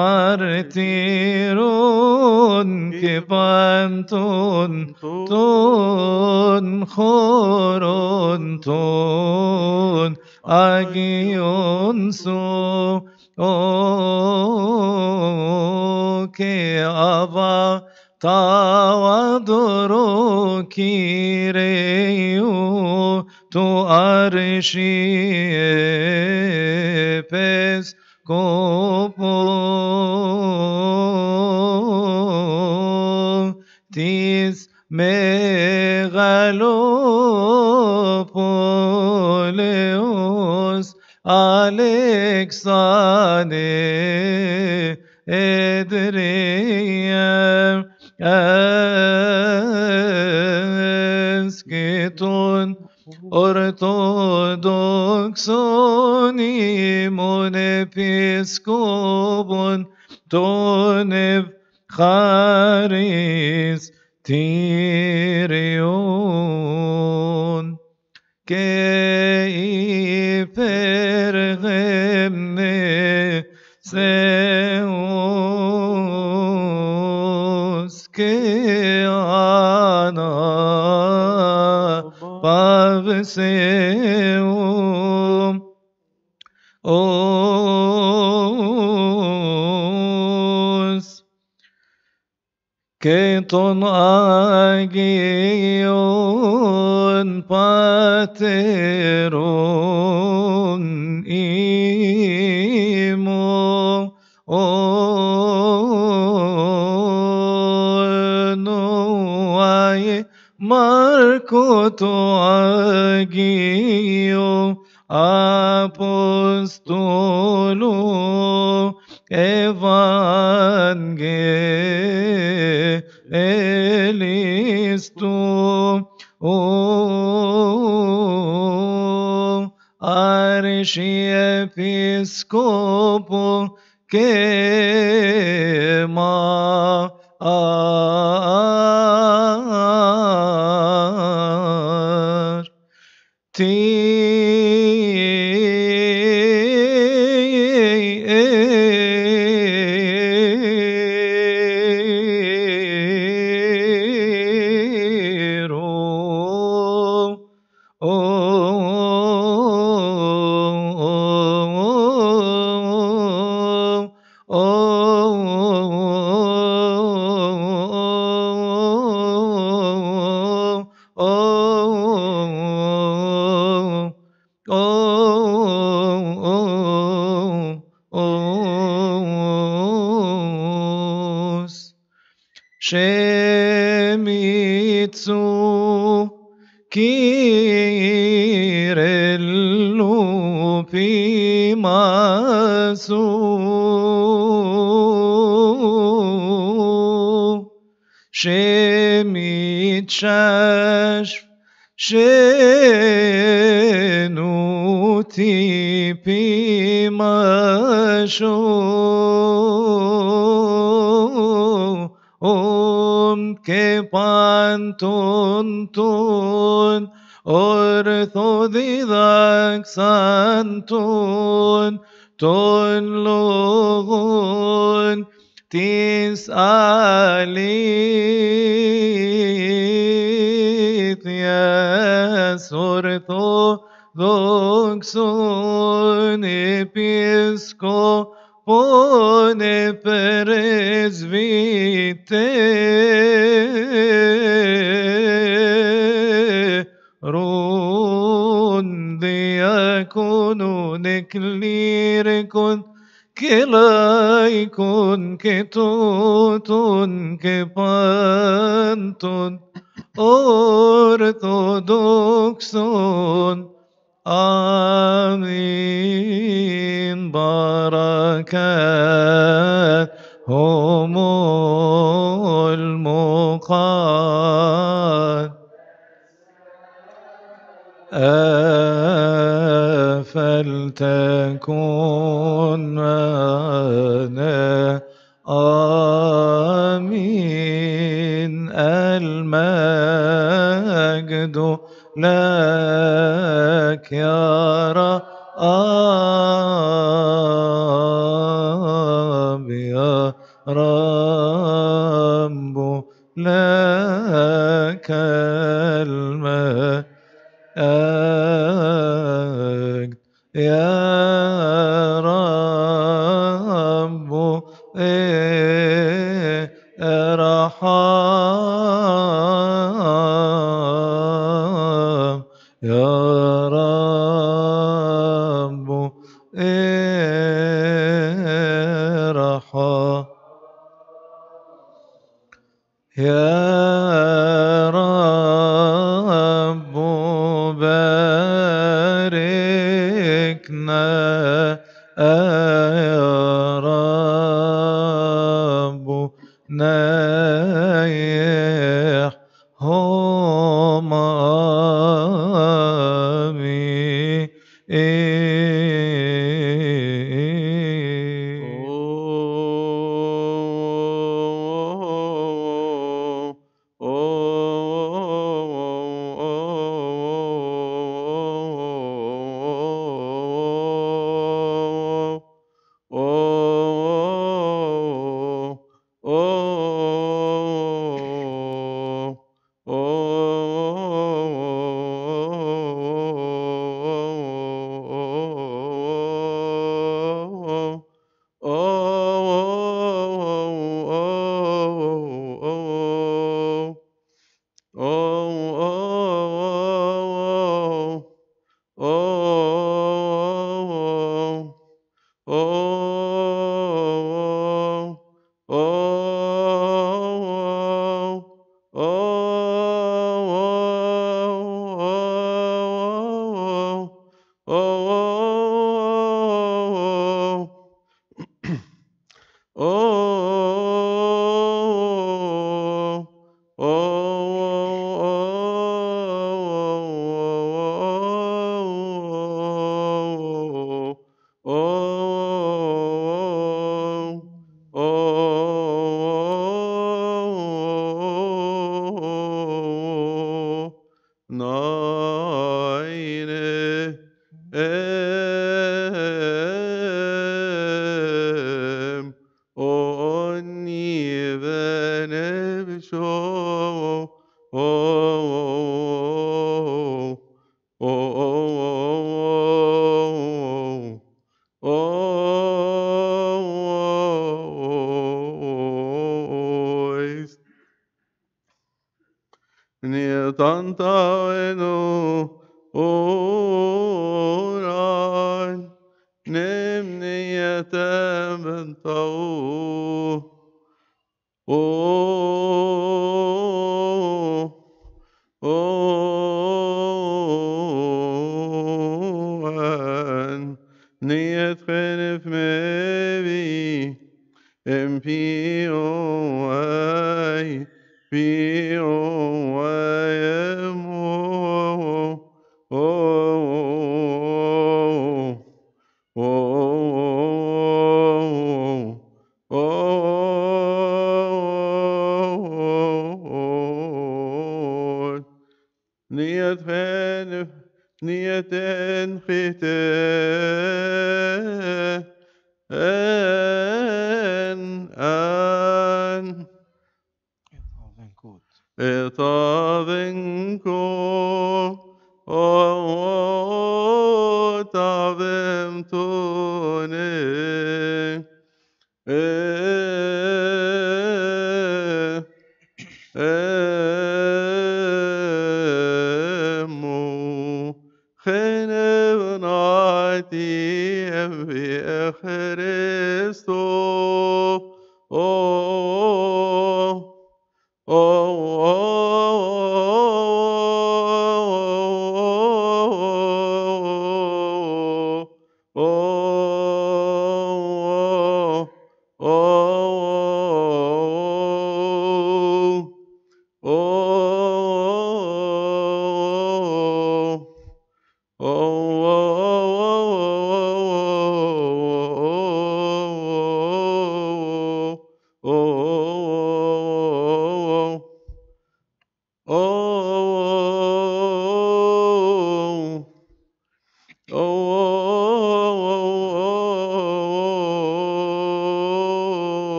martiron que panton ton choron ton agion so que ava tawadoro kireo to arshi epes kopo tis megalopoleos Alexane Edria Asketon Orthodoxon imon episkopon tonev charis Tyrion que pergemne seos que ana pavseum os que ton agion pateron imo noae Marco to agio apostolo evangelisto archiepiscopo que Shemitzu Kirellu Pimasu Shemitchash Shenuti Pimashu que panton orthodox anton ton logon tis alitias orthodoxon episcopone presvite ron diaconon ecliricon que laicon que toton que panton orthodoxon Amin barakat homo المقاد فلتكن لك يا رب يا رب لك المجد يا رب ارحم يا رب ارحم يا رب باركنا يا رب نايحهم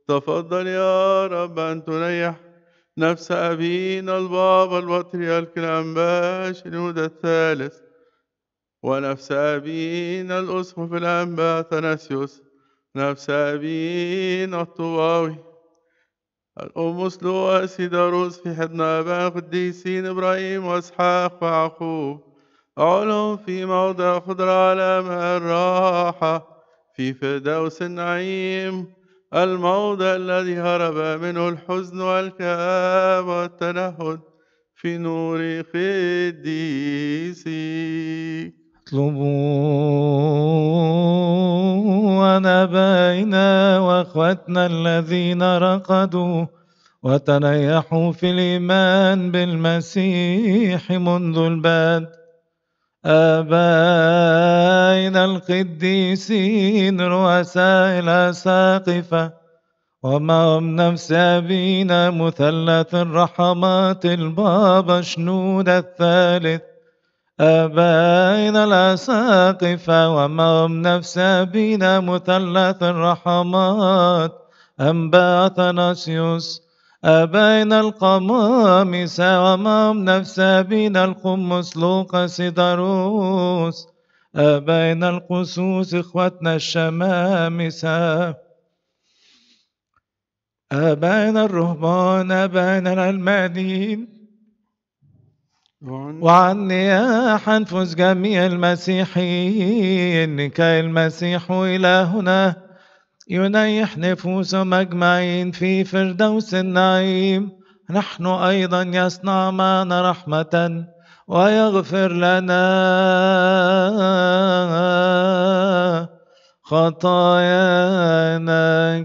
تفضل يا رب أن تريح نفس أبينا البابا البطريرك الأنبا شنود الثالث، ونفس أبينا الأسقف الأنبا أثناسيوس، نفس أبينا الطواوي، الأم سلوى سيداروس في حضن آباء قديسين إبراهيم وإسحاق ويعقوب، علم في موضع خضرة على ماء الراحة في فردوس النعيم، الموضع الذي هرب منه الحزن والكآبة والتنهد في نور قديسي. اطلبوا أبائنا وأخواتنا الذين رقدوا وتريحوا في الإيمان بالمسيح منذ البدء، آبائنا القديسين رؤساء الأساقفة، ومعهم نفس أبينا مثلث الرحمات البابا شنود الثالث، آبائنا الأساقفة، ومعهم نفس أبينا مثلث الرحمات أنبا أثناسيوس، آبائنا القمامسة، ومعهم نفس أبينا القمص لوقا سيداروس، آبائنا القسوس إخوتنا الشمامسة، آبائنا الرهبان، آبائنا العلمانيين، وعن نياح أنفس جميع المسيحيين كي المسيح إلهنا ينيح نفوسهم أجمعين في فردوس النعيم. نحن أيضا يصنع معنا رحمة ويغفر لنا خطايانا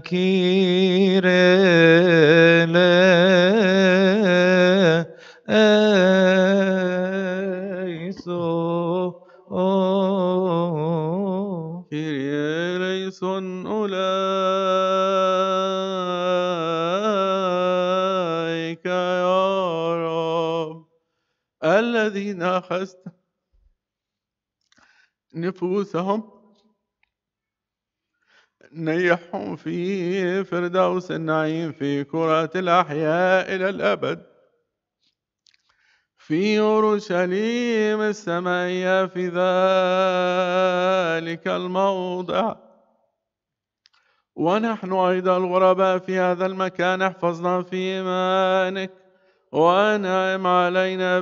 كيريليسون أولئك يا رب الذين أخذت نفوسهم نيحهم في فردوس النعيم في كرة الأحياء إلى الأبد في أورشليم السمائية في ذلك الموضع. ونحن أيضا الغرباء في هذا المكان احفظنا في إيمانك وأنعم علينا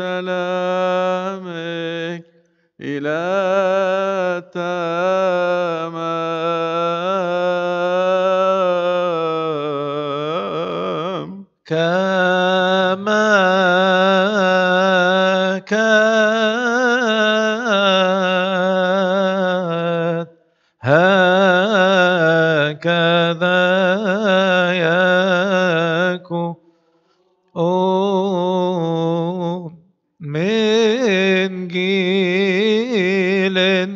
بسلامك إلى التمام كما كانت هكذا يكون من جيل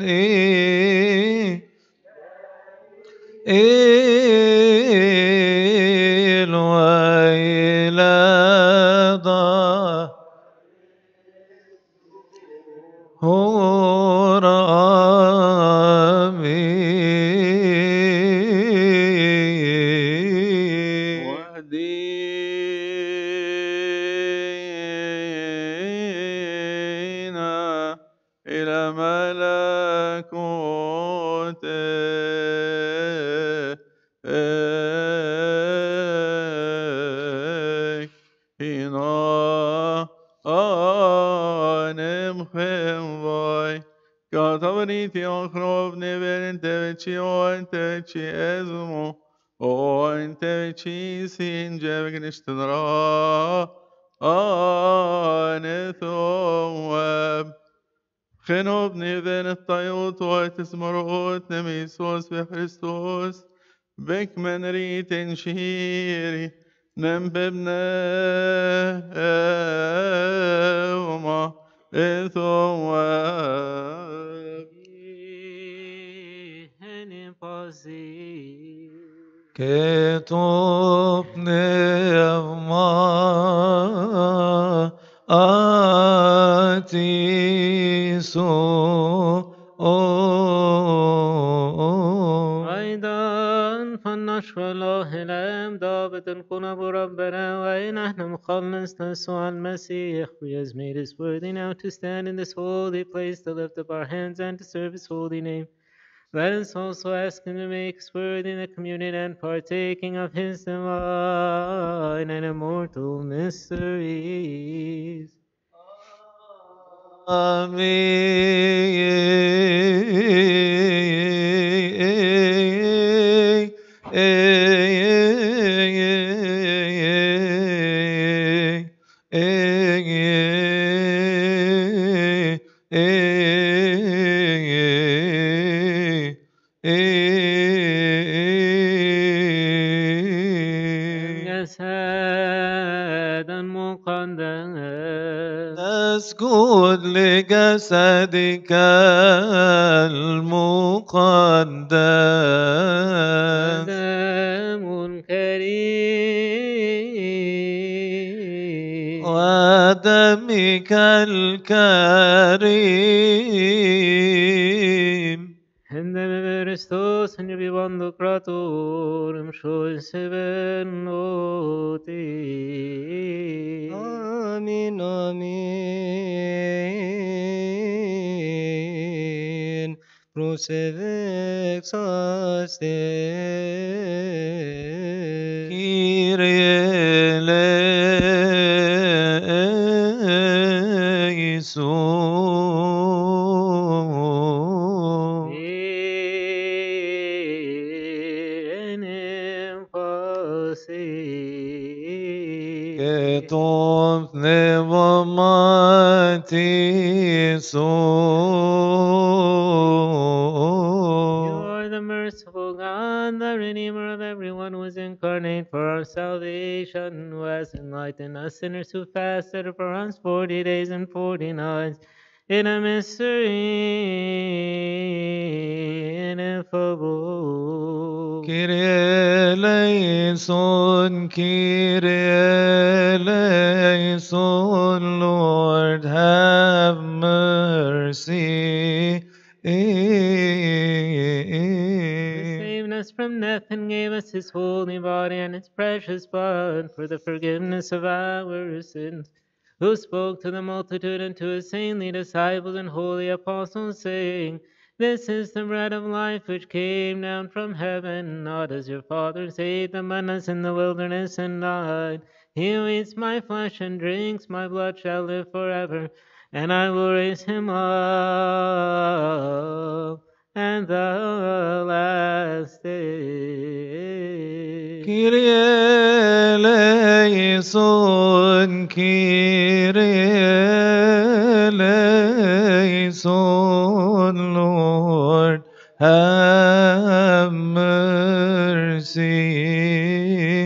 وإلى ظهور آمين. واهدينا إلى ملكوتك هنا نمخم باي كاتبنيتي أخرب نبن انت بچي وانت بچي ازمو وانت بچي سينجا بگنشتنرا ثواب خنوب نيذن الطيوط وتسمرؤوت نميسوس بخريستوس بك من ريت شهيري نمببنا وما ثواب كتب نعمة أيضا والنشر الله العام ضابط القلوب ربنا وإن احنا مخلصنا يسوع المسيح who has made us worthy now to stand in this holy place to lift up our hands and to serve his holy name. Let us also ask him to make us worthy in the communion and partaking of his divine and immortal mysteries. جسدا مقدس نسجد لجسدك المقدس دم كريم ودمك الكريم Hende Christos and be one the Krator, show seven noti. Amin, amin. Crucifix aste. Kyrie eleison. Que ton pneumati so. You are the merciful God, the Redeemer of everyone who is incarnate for our salvation, who has enlightened us sinners who fasted for us 40 days and 40 nights in a mystery ineffable. Kyrie eleison, Kyrie eleison, Lord have mercy. Who saved us from death and gave us his holy body and his precious blood for the forgiveness of our sins, who spoke to the multitude and to his saintly disciples and holy apostles, saying, This is the bread of life which came down from heaven, not as your fathers ate the manna in the wilderness and died. He who eats my flesh and drinks my blood shall live forever, and I will raise him up and the last day. Kyrie eleison, Kyrie eleison, Lord have mercy.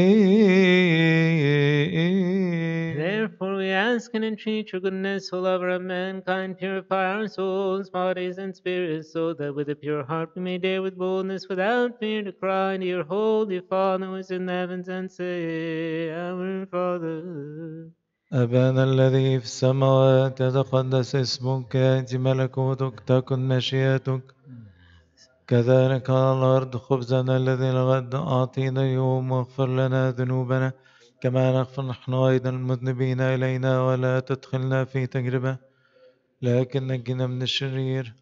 Therefore we ask and entreat your goodness, O lover of mankind, purify our souls, bodies, and spirits, so that with a pure heart we may dare with boldness, without fear, to cry to your holy Father who is in the heavens, and say, Our Father. أبانا الذي في السماوات يتقدس اسمك يأتي ملكوتك تكن مشيئتك كذلك على الأرض خبزنا الذي الغد أعطينا اليوم واغفر لنا ذنوبنا كما نغفر نحن أيضا المذنبين إلينا ولا تدخلنا في تجربة لكن نجنا من الشرير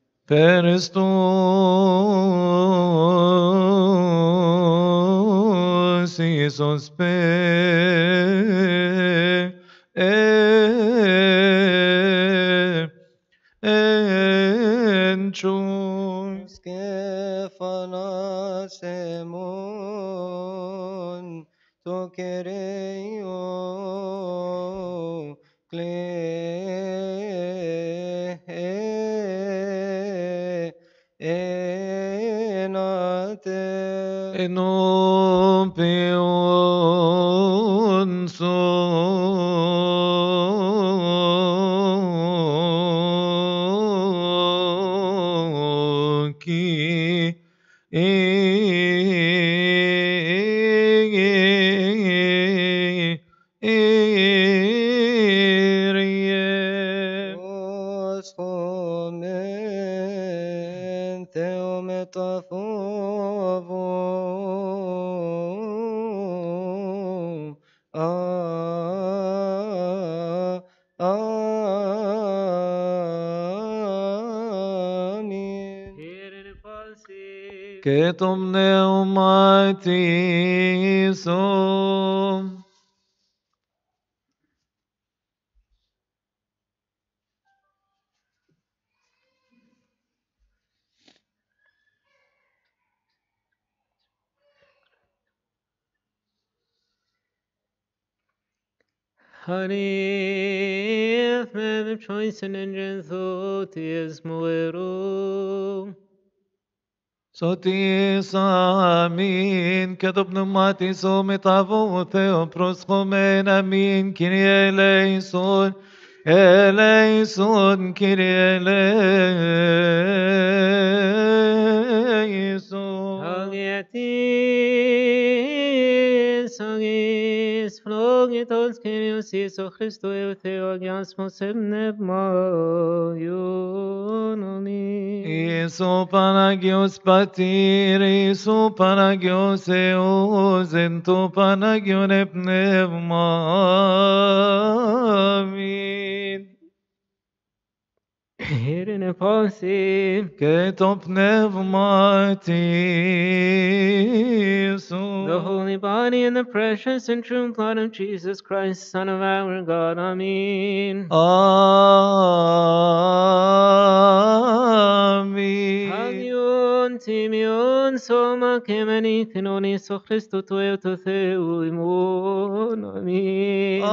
Christus Iisus enchus Σκεφανάσεμον το Κυρίο κλαίνατε enumpion soki ως χωμέν Θεό με τα φόβο كتب نوماتي سوم Harif me choice and engine thought is moero. صوتي صامين كتب نماتي سومي طافو ثيوبروس خمين أمين كيري إليسون إليسون كيري إليسون Hagiatis, hagis, flogitos, Kyrillos, Iso Christo, Euteo, Agiasmos, Ebnebma, Yonomi. Isu Panagios patiri, Isu Panagios eus, Entu Panagion epnevma, Amin. Hearing posse, Ketop pneumati the holy body and the precious and true blood of Jesus Christ, Son of our God. Amen. Amin. Hagion Timion Soma Kemeni Tinoni So Christo Tueo Totheu Imon. Amen.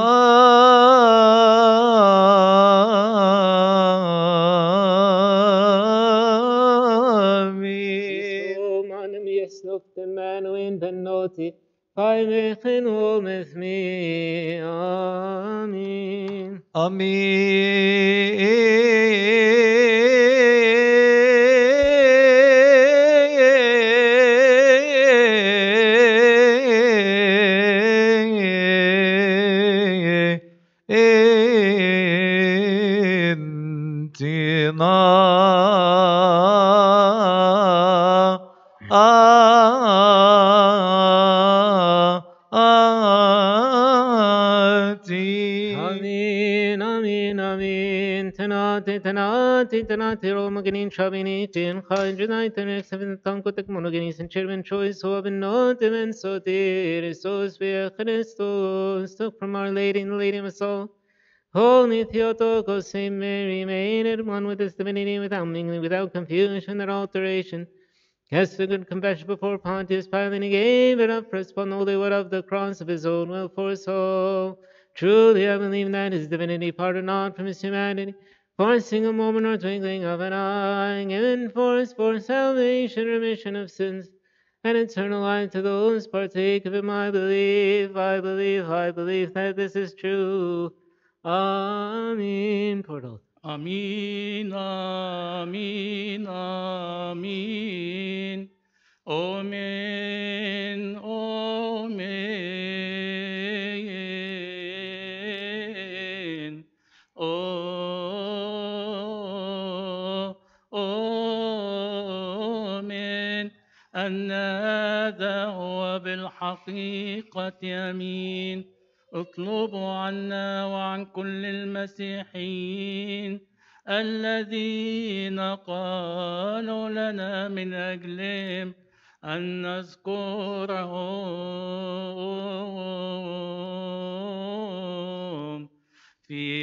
Amin. So manum yes nocte manu in benoti. Faimechen ometh me. Amen. Amen, amen, amen. Tenate, Romaganin, Shabinitin, Hydronitin, Seven Tankotek Monogenis, and Chairman Choice, who have been noted and so dear, so sphere Christos, took from Our Lady and the Lady of us all. Holy Theotokos, Saint Mary, made it one with His divinity, without mingling, without confusion or alteration. Cast the good confession before Pontius Pilate, and he gave it up for us upon the holy word of the cross of his own will for us all. Truly I believe that his divinity parted not from his humanity, for a single moment or twinkling of an eye, given for us for salvation, remission of sins, and eternal life to those partake of him. I believe that this is true. Amen. Portal. Amin, amin, amin. Amen, amen. Amen. أن هذا هو بالحقيقة أمين. اطلبوا عنا وعن كل المسيحيين الذين قالوا لنا من أجلهم أن نذكرهم في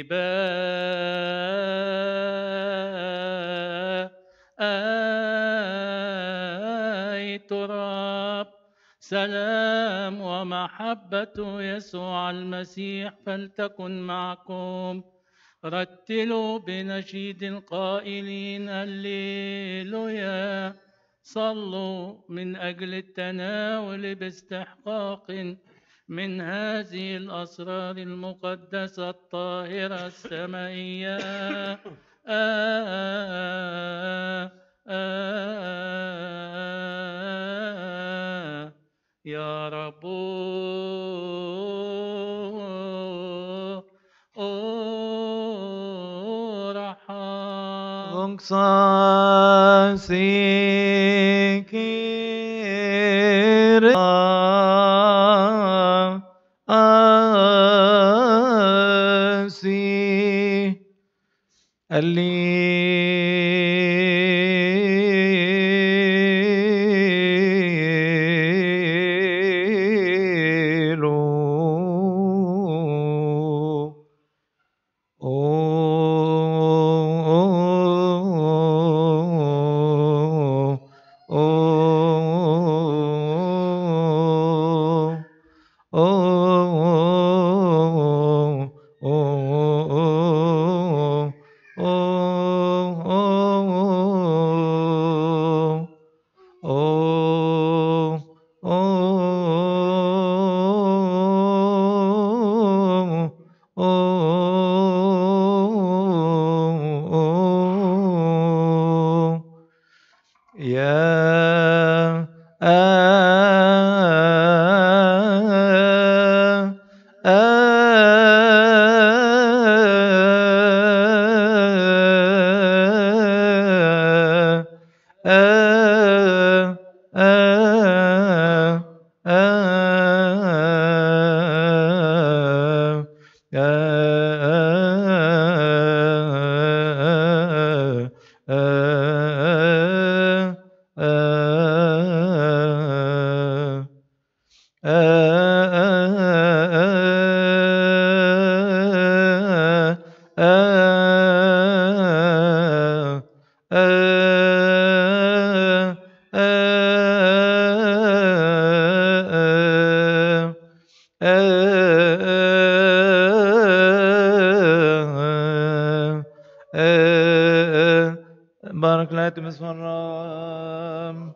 تراب. سلام ومحبة يسوع المسيح فلتكن معكم. رتلوا بنشيد القائلين هللويا. صلوا من أجل التناول باستحقاق من هذه الأسرار المقدسة الطاهرة السمائية. يا رب ارحم. بارك لا تمس مرام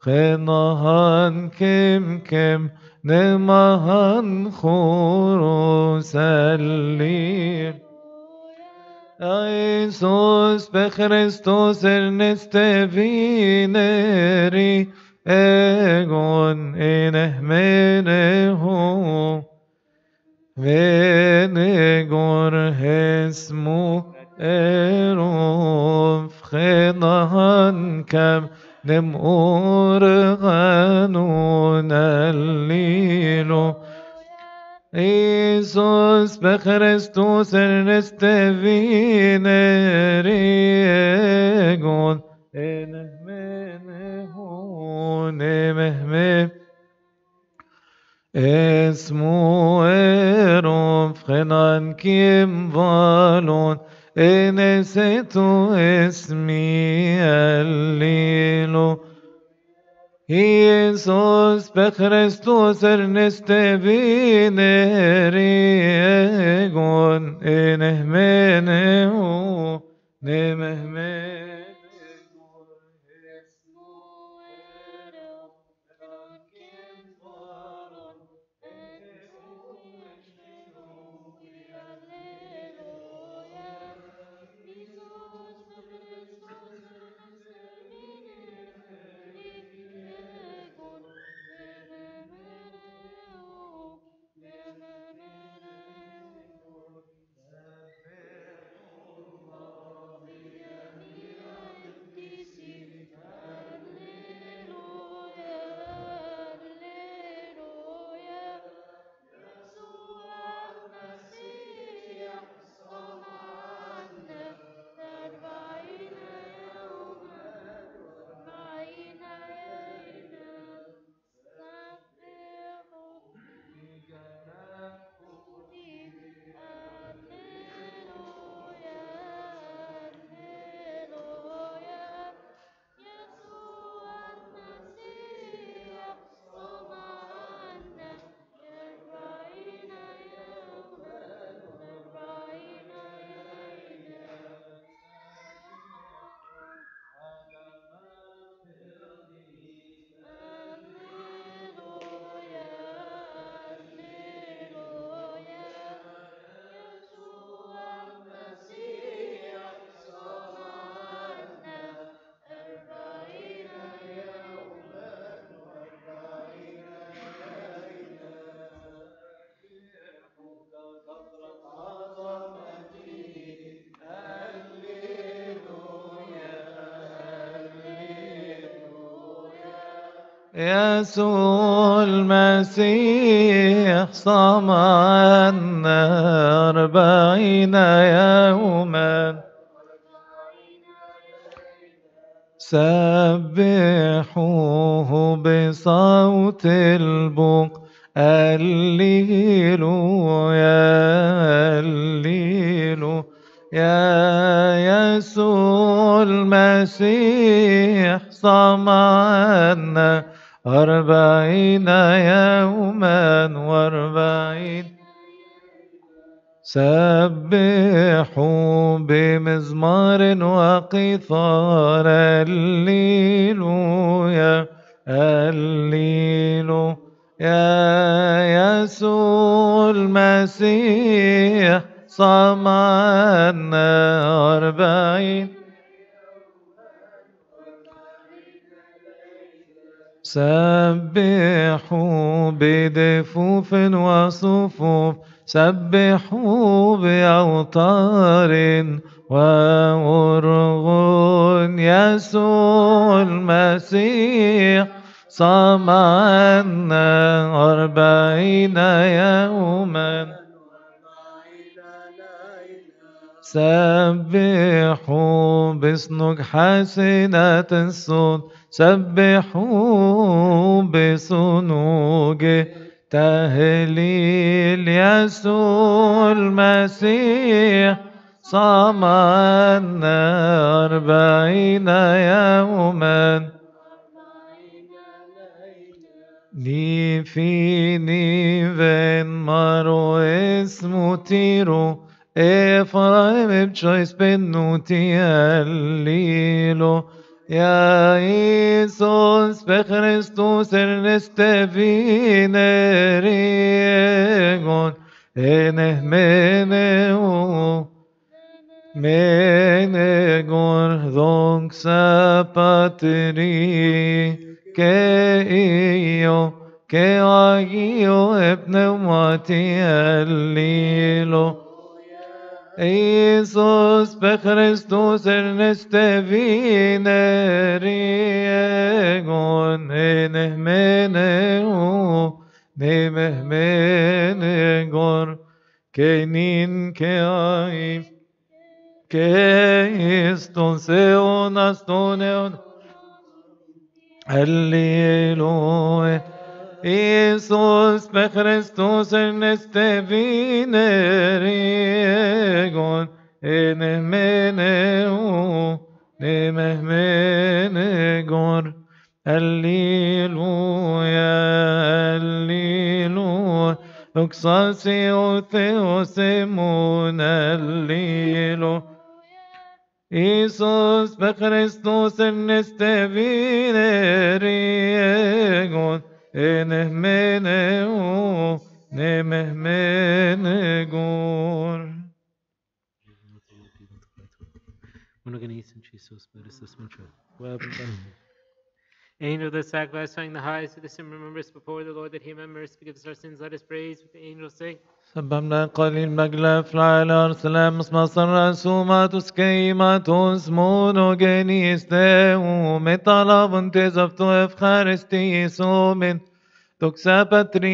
خنهان كم نمهان خروس الليل Iisus pe Christus erneste vineri egon enehmenehu venegor hesmu erof chenahan kam nem organun allilo Iisus pe Christus erneste vineri egon enehmenehu nemehme esmu erof chenan kim valon enesetu esmi allilo Iisus pe Christus erneste vineri egon enehmenehu nemehmenehu يسوع المسيح صام عنا 40 يوما سبحوه بصوت البوق هللويا هللويا يا يسوع المسيح صام عنا 40 يوما و40 سبحوا بمزمار وقيثار هللويا هللويا يا يسوع المسيح صام عنا 40 سبحوا بدفوف وصفوف سبحوا بأوتار وأرغن يسوع المسيح صام عنا 40 يوما سبحوا بصنوج حسنة الصوت سبحوا بصنوج تهليل يسوع المسيح صام عنا 40 يوما نيفيني فين مارو اسمو تيرو Efraim choice pennuti allilo Ja, Jesus, per Christus erneste vineregon, meneo, menegon, donxa patri, que agio pneumati allilo, Jesus per Christus erneste vineregon enehmeneu nemehmenegor kenin keai keiston seonas toneon Alleluia. Jesus per Christus erneste vineregon enemeneu nemehmenegor. Alleluia, alleluia. Doxasio theosemon, alleluia. Jesus per Christus erneste vineregon enehmeneu nemehmenegor. Angel of the sacrifice, finding the highest of the sin, remember us before the Lord, that he remembers, forgives our sins. Let us praise with the angels say. سببنا قليل مجلف على سلامس مصر سوماتوس كيماتوس مونوجينيس تيو مطلب تزفتو افخارستي سومن توكسا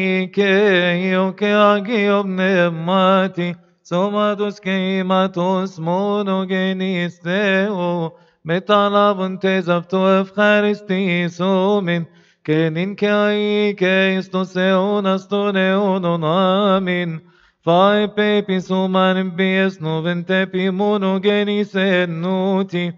باتريكيو كياجيو بنماتي سوماتوس كيماتوس مونوجينيس تيو مطلب تزفتو افخارستي سومن كنين كاي كيستوس اوناستو نيونون آمين Fai pepi sumanim bies novente pi monogenis nuti.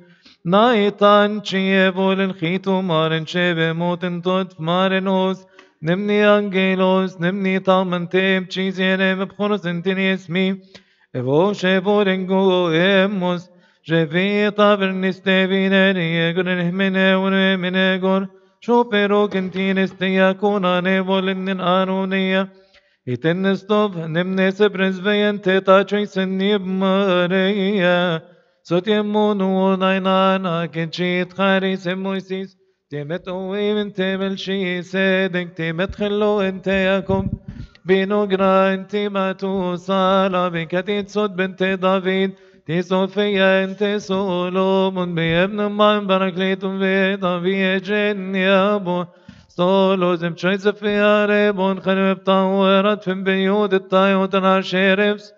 Naitan volin chitu maren chebe moten tot marenos. Nimni angelos, nimni talmantem chizienem bchonos intinies mi. Evo shevorengo emos. Jevi taverniste vineri egonen mine minegor. Shopero kentines te yakuna nevolin aronia. Itenestov nemnes prezvejen teta čajsenib Maria. Sotiemonu nainana kenchit charis emoisis. Temet oim temel shi sedek temet chelo ente Jacob. Binogra ente matu sala bekatit sod bente David. Ti Sofia ente Solomon beebnem man barakletum veda viejen yabo. Solo zem tscheize fiare bon khanep tawerat fim beyud tayot na sheriffs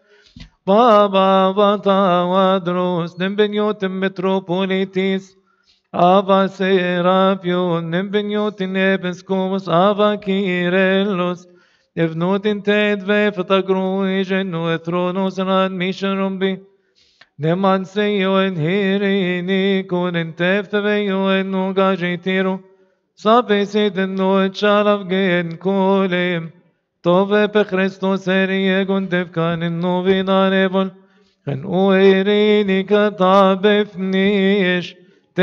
Baba vata wadros nem benyot metropolitis Ava serapio nem benyot nebeskomos ava kirellos Evnot in ted ve fatagruijen no etronos an misharumbi Neman seyo en hirini kun en tefteveyo en no gajitiro Sapesit no chalav gen kolim. Tove pe Christos erie guntev kanin no vinarevol. En uirini kata befnish.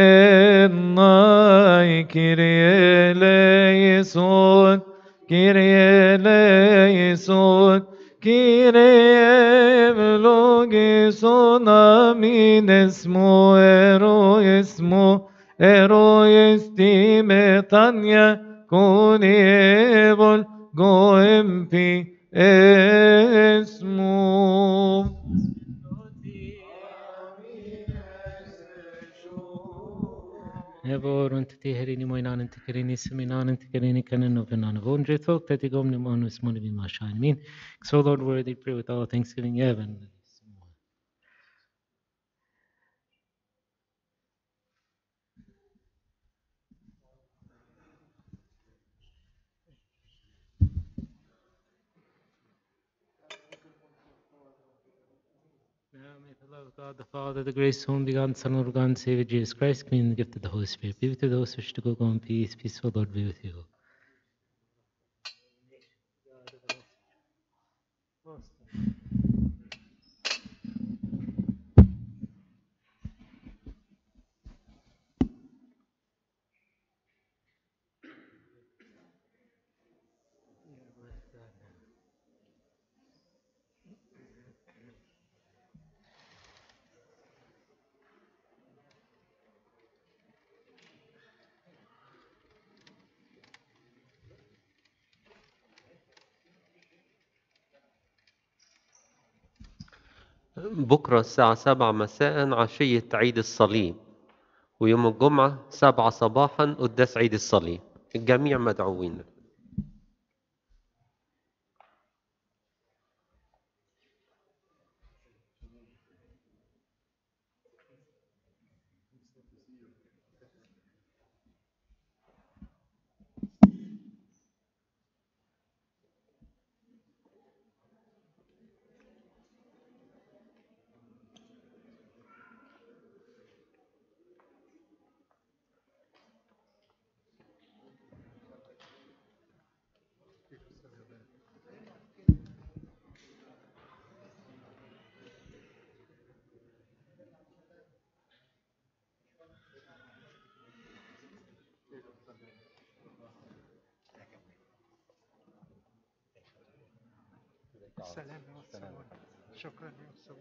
Tenai Kyrie eleison. Kyrie eleison. Kyrie eulogison amin esmo ero esmo. Eroiesti Tanya Konievol Goempi Esmu. Evor und tiherini moinan und tiherini seminan and tiherini canon of an avondre thought that the gomnimonus monivi mashan mean. So Lord worthy pray with all thanksgiving heaven. Now may the love of God the Father, the grace of the only begotten Son of God and Savior Jesus Christ, come in the gift of the Holy Spirit. Be with those who wish to go in peace. Peaceful Lord be with you. بكرة الساعة 7 مساء عشية عيد الصليب، ويوم الجمعة 7 صباحا قداس عيد الصليب. الجميع مدعوين. سلام يا أستاذ. شكرا يا أستاذ.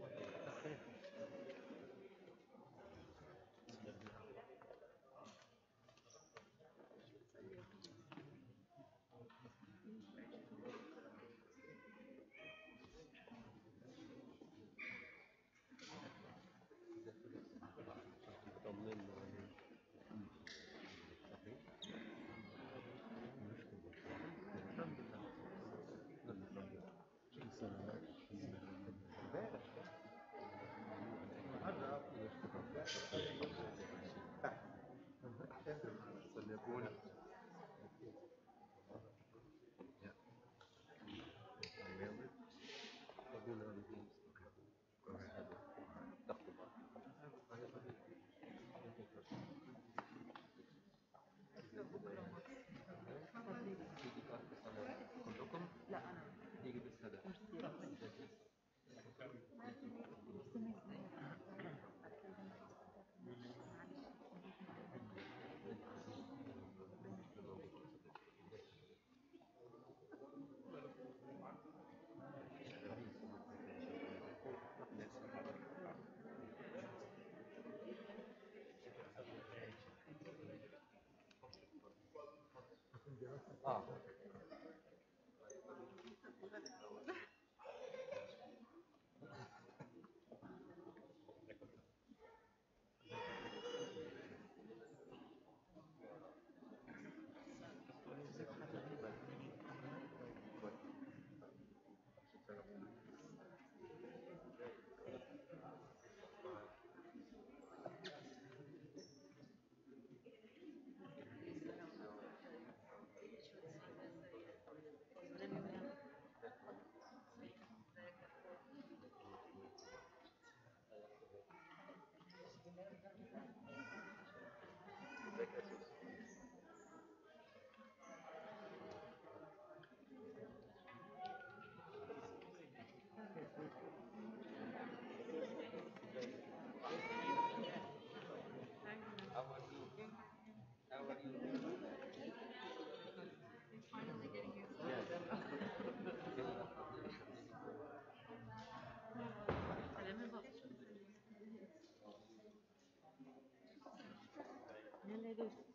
يلا يا دوس.